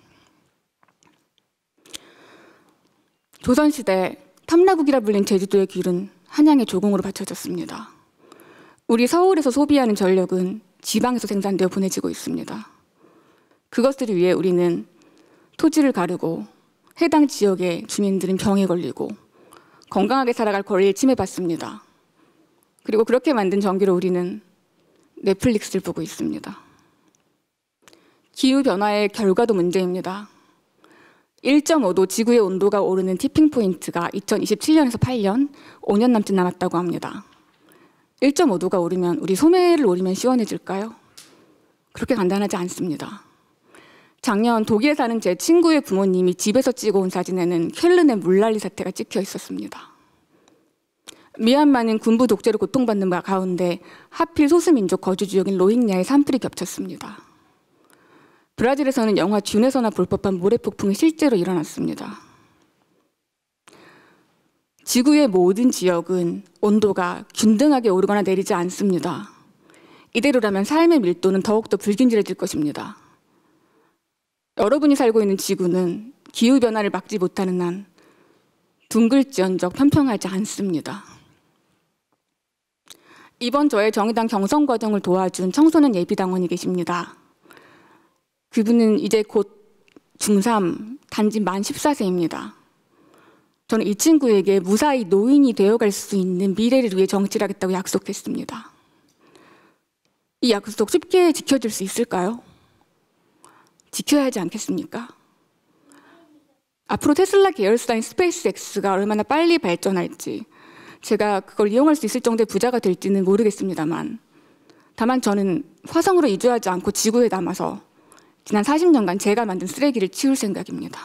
조선시대 탐라국이라 불린 제주도의 귤은 한양의 조공으로 바쳐졌습니다. 우리 서울에서 소비하는 전력은 지방에서 생산되어 보내지고 있습니다. 그것들을 위해 우리는 토지를 가르고 해당 지역의 주민들은 병에 걸리고 건강하게 살아갈 권리를 침해받습니다. 그리고 그렇게 만든 전기로 우리는 넷플릭스를 보고 있습니다. 기후변화의 결과도 문제입니다. 1.5도 지구의 온도가 오르는 티핑포인트가 2027년에서 8년, 5년 남짓 남았다고 합니다. 1.5도가 오르면 우리 소매를 오르면 시원해질까요? 그렇게 간단하지 않습니다. 작년 독일에 사는 제 친구의 부모님이 집에서 찍어 온 사진에는 쾰른의 물난리 사태가 찍혀 있었습니다. 미얀마는 군부 독재로 고통받는 가운데 하필 소수민족 거주지역인 로힝야의 산불이 겹쳤습니다. 브라질에서는 영화 듄에서나 볼 법한 모래폭풍이 실제로 일어났습니다. 지구의 모든 지역은 온도가 균등하게 오르거나 내리지 않습니다. 이대로라면 삶의 밀도는 더욱더 불균질해질 것입니다. 여러분이 살고 있는 지구는 기후변화를 막지 못하는 한 둥글지언정 편평하지 않습니다. 이번 저의 정의당 경선 과정을 도와준 청소년 예비당원이 계십니다. 그분은 이제 곧 중3, 단지 만 14세입니다. 저는 이 친구에게 무사히 노인이 되어갈 수 있는 미래를 위해 정치를 하겠다고 약속했습니다. 이 약속 쉽게 지켜줄 수 있을까요? 지켜야 하지 않겠습니까? 앞으로 테슬라 계열사인 스페이스X가 얼마나 빨리 발전할지, 제가 그걸 이용할 수 있을 정도의 부자가 될지는 모르겠습니다만, 다만 저는 화성으로 이주하지 않고 지구에 남아서 지난 40년간 제가 만든 쓰레기를 치울 생각입니다.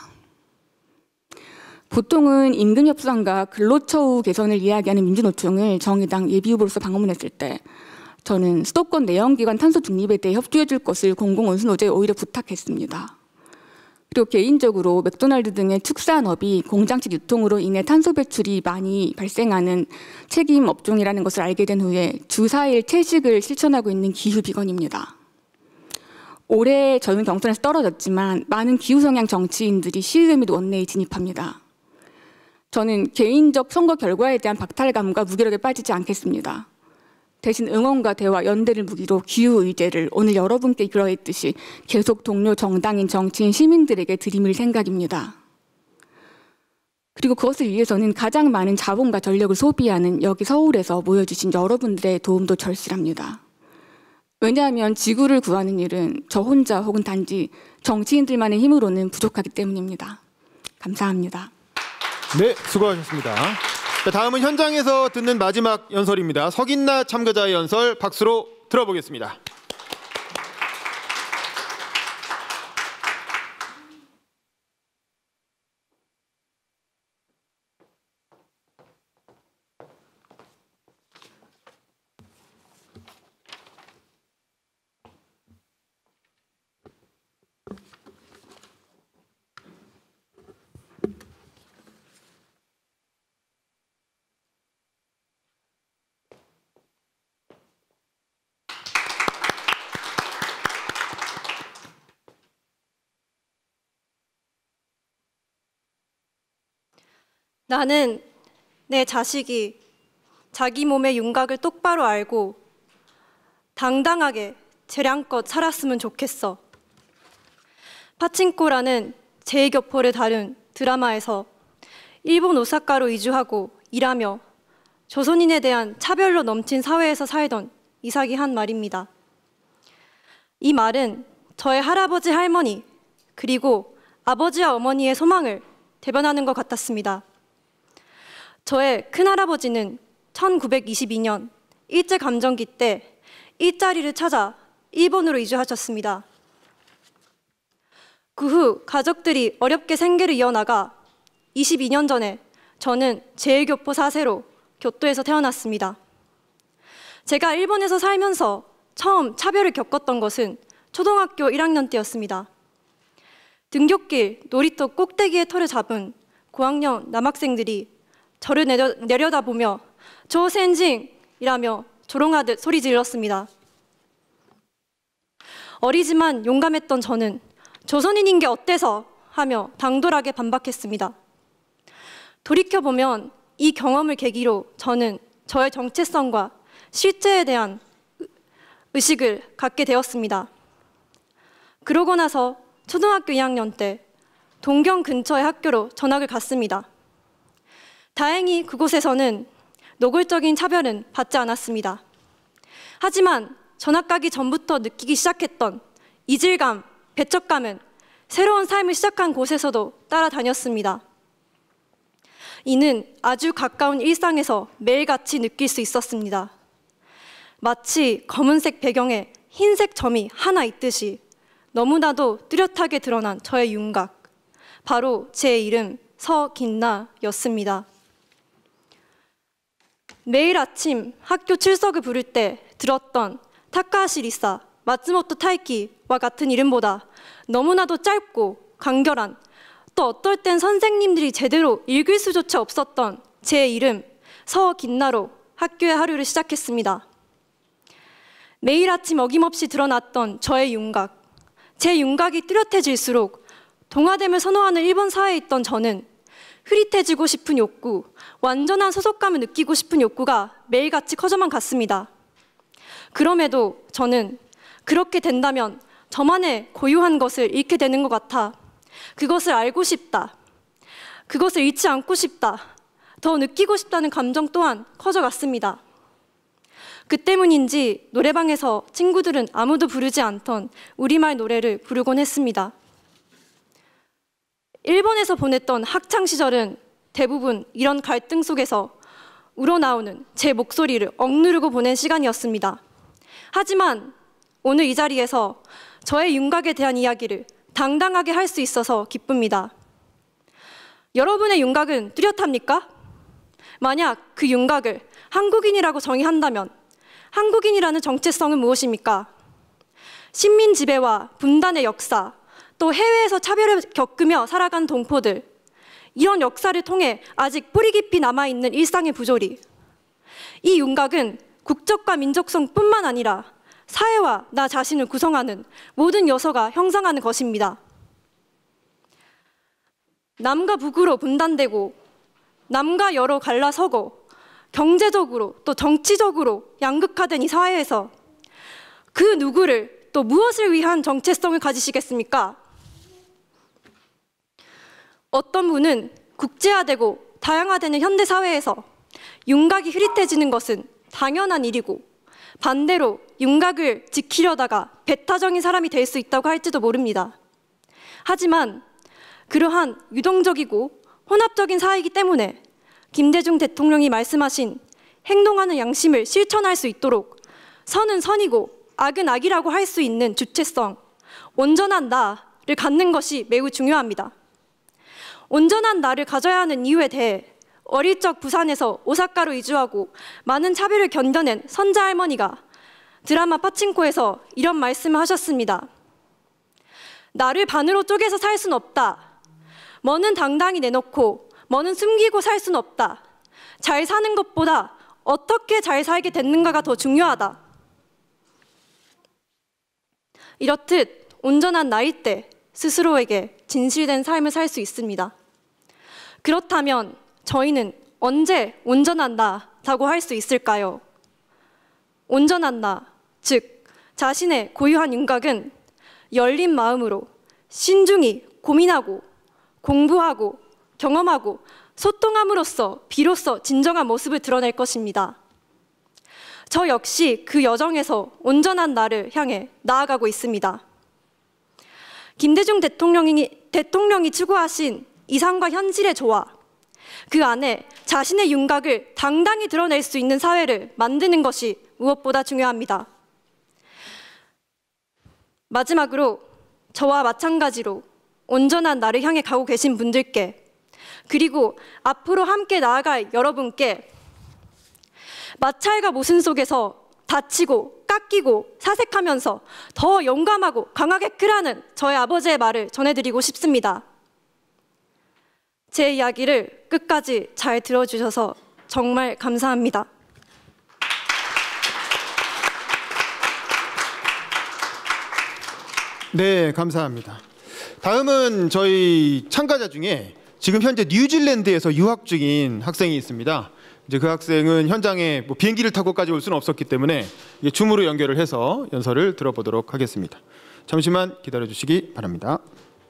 보통은 임금 협상과 근로처우 개선을 이야기하는 민주노총을 정의당 예비후보로서 방문했을 때 저는 수도권 내연기관 탄소 중립에 대해 협조해 줄 것을 공공운수노조에 오히려 부탁했습니다. 그리고 개인적으로 맥도날드 등의 축산업이 공장식 유통으로 인해 탄소 배출이 많이 발생하는 책임 업종이라는 것을 알게 된 후에 주 4일 채식을 실천하고 있는 기후비건입니다. 올해 저는 경선에서 떨어졌지만 많은 기후성향 정치인들이 시의회 및 원내에 진입합니다. 저는 개인적 선거 결과에 대한 박탈감과 무기력에 빠지지 않겠습니다. 대신 응원과 대화, 연대를 무기로 기후의제를 오늘 여러분께 그러했듯이 계속 동료 정당인 정치인 시민들에게 들이밀 생각입니다. 그리고 그것을 위해서는 가장 많은 자본과 전력을 소비하는 여기 서울에서 모여주신 여러분들의 도움도 절실합니다. 왜냐하면 지구를 구하는 일은 저 혼자 혹은 단지 정치인들만의 힘으로는 부족하기 때문입니다. 감사합니다. 네, 수고하셨습니다. 자, 다음은 현장에서 듣는 마지막 연설입니다. 석인나 참가자의 연설 박수로 들어보겠습니다. 나는 내 자식이 자기 몸의 윤곽을 똑바로 알고 당당하게 재량껏 살았으면 좋겠어. 파친코라는 제2교포를 다룬 드라마에서 일본 오사카로 이주하고 일하며 조선인에 대한 차별로 넘친 사회에서 살던 이삭이 한 말입니다. 이 말은 저의 할아버지, 할머니, 그리고 아버지와 어머니의 소망을 대변하는 것 같았습니다. 저의 큰할아버지는 1922년 일제감정기 때 일자리를 찾아 일본으로 이주하셨습니다. 그 후 가족들이 어렵게 생계를 이어나가 22년 전에 저는 제1교포 4세로 교토에서 태어났습니다. 제가 일본에서 살면서 처음 차별을 겪었던 것은 초등학교 1학년 때였습니다. 등굣길 놀이터 꼭대기에 털을 잡은 고학년 남학생들이 저를 내려다보며 조센징이라며 조롱하듯 소리 질렀습니다. 어리지만 용감했던 저는 조선인인 게 어때서 하며 당돌하게 반박했습니다. 돌이켜보면 이 경험을 계기로 저는 저의 정체성과 실제에 대한 의식을 갖게 되었습니다. 그러고 나서 초등학교 2학년 때 동경 근처의 학교로 전학을 갔습니다. 다행히 그곳에서는 노골적인 차별은 받지 않았습니다. 하지만 전학 가기 전부터 느끼기 시작했던 이질감, 배척감은 새로운 삶을 시작한 곳에서도 따라다녔습니다. 이는 아주 가까운 일상에서 매일같이 느낄 수 있었습니다. 마치 검은색 배경에 흰색 점이 하나 있듯이 너무나도 뚜렷하게 드러난 저의 윤곽, 바로 제 이름 서긴나였습니다. 매일 아침 학교 출석을 부를 때 들었던 타카하시 리사, 마츠모토 타이키와 같은 이름보다 너무나도 짧고 간결한, 또 어떨 땐 선생님들이 제대로 읽을 수조차 없었던 제 이름 서긴나로 학교의 하루를 시작했습니다. 매일 아침 어김없이 드러났던 저의 윤곽, 제 윤곽이 뚜렷해질수록 동화됨을 선호하는 일본 사회에 있던 저는 흐릿해지고 싶은 욕구, 완전한 소속감을 느끼고 싶은 욕구가 매일같이 커져만 갔습니다. 그럼에도 저는 그렇게 된다면 저만의 고유한 것을 잃게 되는 것 같아 그것을 알고 싶다, 그것을 잃지 않고 싶다, 더 느끼고 싶다는 감정 또한 커져갔습니다. 그 때문인지 노래방에서 친구들은 아무도 부르지 않던 우리말 노래를 부르곤 했습니다. 일본에서 보냈던 학창시절은 대부분 이런 갈등 속에서 우러나오는 제 목소리를 억누르고 보낸 시간이었습니다. 하지만 오늘 이 자리에서 저의 윤곽에 대한 이야기를 당당하게 할 수 있어서 기쁩니다. 여러분의 윤곽은 뚜렷합니까? 만약 그 윤곽을 한국인이라고 정의한다면 한국인이라는 정체성은 무엇입니까? 식민 지배와 분단의 역사, 또 해외에서 차별을 겪으며 살아간 동포들, 이런 역사를 통해 아직 뿌리 깊이 남아있는 일상의 부조리, 이 윤곽은 국적과 민족성뿐만 아니라 사회와 나 자신을 구성하는 모든 요소가 형성하는 것입니다. 남과 북으로 분단되고 남과 여로 갈라서고 경제적으로 또 정치적으로 양극화된 이 사회에서 그 누구를 또 무엇을 위한 정체성을 가지시겠습니까? 어떤 분은 국제화되고 다양화되는 현대 사회에서 윤곽이 흐릿해지는 것은 당연한 일이고 반대로 윤곽을 지키려다가 배타적인 사람이 될 수 있다고 할지도 모릅니다. 하지만 그러한 유동적이고 혼합적인 사회이기 때문에 김대중 대통령이 말씀하신 행동하는 양심을 실천할 수 있도록 선은 선이고 악은 악이라고 할 수 있는 주체성, 온전한 나를 갖는 것이 매우 중요합니다. 온전한 나를 가져야 하는 이유에 대해 어릴 적 부산에서 오사카로 이주하고 많은 차별을 견뎌낸 선자 할머니가 드라마 파친코에서 이런 말씀을 하셨습니다. 나를 반으로 쪼개서 살 순 없다. 뭐는 당당히 내놓고 뭐는 숨기고 살 순 없다. 잘 사는 것보다 어떻게 잘 살게 됐는가가 더 중요하다. 이렇듯 온전한 나일 때 스스로에게 진실된 삶을 살 수 있습니다. 그렇다면 저희는 언제 온전한 나라고 할 수 있을까요? 온전한 나, 즉 자신의 고유한 윤곽은 열린 마음으로 신중히 고민하고 공부하고 경험하고 소통함으로써 비로소 진정한 모습을 드러낼 것입니다. 저 역시 그 여정에서 온전한 나를 향해 나아가고 있습니다. 김대중 대통령이 추구하신 이상과 현실의 조화, 그 안에 자신의 윤곽을 당당히 드러낼 수 있는 사회를 만드는 것이 무엇보다 중요합니다. 마지막으로 저와 마찬가지로 온전한 나를 향해 가고 계신 분들께, 그리고 앞으로 함께 나아갈 여러분께 마찰과 모순 속에서 다치고 깎이고 사색하면서 더 용감하고 강하게 크라는 저의 아버지의 말을 전해드리고 싶습니다. 제 이야기를 끝까지 잘 들어주셔서 정말 감사합니다. 네, 감사합니다. 다음은 저희 참가자 중에 지금 현재 뉴질랜드에서 유학 중인 학생이 있습니다. 이제 그 학생은 현장에 비행기를 타고까지 올 수는 없었기 때문에 이게 줌으로 연결을 해서 연설을 들어보도록 하겠습니다. 잠시만 기다려 주시기 바랍니다.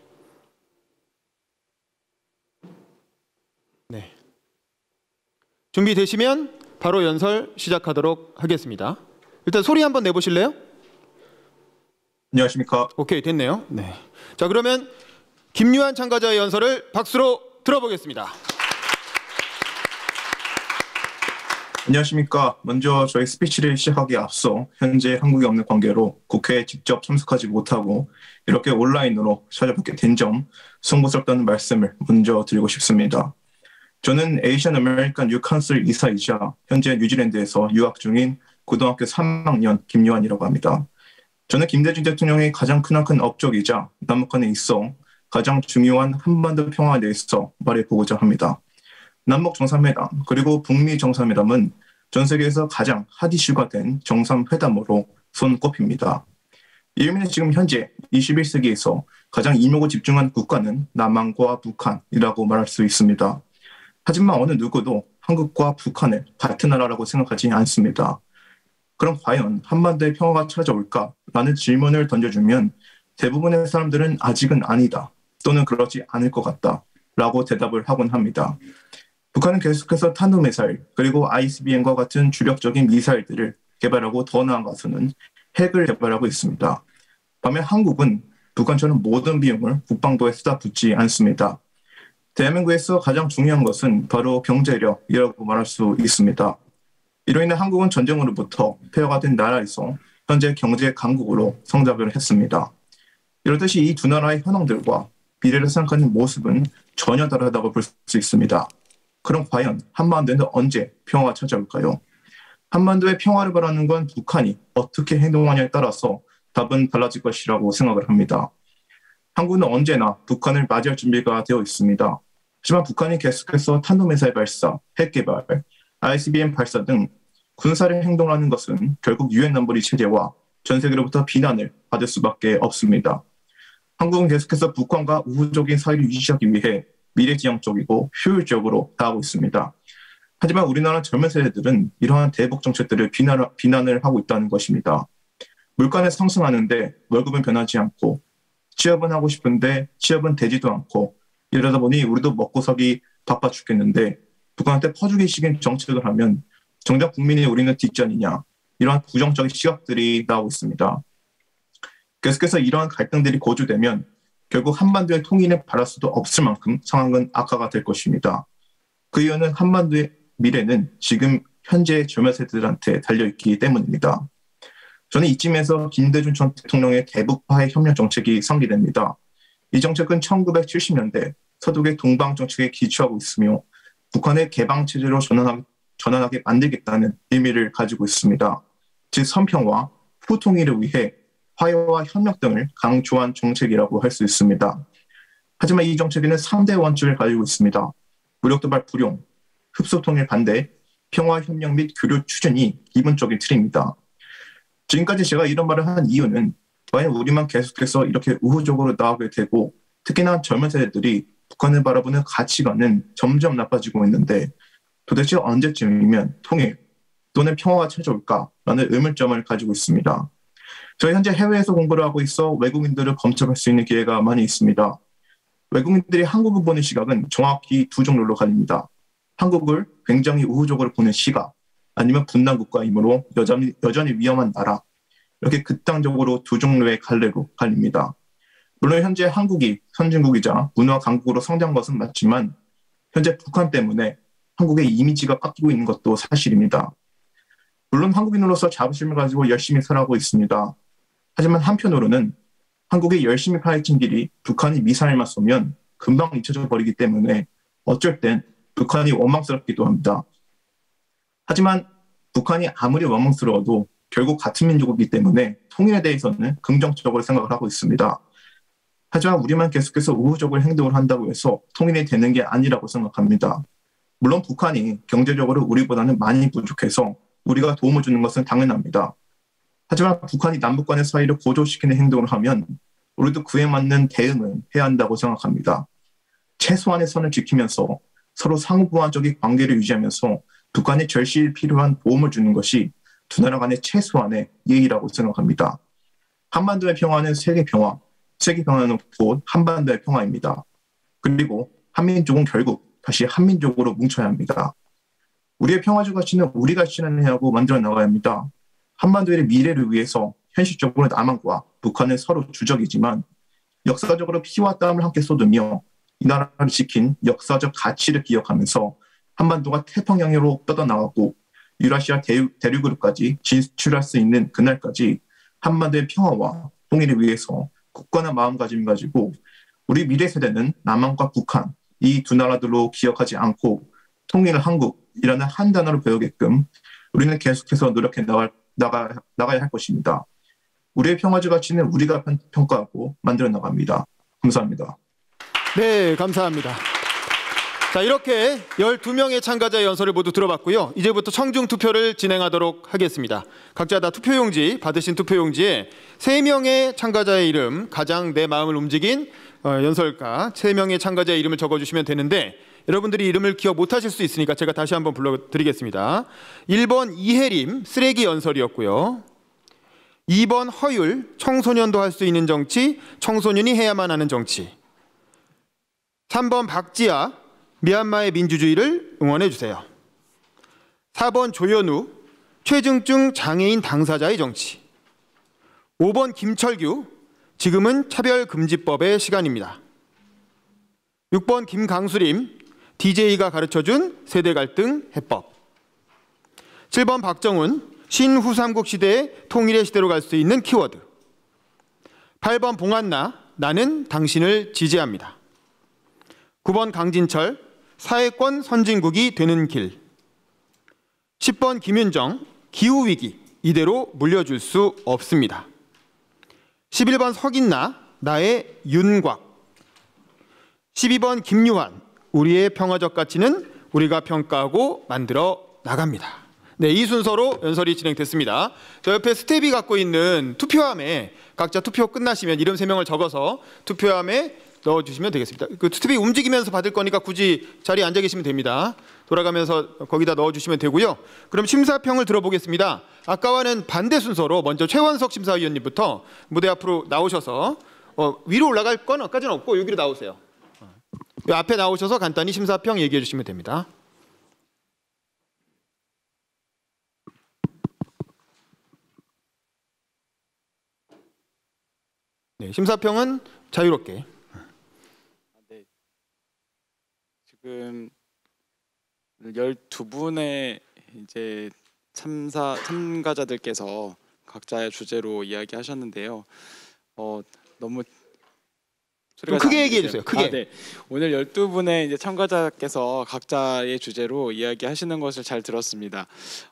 네. 준비되시면 바로 연설 시작하도록 하겠습니다. 일단 소리 한번 내보실래요? 안녕하십니까. 오케이, 됐네요. 네. 자, 그러면 김유한 참가자의 연설을 박수로 들어보겠습니다. 안녕하십니까. 먼저 저희 스피치를 시작하기에 앞서 현재 한국에 없는 관계로 국회에 직접 참석하지 못하고 이렇게 온라인으로 찾아뵙게 된 점 송구스럽다는 말씀을 먼저 드리고 싶습니다. 저는 에이시안 아메리칸 유컨슬 이사이자 현재 뉴질랜드에서 유학 중인 고등학교 3학년 김유한이라고 합니다. 저는 김대중 대통령의 가장 크나큰 업적이자 남북한에 있어 가장 중요한 한반도 평화에 대해서 말해보고자 합니다. 남북 정상회담 그리고 북미 정상회담은 전 세계에서 가장 핫 이슈가 된 정상회담으로 손꼽힙니다. 이유는 지금 현재 21세기에서 가장 이목을 집중한 국가는 남한과 북한이라고 말할 수 있습니다. 하지만 어느 누구도 한국과 북한을 같은 나라라고 생각하지 않습니다. 그럼 과연 한반도의 평화가 찾아올까라는 질문을 던져주면 대부분의 사람들은 아직은 아니다 또는 그렇지 않을 것 같다 라고 대답을 하곤 합니다. 북한은 계속해서 탄도미사일 그리고 ICBM과 같은 주력적인 미사일들을 개발하고 더 나아가서는 핵을 개발하고 있습니다. 반면 한국은 북한처럼 모든 비용을 국방부에 쏟아붓지 않습니다. 대한민국에서 가장 중요한 것은 바로 경제력이라고 말할 수 있습니다. 이로 인해 한국은 전쟁으로부터 폐허가 된 나라에서 현재 경제 강국으로 성장을 했습니다. 이렇듯이 이 두 나라의 현황들과 미래를 생각하는 모습은 전혀 다르다고 볼 수 있습니다. 그럼 과연 한반도에는 언제 평화가 찾아올까요? 한반도의 평화를 바라는 건 북한이 어떻게 행동하냐에 따라서 답은 달라질 것이라고 생각을 합니다. 한국은 언제나 북한을 맞이할 준비가 되어 있습니다. 하지만 북한이 계속해서 탄도미사일 발사, 핵 개발, ICBM 발사 등 군사를 행동하는 것은 결국 유엔 안보리 체제와 전 세계로부터 비난을 받을 수밖에 없습니다. 한국은 계속해서 북한과 우호적인 사이를 유지하기 위해 미래지향적이고 효율적으로 다하고 있습니다. 하지만 우리나라 젊은 세대들은 이러한 대북 정책들을 비난을 하고 있다는 것입니다. 물가는 상승하는데 월급은 변하지 않고 취업은 하고 싶은데 취업은 되지도 않고 이러다 보니 우리도 먹고 살기 바빠 죽겠는데 북한한테 퍼주기식인 정책을 하면 정작 국민이 우리는 뒷전이냐, 이러한 부정적인 시각들이 나오고 있습니다. 계속해서 이러한 갈등들이 고조되면 결국 한반도의 통일을 바랄 수도 없을 만큼 상황은 악화가 될 것입니다. 그 이유는 한반도의 미래는 지금 현재 젊은 세대들한테 달려있기 때문입니다. 저는 이쯤에서 김대중 전 대통령의 대북화해 협력 정책이 상기됩니다. 이 정책은 1970년대 서독의 동방 정책에 기초하고 있으며 북한의 개방 체제로 전환하게 만들겠다는 의미를 가지고 있습니다. 즉 선평화, 후통일을 위해 화해와 협력 등을 강조한 정책이라고 할 수 있습니다. 하지만 이 정책에는 3대 원칙을 가지고 있습니다. 무력도발 불용, 흡수통일 반대, 평화 협력 및 교류 추진이 기본적인 틀입니다. 지금까지 제가 이런 말을 한 이유는 만약 우리만 계속해서 이렇게 우호적으로 나아가게 되고 특히나 젊은 세대들이 북한을 바라보는 가치관은 점점 나빠지고 있는데 도대체 언제쯤이면 통일 또는 평화가 찾아올까라는 의문점을 가지고 있습니다. 저희 현재 해외에서 공부를 하고 있어 외국인들을 검토할 수 있는 기회가 많이 있습니다. 외국인들이 한국을 보는 시각은 정확히 두 종류로 갈립니다. 한국을 굉장히 우호적으로 보는 시각, 아니면 분단 국가이므로 여전히 위험한 나라, 이렇게 극단적으로 두 종류의 갈래로 갈립니다. 물론 현재 한국이 선진국이자 문화 강국으로 성장한 것은 맞지만 현재 북한 때문에 한국의 이미지가 깎이고 있는 것도 사실입니다. 물론 한국인으로서 자부심을 가지고 열심히 살아가고 있습니다. 하지만 한편으로는 한국이 열심히 파헤친 길이 북한이 미사일만 쏘면 금방 잊혀져 버리기 때문에 어쩔 땐 북한이 원망스럽기도 합니다. 하지만 북한이 아무리 원망스러워도 결국 같은 민족이기 때문에 통일에 대해서는 긍정적으로 생각을 하고 있습니다. 하지만 우리만 계속해서 우호적으로 행동을 한다고 해서 통일이 되는 게 아니라고 생각합니다. 물론 북한이 경제적으로 우리보다는 많이 부족해서 우리가 도움을 주는 것은 당연합니다. 하지만 북한이 남북 간의 사이를 고조시키는 행동을 하면 우리도 그에 맞는 대응을 해야 한다고 생각합니다. 최소한의 선을 지키면서 서로 상호보완적인 관계를 유지하면서 북한이 절실히 필요한 도움을 주는 것이 두 나라 간의 최소한의 예의라고 생각합니다. 한반도의 평화는 세계 평화, 세계 평화는 곧 한반도의 평화입니다. 그리고 한민족은 결국 다시 한민족으로 뭉쳐야 합니다. 우리의 평화적 가치는 우리가 실현해야 하고 만들어 나가야 합니다. 한반도의 미래를 위해서 현실적으로 남한과 북한은 서로 주적이지만 역사적으로 피와 땀을 함께 쏟으며 이 나라를 지킨 역사적 가치를 기억하면서 한반도가 태평양으로 뻗어나가고 유라시아 대륙으로까지 진출할 수 있는 그날까지 한반도의 평화와 통일을 위해서 굳건한 마음가짐을 가지고 우리 미래 세대는 남한과 북한 이 두 나라들로 기억하지 않고 통일 한국이라는 한 단어를 배우게끔 우리는 계속해서 노력해 나가야 할 것입니다. 우리의 평화적 가치는 우리가 평가하고 만들어 나갑니다. 감사합니다. 네, 감사합니다. 자, 이렇게 12명의 참가자의 연설을 모두 들어봤고요. 이제부터 청중 투표를 진행하도록 하겠습니다. 각자 다 투표용지, 받으신 투표용지에 3명의 참가자의 이름, 가장 내 마음을 움직인 연설가 3명의 참가자의 이름을 적어주시면 되는데 여러분들이 이름을 기억 못하실 수 있으니까 제가 다시 한번 불러드리겠습니다. 1번 이혜림, 쓰레기 연설이었고요. 2번 허율, 청소년도 할 수 있는 정치, 청소년이 해야만 하는 정치. 3번 박지아, 미얀마의 민주주의를 응원해 주세요. 4번 조현우, 최증증 장애인 당사자의 정치. 5번 김철규, 지금은 차별금지법의 시간입니다. 6번 김강수림, DJ가 가르쳐준 세대 갈등 해법. 7번 박정훈, 신후삼국 시대의 통일의 시대로 갈 수 있는 키워드. 8번 봉한나, 나는 당신을 지지합니다. 9번 강진철, 사회권 선진국이 되는 길. 10번 김윤정, 기후위기, 이대로 물려줄 수 없습니다. 11번 석인나, 나의 윤곽. 12번 김유한, 우리의 평화적 가치는 우리가 평가하고 만들어 나갑니다. 네, 이 순서로 연설이 진행됐습니다. 저 옆에 스텝이 갖고 있는 투표함에 각자 투표 끝나시면 이름 3명을 적어서 투표함에 넣어주시면 되겠습니다. 그 스텝이 움직이면서 받을 거니까 굳이 자리에 앉아 계시면 됩니다. 돌아가면서 거기다 넣어주시면 되고요. 그럼 심사평을 들어보겠습니다. 아까와는 반대 순서로 먼저 최원석 심사위원님부터 무대 앞으로 나오셔서 위로 올라갈 건 까지는 없고 여기로 나오세요. 앞에 나오셔서 간단히 심사평 얘기해 주시면 됩니다. 네, 심사평은 자유롭게. 네. 지금 12분의 이제 참가자들께서 각자의 주제로 이야기하셨는데요. 너무 좀 크게 얘기해 주세요. 크게. 네. 오늘 12분의 이제 참가자께서 각자의 주제로 이야기하시는 것을 잘 들었습니다.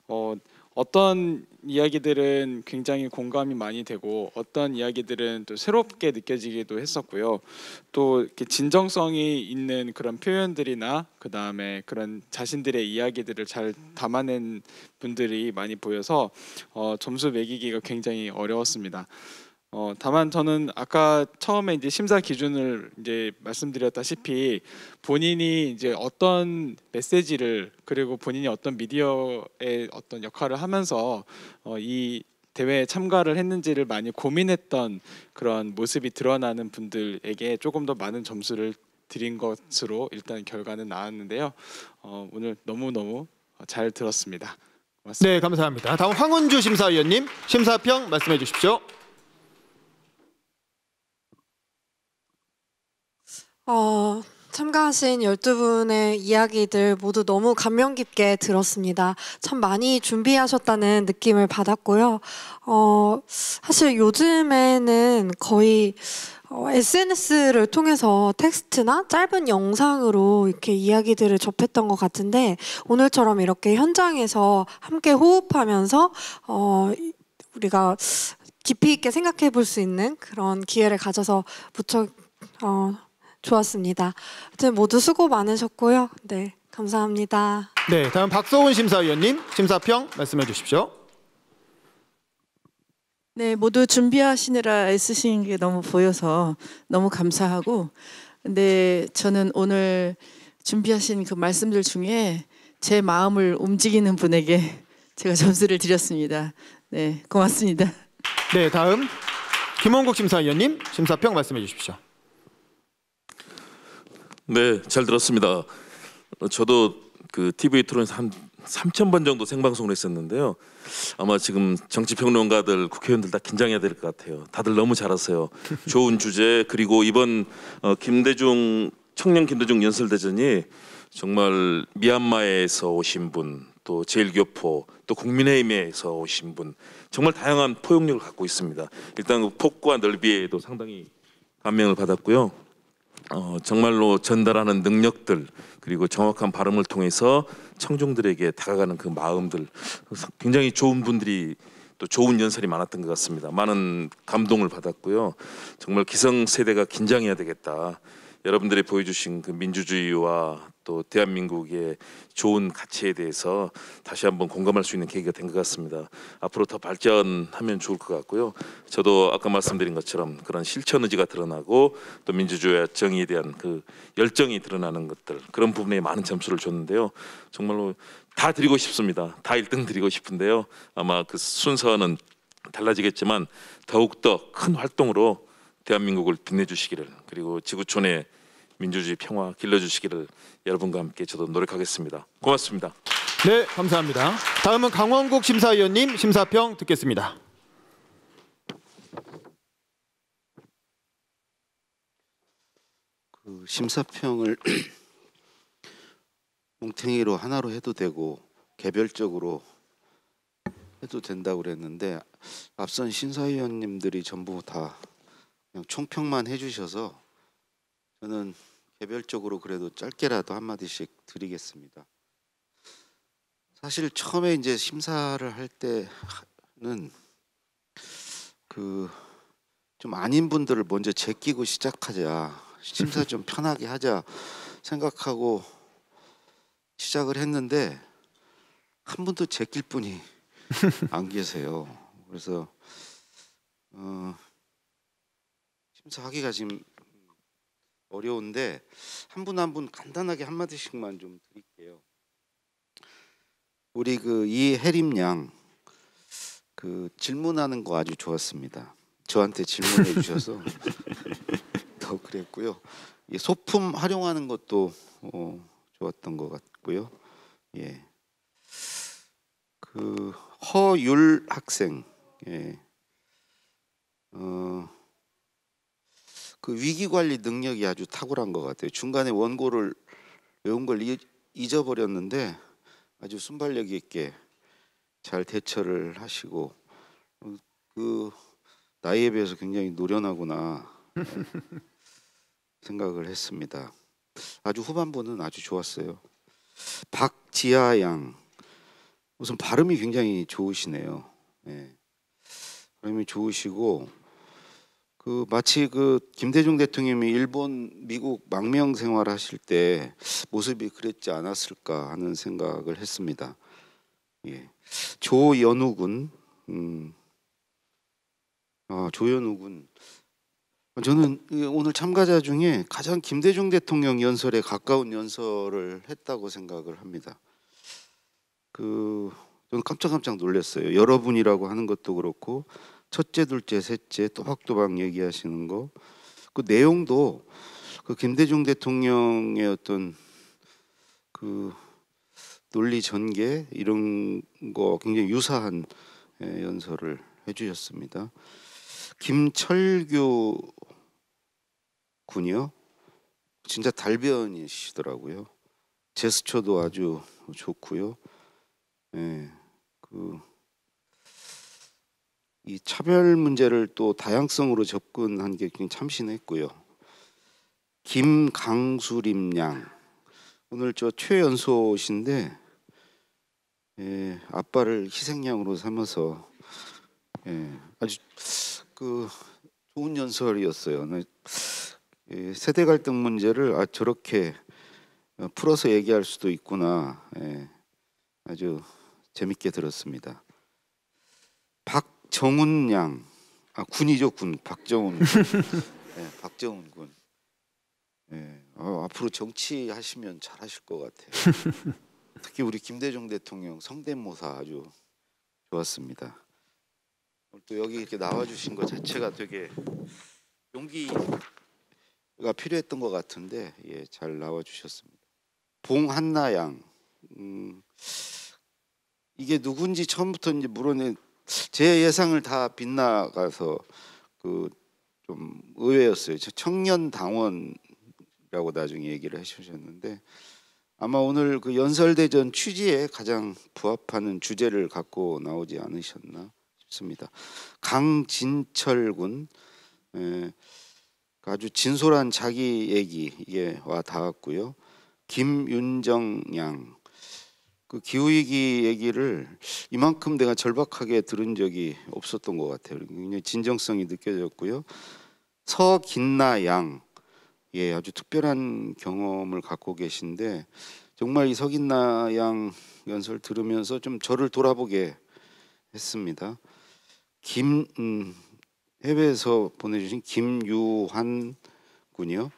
어떤 이야기들은 굉장히 공감이 많이 되고 어떤 이야기들은 또 새롭게 느껴지기도 했었고요. 또 이렇게 진정성이 있는 그런 표현들이나 그 다음에 그런 자신들의 이야기들을 잘 담아낸 분들이 많이 보여서 점수 매기기가 굉장히 어려웠습니다. 다만 저는 아까 처음에 이제 심사 기준을 이제 말씀드렸다시피 본인이 이제 어떤 메시지를 그리고 본인이 어떤 미디어의 어떤 역할을 하면서 이 대회에 참가를 했는지를 많이 고민했던 그런 모습이 드러나는 분들에게 조금 더 많은 점수를 드린 것으로 일단 결과는 나왔는데요. 오늘 너무너무 잘 들었습니다. 고맙습니다. 네, 감사합니다. 다음 황은주 심사위원님 심사평 말씀해 주십시오. 참가하신 12분의 이야기들 모두 너무 감명 깊게 들었습니다. 참 많이 준비하셨다는 느낌을 받았고요. 사실 요즘에는 거의 SNS를 통해서 텍스트나 짧은 영상으로 이렇게 이야기들을 접했던 것 같은데 오늘처럼 이렇게 현장에서 함께 호흡하면서 우리가 깊이 있게 생각해 볼 수 있는 그런 기회를 가져서 무척 좋았습니다. 하여튼 모두 수고 많으셨고요. 네, 감사합니다. 네, 다음 박서훈 심사위원님 심사평 말씀해 주십시오. 네, 모두 준비하시느라 애쓰신 게 너무 보여서 너무 감사하고, 근데 저는 오늘 준비하신 그 말씀들 중에 제 마음을 움직이는 분에게 제가 점수를 드렸습니다. 네, 고맙습니다. 네, 다음 김원국 심사위원님 심사평 말씀해 주십시오. 네, 잘 들었습니다. 저도 그 TV 토론에서 한 3,000번 정도 생방송을 했었는데요. 아마 지금 정치평론가들, 국회의원들 다 긴장해야 될 것 같아요. 다들 너무 잘하세요. 좋은 주제, 그리고 이번 청년 김대중 연설대전이 정말 미얀마에서 오신 분, 또 제일교포, 또 국민의힘에서 오신 분, 정말 다양한 포용력을 갖고 있습니다. 일단 그 폭과 넓이에도 상당히 감명을 받았고요. 정말로 전달하는 능력들, 그리고 정확한 발음을 통해서 청중들에게 다가가는 그 마음들, 굉장히 좋은 분들이 또 좋은 연설이 많았던 것 같습니다. 많은 감동을 받았고요. 정말 기성세대가 긴장해야 되겠다. 여러분들이 보여주신 그 민주주의와 또 대한민국의 좋은 가치에 대해서 다시 한번 공감할 수 있는 계기가 된 것 같습니다. 앞으로 더 발전하면 좋을 것 같고요. 저도 아까 말씀드린 것처럼 그런 실천 의지가 드러나고 또 민주주의와 정의에 대한 그 열정이 드러나는 것들, 그런 부분에 많은 점수를 줬는데요. 정말로 다 드리고 싶습니다. 다 1등 드리고 싶은데요. 아마 그 순서는 달라지겠지만 더욱더 큰 활동으로 대한민국을 빛내주시기를, 그리고 지구촌의 민주주의 평화 길러주시기를 여러분과 함께 저도 노력하겠습니다. 고맙습니다. 네, 감사합니다. 다음은 강원국 심사위원님 심사평 듣겠습니다. 그 심사평을 뭉탱이로 하나로 해도 되고 개별적으로 해도 된다고 그랬는데 앞선 심사위원님들이 전부 다 그냥 총평만 해주셔서 저는 개별적으로 그래도 짧게라도 한마디씩 드리겠습니다. 사실 처음에 이제 심사를 할 때는 그 좀 아닌 분들을 먼저 제끼고 시작하자, 심사 좀 편하게 하자 생각하고 시작을 했는데 한 분도 제낄 분이 안 계세요. 그래서 심사하기가 지금 어려운데 한 분 한 분 간단하게 한마디씩만 좀 드릴게요. 우리 그 이혜림 양 그 질문하는 거 아주 좋았습니다. 저한테 질문해 주셔서 더 그랬고요. 이 소품 활용하는 것도 좋았던 것 같고요. 예. 그 허율 학생, 예. 그 위기 관리 능력이 아주 탁월한 것 같아요. 중간에 원고를 외운 걸 잊어버렸는데 아주 순발력 있게 잘 대처를 하시고 그 나이에 비해서 굉장히 노련하구나 생각을 했습니다. 아주 후반부는 아주 좋았어요. 박지아 양 우선 발음이 굉장히 좋으시네요. 네. 발음이 좋으시고 그 마치 그 김대중 대통령이 일본, 미국 망명 생활하실 때 모습이 그랬지 않았을까 하는 생각을 했습니다. 예. 조연우 군, 조연우 군. 저는 오늘 참가자 중에 가장 김대중 대통령 연설에 가까운 연설을 했다고 생각을 합니다. 저는 깜짝깜짝 놀랐어요. 여러분이라고 하는 것도 그렇고 첫째, 둘째, 셋째 또박또박 얘기하시는 거, 그 내용도 그 김대중 대통령의 어떤 그 논리 전개 이런 거 굉장히 유사한 연설을 해주셨습니다. 김철규 군이요, 진짜 달변이시더라고요. 제스처도 아주 좋고요. 예, 이 차별 문제를 또 다양성으로 접근한 게 굉장히 참신했고요. 김강수림 양 오늘 저 최연소신데 아빠를 희생양으로 삼아서 아주 그 좋은 연설이었어요. 세대 갈등 문제를 저렇게 풀어서 얘기할 수도 있구나. 아주 재밌게 들었습니다. 박정훈 양, 군이죠, 군. 박정훈 군. 박정훈 군. 앞으로 정치하시면 잘하실 것 같아요. 특히 우리 김대중 대통령 성대모사 아주 좋았습니다. 또 여기 이렇게 나와주신 것 자체가 되게 용기가 필요했던 것 같은데 잘 나와주셨습니다. 봉한나 양, 이게 누군지 처음부터 이제 물어낸 제 예상을 다 빗나가서 좀 의외였어요. 청년 당원이라고 나중에 얘기를 해주셨는데 아마 오늘 그 연설대전 취지에 가장 부합하는 주제를 갖고 나오지 않으셨나 싶습니다. 강진철 군, 아주 진솔한 자기 얘기 이게 와 닿았고요. 김윤정 양, 그 기후위기 얘기를 이만큼 내가 절박하게 들은 적이 없었던 것 같아요. 굉장히 진정성이 느껴졌고요. 서긴나 양, 아주 특별한 경험을 갖고 계신데 정말 이 서긴나 양 연설 들으면서 좀 저를 돌아보게 했습니다. 해외에서 보내주신 김유환 군이요.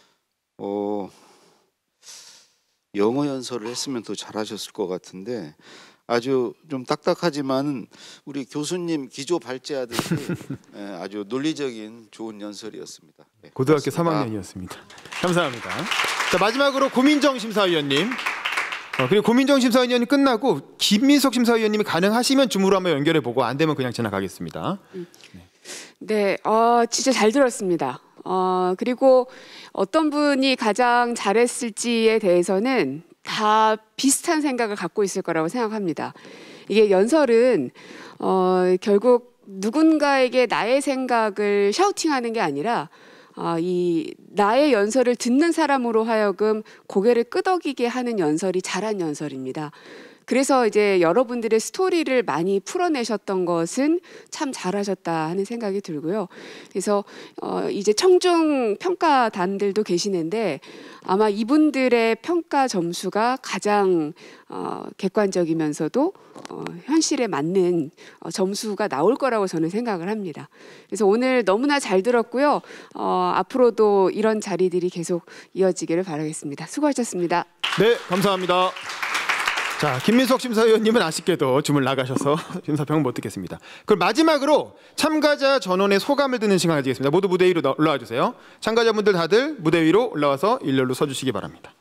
영어 연설을 했으면 더 잘하셨을 것 같은데 아주 좀 딱딱하지만 우리 교수님 기조 발제하듯이 아주 논리적인 좋은 연설이었습니다. 고등학교 고맙습니다. 3학년이었습니다. 감사합니다. 자, 마지막으로 고민정 심사위원님. 그리고 고민정 심사위원님 끝나고 김민석 심사위원님이 가능하시면 줌으로 한번 연결해 보고 안 되면 그냥 지나가겠습니다. 네, 진짜 잘 들었습니다. 그리고 어떤 분이 가장 잘했을지에 대해서는 다 비슷한 생각을 갖고 있을 거라고 생각합니다. 이게 연설은 결국 누군가에게 나의 생각을 샤우팅하는 게 아니라 이 나의 연설을 듣는 사람으로 하여금 고개를 끄덕이게 하는 연설이 잘한 연설입니다. 그래서 이제 여러분들의 스토리를 많이 풀어내셨던 것은 참 잘하셨다 하는 생각이 들고요. 그래서 이제 청중 평가단들도 계시는데 아마 이분들의 평가 점수가 가장 객관적이면서도 현실에 맞는 점수가 나올 거라고 저는 생각을 합니다. 그래서 오늘 너무나 잘 들었고요. 앞으로도 이런 자리들이 계속 이어지기를 바라겠습니다. 수고하셨습니다. 네, 감사합니다. 자, 김민석 심사위원님은 아쉽게도 줌을 나가셔서 심사평은 못 듣겠습니다. 그럼 마지막으로 참가자 전원의 소감을 듣는 시간 가지겠습니다. 모두 무대 위로 올라와 주세요. 참가자분들 다들 무대 위로 올라와서 일렬로 서주시기 바랍니다.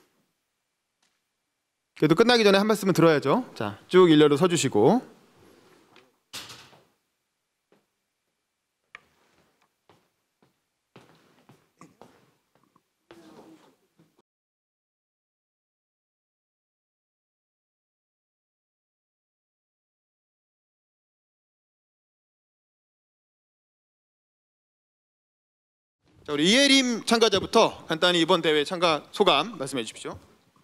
그래도 끝나기 전에 한 말씀은 들어야죠. 자, 쭉 일렬로 서주시고. 자, 우리 이혜림 참가자부터 간단히 이번 대회 참가 소감 말씀해 주십시오.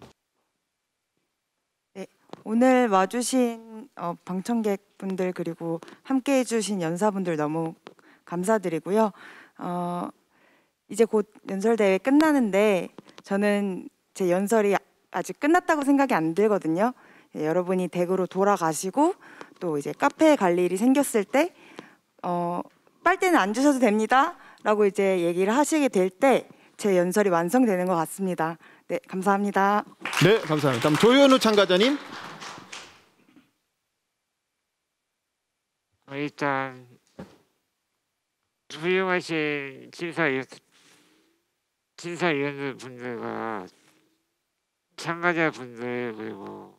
네, 오늘 와주신 방청객분들 그리고 함께해 주신 연사분들 너무 감사드리고요. 이제 곧 연설대회 끝나는데 저는 제 연설이 아직 끝났다고 생각이 안 들거든요. 여러분이 댁으로 돌아가시고 또 이제 카페에 갈 일이 생겼을 때 빨대는 안 주셔도 됩니다 라고 이제 얘기를 하시게 될 때 제 연설이 완성되는 것 같습니다. 네, 감사합니다. 네, 감사합니다. 다음 조현우 참가자님. 일단 훌륭하신 심사위원들 분들과 참가자분들 그리고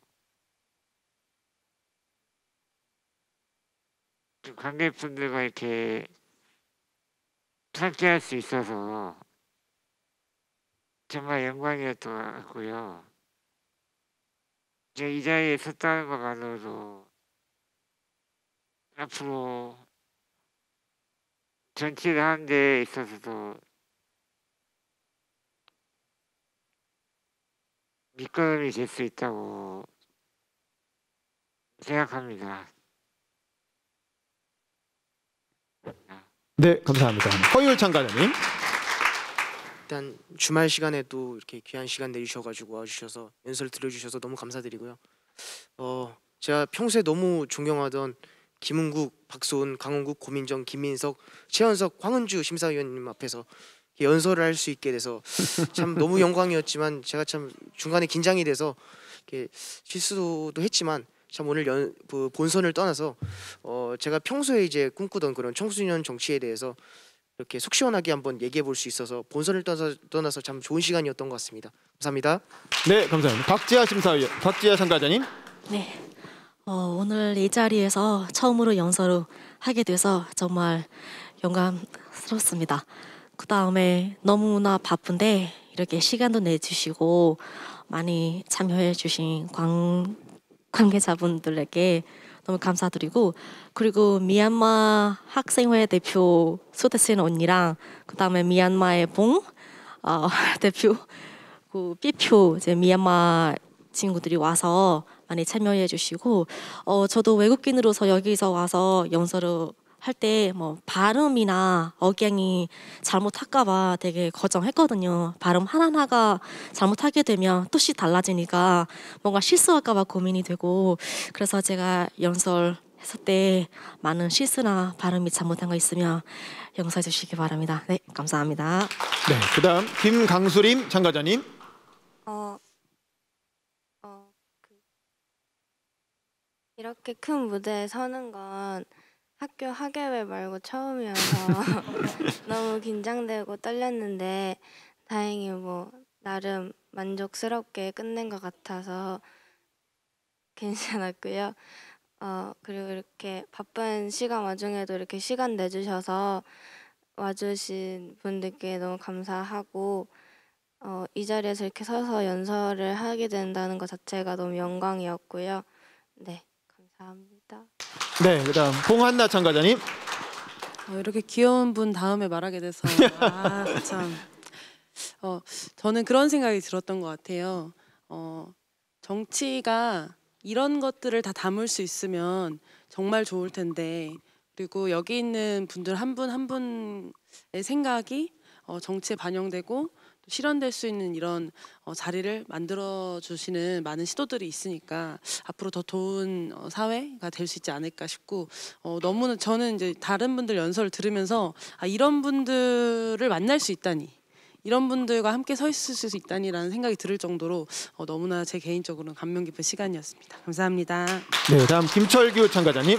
관객분들과 이렇게 함께할 수 있어서 정말 영광이었던 것 같고요. 이 자리에 섰다는 것만으로도 앞으로 정치를 하는 데 있어서도 밑거름이 될 수 있다고 생각합니다. 네, 감사합니다. 허율 참가자님. 일단 주말 시간에도 이렇게 귀한 시간 내주셔가지고 와주셔서 연설 들어주셔서 너무 감사드리고요. 제가 평소에 너무 존경하던 김은국, 박소은, 강원국, 고민정, 김민석, 최현석, 황은주 심사위원님 앞에서 연설을 할 수 있게 돼서 참 너무 영광이었지만 제가 참 중간에 긴장이 돼서 이렇게 실수도 했지만 참 오늘 본선을 떠나서 제가 평소에 이제 꿈꾸던 그런 청소년 정치에 대해서 이렇게 속 시원하게 한번 얘기해 볼 수 있어서 본선을 떠나서 참 좋은 시간이었던 것 같습니다. 감사합니다. 네, 감사합니다. 박지아 심사위원, 박지아 참가자님. 네, 오늘 이 자리에서 처음으로 연설을 하게 돼서 정말 영광스럽습니다. 그 다음에 너무나 바쁜데 이렇게 시간도 내주시고 많이 참여해 주신 관계자분들에게 너무 감사드리고 그리고 미얀마 학생회 대표 소대신 언니랑 그 다음에 미얀마의 봉 대표 그 B표 이제 미얀마 친구들이 와서 많이 참여해 주시고 저도 외국인으로서 여기서 와서 연설을 할 때 뭐 발음이나 억양이 잘못할까봐 되게 걱정했거든요. 발음 하나하나가 잘못하게 되면 뜻이 달라지니까 뭔가 실수할까봐 고민이 되고 그래서 제가 연설했을 때 많은 실수나 발음이 잘못한 거 있으면 용서해 주시기 바랍니다. 네, 감사합니다. 네, 그다음 김강수림 참가자님. 이렇게 큰 무대에 서는 건 학교 학예회 말고 처음이어서 너무 긴장되고 떨렸는데 다행히 뭐 나름 만족스럽게 끝낸 것 같아서 괜찮았고요. 그리고 이렇게 바쁜 시간 와중에도 이렇게 시간 내주셔서 와주신 분들께 너무 감사하고 이 자리에서 이렇게 서서 연설을 하게 된다는 것 자체가 너무 영광이었고요. 네, 감사합니다. 네, 그다음 봉한나 참가자님. 이렇게 귀여운 분 다음에 말하게 돼서 참 저는 그런 생각이 들었던 것 같아요. 정치가 이런 것들을 다 담을 수 있으면 정말 좋을 텐데 그리고 여기 있는 분들 한 분 한 분의 생각이 정치에 반영되고 실현될 수 있는 이런 자리를 만들어 주시는 많은 시도들이 있으니까 앞으로 더 좋은 사회가 될 수 있지 않을까 싶고 너무나 저는 이제 다른 분들 연설을 들으면서 이런 분들을 만날 수 있다니 이런 분들과 함께 서 있을 수 있다니라는 생각이 들을 정도로 너무나 제 개인적으로는 감명 깊은 시간이었습니다. 감사합니다. 네, 다음 김철규 참가자님.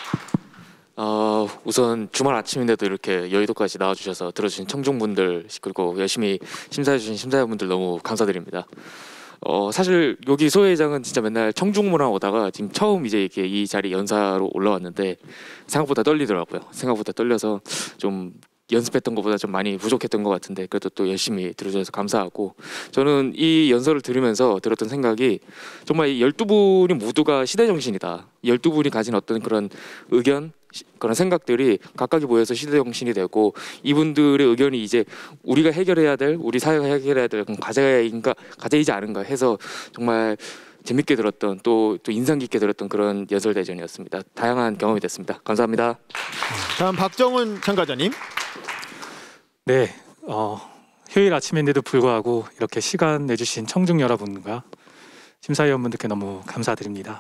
우선 주말 아침인데도 이렇게 여의도까지 나와주셔서 들어주신 청중분들 그리고 열심히 심사해주신 심사위원분들 너무 감사드립니다. 사실 여기 소회장은 진짜 맨날 청중문화 오다가 지금 처음 이제 이렇게 이 자리 연사로 올라왔는데 생각보다 떨리더라고요. 생각보다 떨려서 좀 연습했던 것보다 좀 많이 부족했던 것 같은데 그래도 또 열심히 들어주셔서 감사하고 저는 이 연설을 들으면서 들었던 생각이 정말 이 12분이 모두가 시대정신이다. 12분이 가진 어떤 그런 의견 그런 생각들이 각각이 모여서 시대정신이 되고 이분들의 의견이 이제 우리가 해결해야 될 우리 사회가 해결해야 될 과제이지 않은가 해서 정말 재밌게 들었던 또 인상 깊게 들었던 그런 연설대전이었습니다. 다양한 경험이 됐습니다. 감사합니다. 다음 박정훈 참가자님. 네, 휴일 아침인데도 불구하고 이렇게 시간 내주신 청중 여러분과 심사위원분들께 너무 감사드립니다.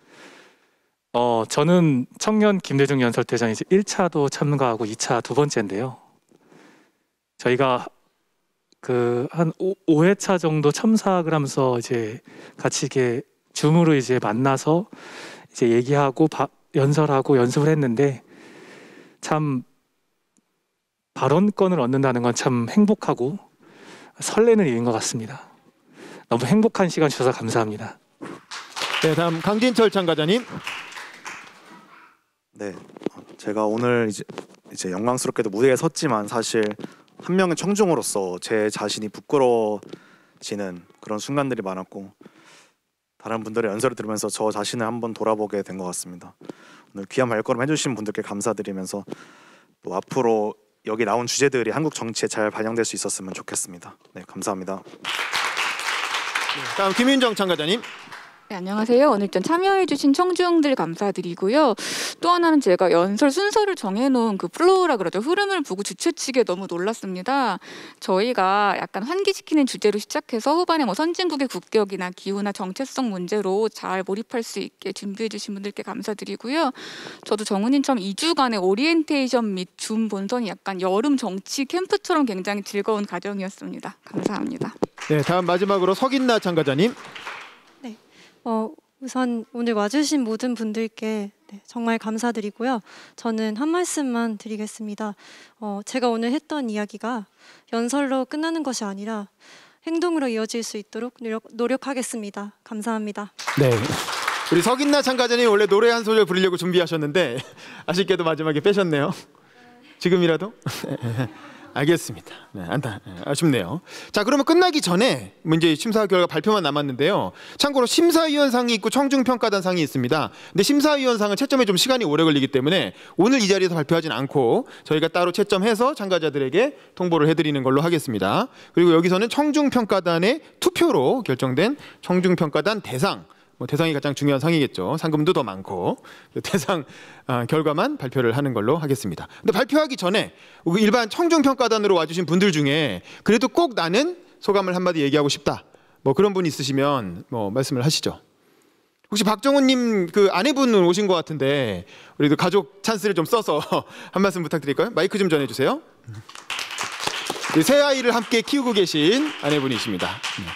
저는 청년 김대중 연설대전 이제 1차도 참가하고 2차 두 번째인데요. 저희가 한 5회차 정도 참석을 하면서 이제 같이 이렇게 줌으로 이제 만나서 이제 얘기하고 연설하고 연습을 했는데 참 발언권을 얻는다는 건 참 행복하고 설레는 일인 것 같습니다. 너무 행복한 시간 주셔서 감사합니다. 네, 다음 강진철 참가자님. 네, 제가 오늘 이제 영광스럽게도 무대에 섰지만 사실 한 명의 청중으로서 제 자신이 부끄러워지는 그런 순간들이 많았고 다른 분들의 연설을 들으면서 저 자신을 한번 돌아보게 된 것 같습니다. 오늘 귀한 발걸음 해주신 분들께 감사드리면서 또 앞으로 여기 나온 주제들이 한국 정치에 잘 반영될 수 있었으면 좋겠습니다. 네, 감사합니다. 다음 김윤정 참가자님. 네, 안녕하세요. 오늘 좀 참여해주신 청중들 감사드리고요. 또 하나는 제가 연설 순서를 정해놓은 그 플로우라 그러죠. 흐름을 보고 주최 측에 너무 놀랐습니다. 저희가 약간 환기시키는 주제로 시작해서 후반에 뭐 선진국의 국격이나 기후나 정체성 문제로 잘 몰입할 수 있게 준비해주신 분들께 감사드리고요. 저도 정훈님처럼 2주간의 오리엔테이션 및 줌 본선이 약간 여름 정치 캠프처럼 굉장히 즐거운 과정이었습니다. 감사합니다. 네, 다음 마지막으로 석인나 참가자님. 우선 오늘 와주신 모든 분들께 정말 감사드리고요. 저는 한 말씀만 드리겠습니다. 제가 오늘 했던 이야기가 연설로 끝나는 것이 아니라 행동으로 이어질 수 있도록 노력하겠습니다. 감사합니다. 네, 우리 석인나 참가자님 원래 노래 한 소절 부르려고 준비하셨는데 아쉽게도 마지막에 빼셨네요. 지금이라도? 알겠습니다. 네, 아쉽네요. 자, 그러면 끝나기 전에 이제 심사 결과 발표만 남았는데요. 참고로 심사위원상이 있고 청중평가단상이 있습니다. 근데 심사위원상은 채점에 좀 시간이 오래 걸리기 때문에 오늘 이 자리에서 발표하진 않고 저희가 따로 채점해서 참가자들에게 통보를 해드리는 걸로 하겠습니다. 그리고 여기서는 청중평가단의 투표로 결정된 청중평가단 대상, 대상이 가장 중요한 상이겠죠. 상금도 더 많고 대상 결과만 발표를 하는 걸로 하겠습니다. 근데 발표하기 전에 일반 청중평가단으로 와주신 분들 중에 그래도 꼭 나는 소감을 한마디 얘기하고 싶다, 그런 분 있으시면 말씀을 하시죠. 혹시 박정훈님 그 아내분 오신 것 같은데 우리도 가족 찬스를 좀 써서 한 말씀 부탁드릴까요? 마이크 좀 전해주세요. 새 아이를 함께 키우고 계신 아내분이십니다.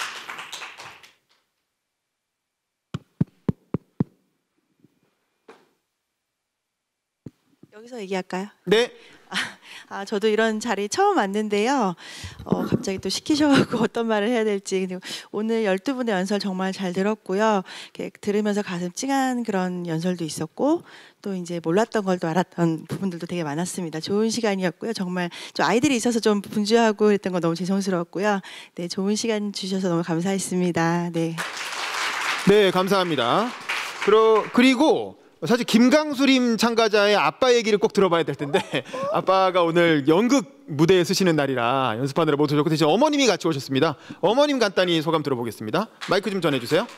여기서 얘기할까요? 네. 저도 이런 자리 처음 왔는데요. 갑자기 또 시키셔가지고 어떤 말을 해야 될지. 오늘 12분의 연설 정말 잘 들었고요. 들으면서 가슴 찡한 그런 연설도 있었고 또 이제 몰랐던 걸 또 알았던 부분들도 되게 많았습니다. 좋은 시간이었고요. 정말 좀 아이들이 있어서 좀 분주하고 그랬던 거 너무 죄송스러웠고요. 네, 좋은 시간 주셔서 너무 감사했습니다. 네. 네, 감사합니다. 그리고 사실 김강수림 참가자의 아빠 얘기를 꼭 들어봐야 될 텐데 아빠가 오늘 연극 무대에 서시는 날이라 연습하느라 못 오셨고 대신 어머님이 같이 오셨습니다. 어머님 간단히 소감 들어보겠습니다. 마이크 좀 전해주세요.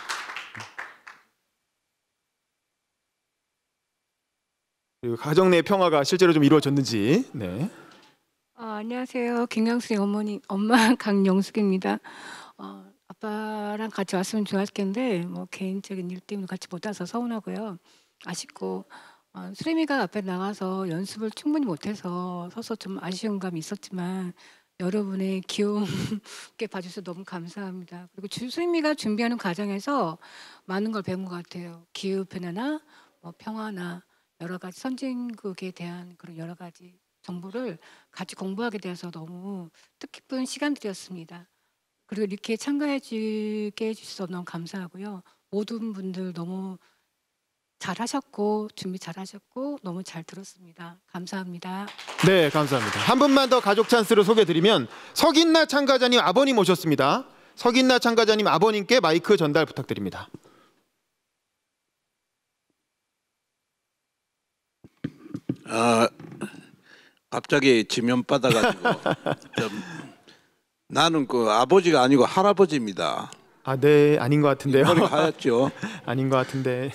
그리고 가정 내 평화가 실제로 좀 이루어졌는지. 네. 안녕하세요. 김강수림 어머니, 엄마 강영숙입니다. 아빠랑 같이 왔으면 좋았을 텐데 개인적인 일 때문에 같이 못 와서 서운하고요. 아쉽고 수림이가 앞에 나가서 연습을 충분히 못해서 서서 좀 아쉬운 감이 있었지만 여러분의 귀여움께 봐주셔서 너무 감사합니다. 그리고 수임이가 준비하는 과정에서 많은 걸 배운 것 같아요. 기후변화나 뭐 평화나 여러 가지 선진국에 대한 그런 여러 가지 정보를 같이 공부하게 되어서 너무 뜻깊은 시간들이었습니다. 그리고 이렇게 참가해주게 해주셔서 너무 감사하고요. 모든 분들 너무 잘하셨고 준비 잘하셨고 너무 잘 들었습니다. 감사합니다. 네, 감사합니다. 한 분만 더 가족 찬스를 소개드리면 석인나 참가자님 아버님 오셨습니다. 석인나 참가자님 아버님께 마이크 전달 부탁드립니다. 갑자기 지면 받아가지고 나는 그 아버지가 아니고 할아버지입니다. 아, 네, 아닌 것 같은데요. 머리가 하얗죠. 아닌 것 같은데.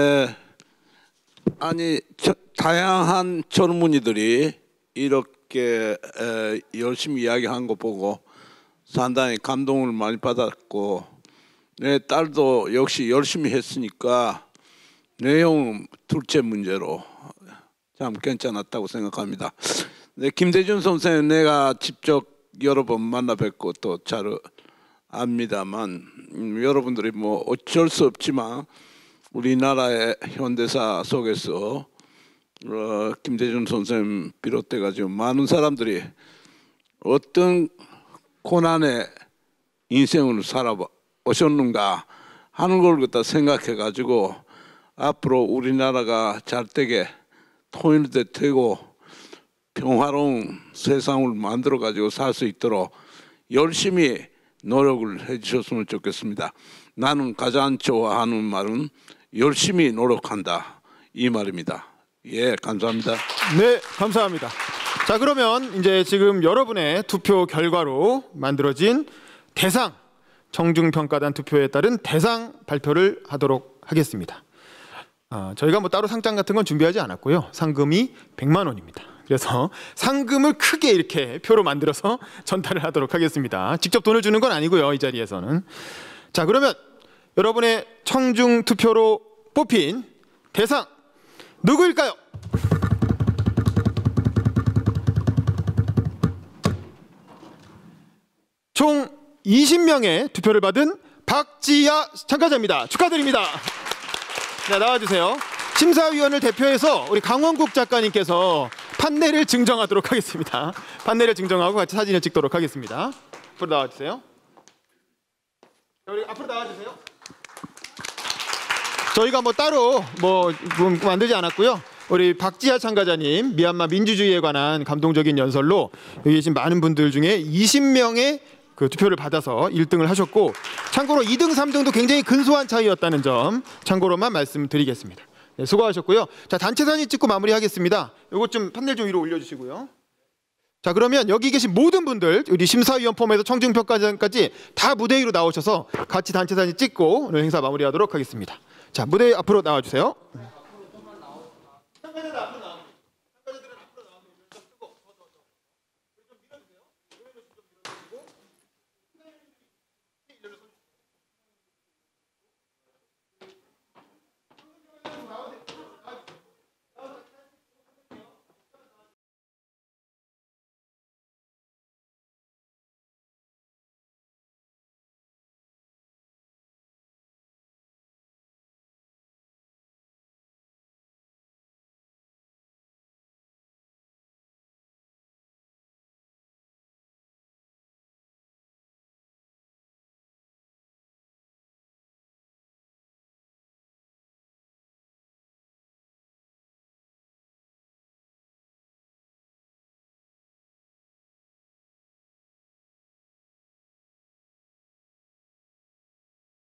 아니 다양한 젊은이들이 이렇게 열심히 이야기한 거 보고 상당히 감동을 많이 받았고 내 딸도 역시 열심히 했으니까 내용 둘째 문제로 참 괜찮았다고 생각합니다. 네, 김대중 선생님 내가 직접 여러 번 만나 뵙고 또 잘 압니다만 여러분들이 뭐 어쩔 수 없지만 우리나라의 현대사 속에서 김대중 선생님 비롯해 가지고 많은 사람들이 어떤 고난의 인생을 살아오셨는가 하는 걸 갖다 생각해 가지고 앞으로 우리나라가 잘 되게 통일되고 평화로운 세상을 만들어 가지고 살 수 있도록 열심히 노력을 해주셨으면 좋겠습니다. 나는 가장 좋아하는 말은 열심히 노력한다 이 말입니다. 예, 감사합니다. 네, 감사합니다. 자, 그러면 이제 지금 여러분의 투표 결과로 만들어진 대상 청중평가단 투표에 따른 대상 발표를 하도록 하겠습니다. 저희가 뭐 따로 상장 같은 건 준비하지 않았고요. 상금이 100만 원입니다. 그래서 상금을 크게 이렇게 표로 만들어서 전달을 하도록 하겠습니다. 직접 돈을 주는 건 아니고요, 이 자리에서는. 자, 그러면 여러분의 청중 투표로 뽑힌 대상 누구일까요? 총 20명의 투표를 받은 박지아 참가자입니다. 축하드립니다. 자, 나와주세요. 심사위원을 대표해서 우리 강원국 작가님께서 판넬을 증정하도록 하겠습니다. 판넬을 증정하고 같이 사진을 찍도록 하겠습니다. 앞으로 나와주세요. 여기 앞으로 나와주세요. 저희가 뭐 따로 뭐 만들지 않았고요. 우리 박지아 참가자님 미얀마 민주주의에 관한 감동적인 연설로 여기 계신 많은 분들 중에 20명의 그 투표를 받아서 1등을 하셨고, 참고로 2등, 3등도 굉장히 근소한 차이였다는 점 참고로만 말씀드리겠습니다. 네, 수고하셨고요. 자, 단체 사진 찍고 마무리하겠습니다. 요것 좀 판넬 좀 위로 올려주시고요. 자, 그러면 여기 계신 모든 분들, 우리 심사위원 포함해서 청중평가단까지 다 무대 위로 나오셔서 같이 단체 사진 찍고 오늘 행사 마무리하도록 하겠습니다. 자, 무대 앞으로 나와주세요.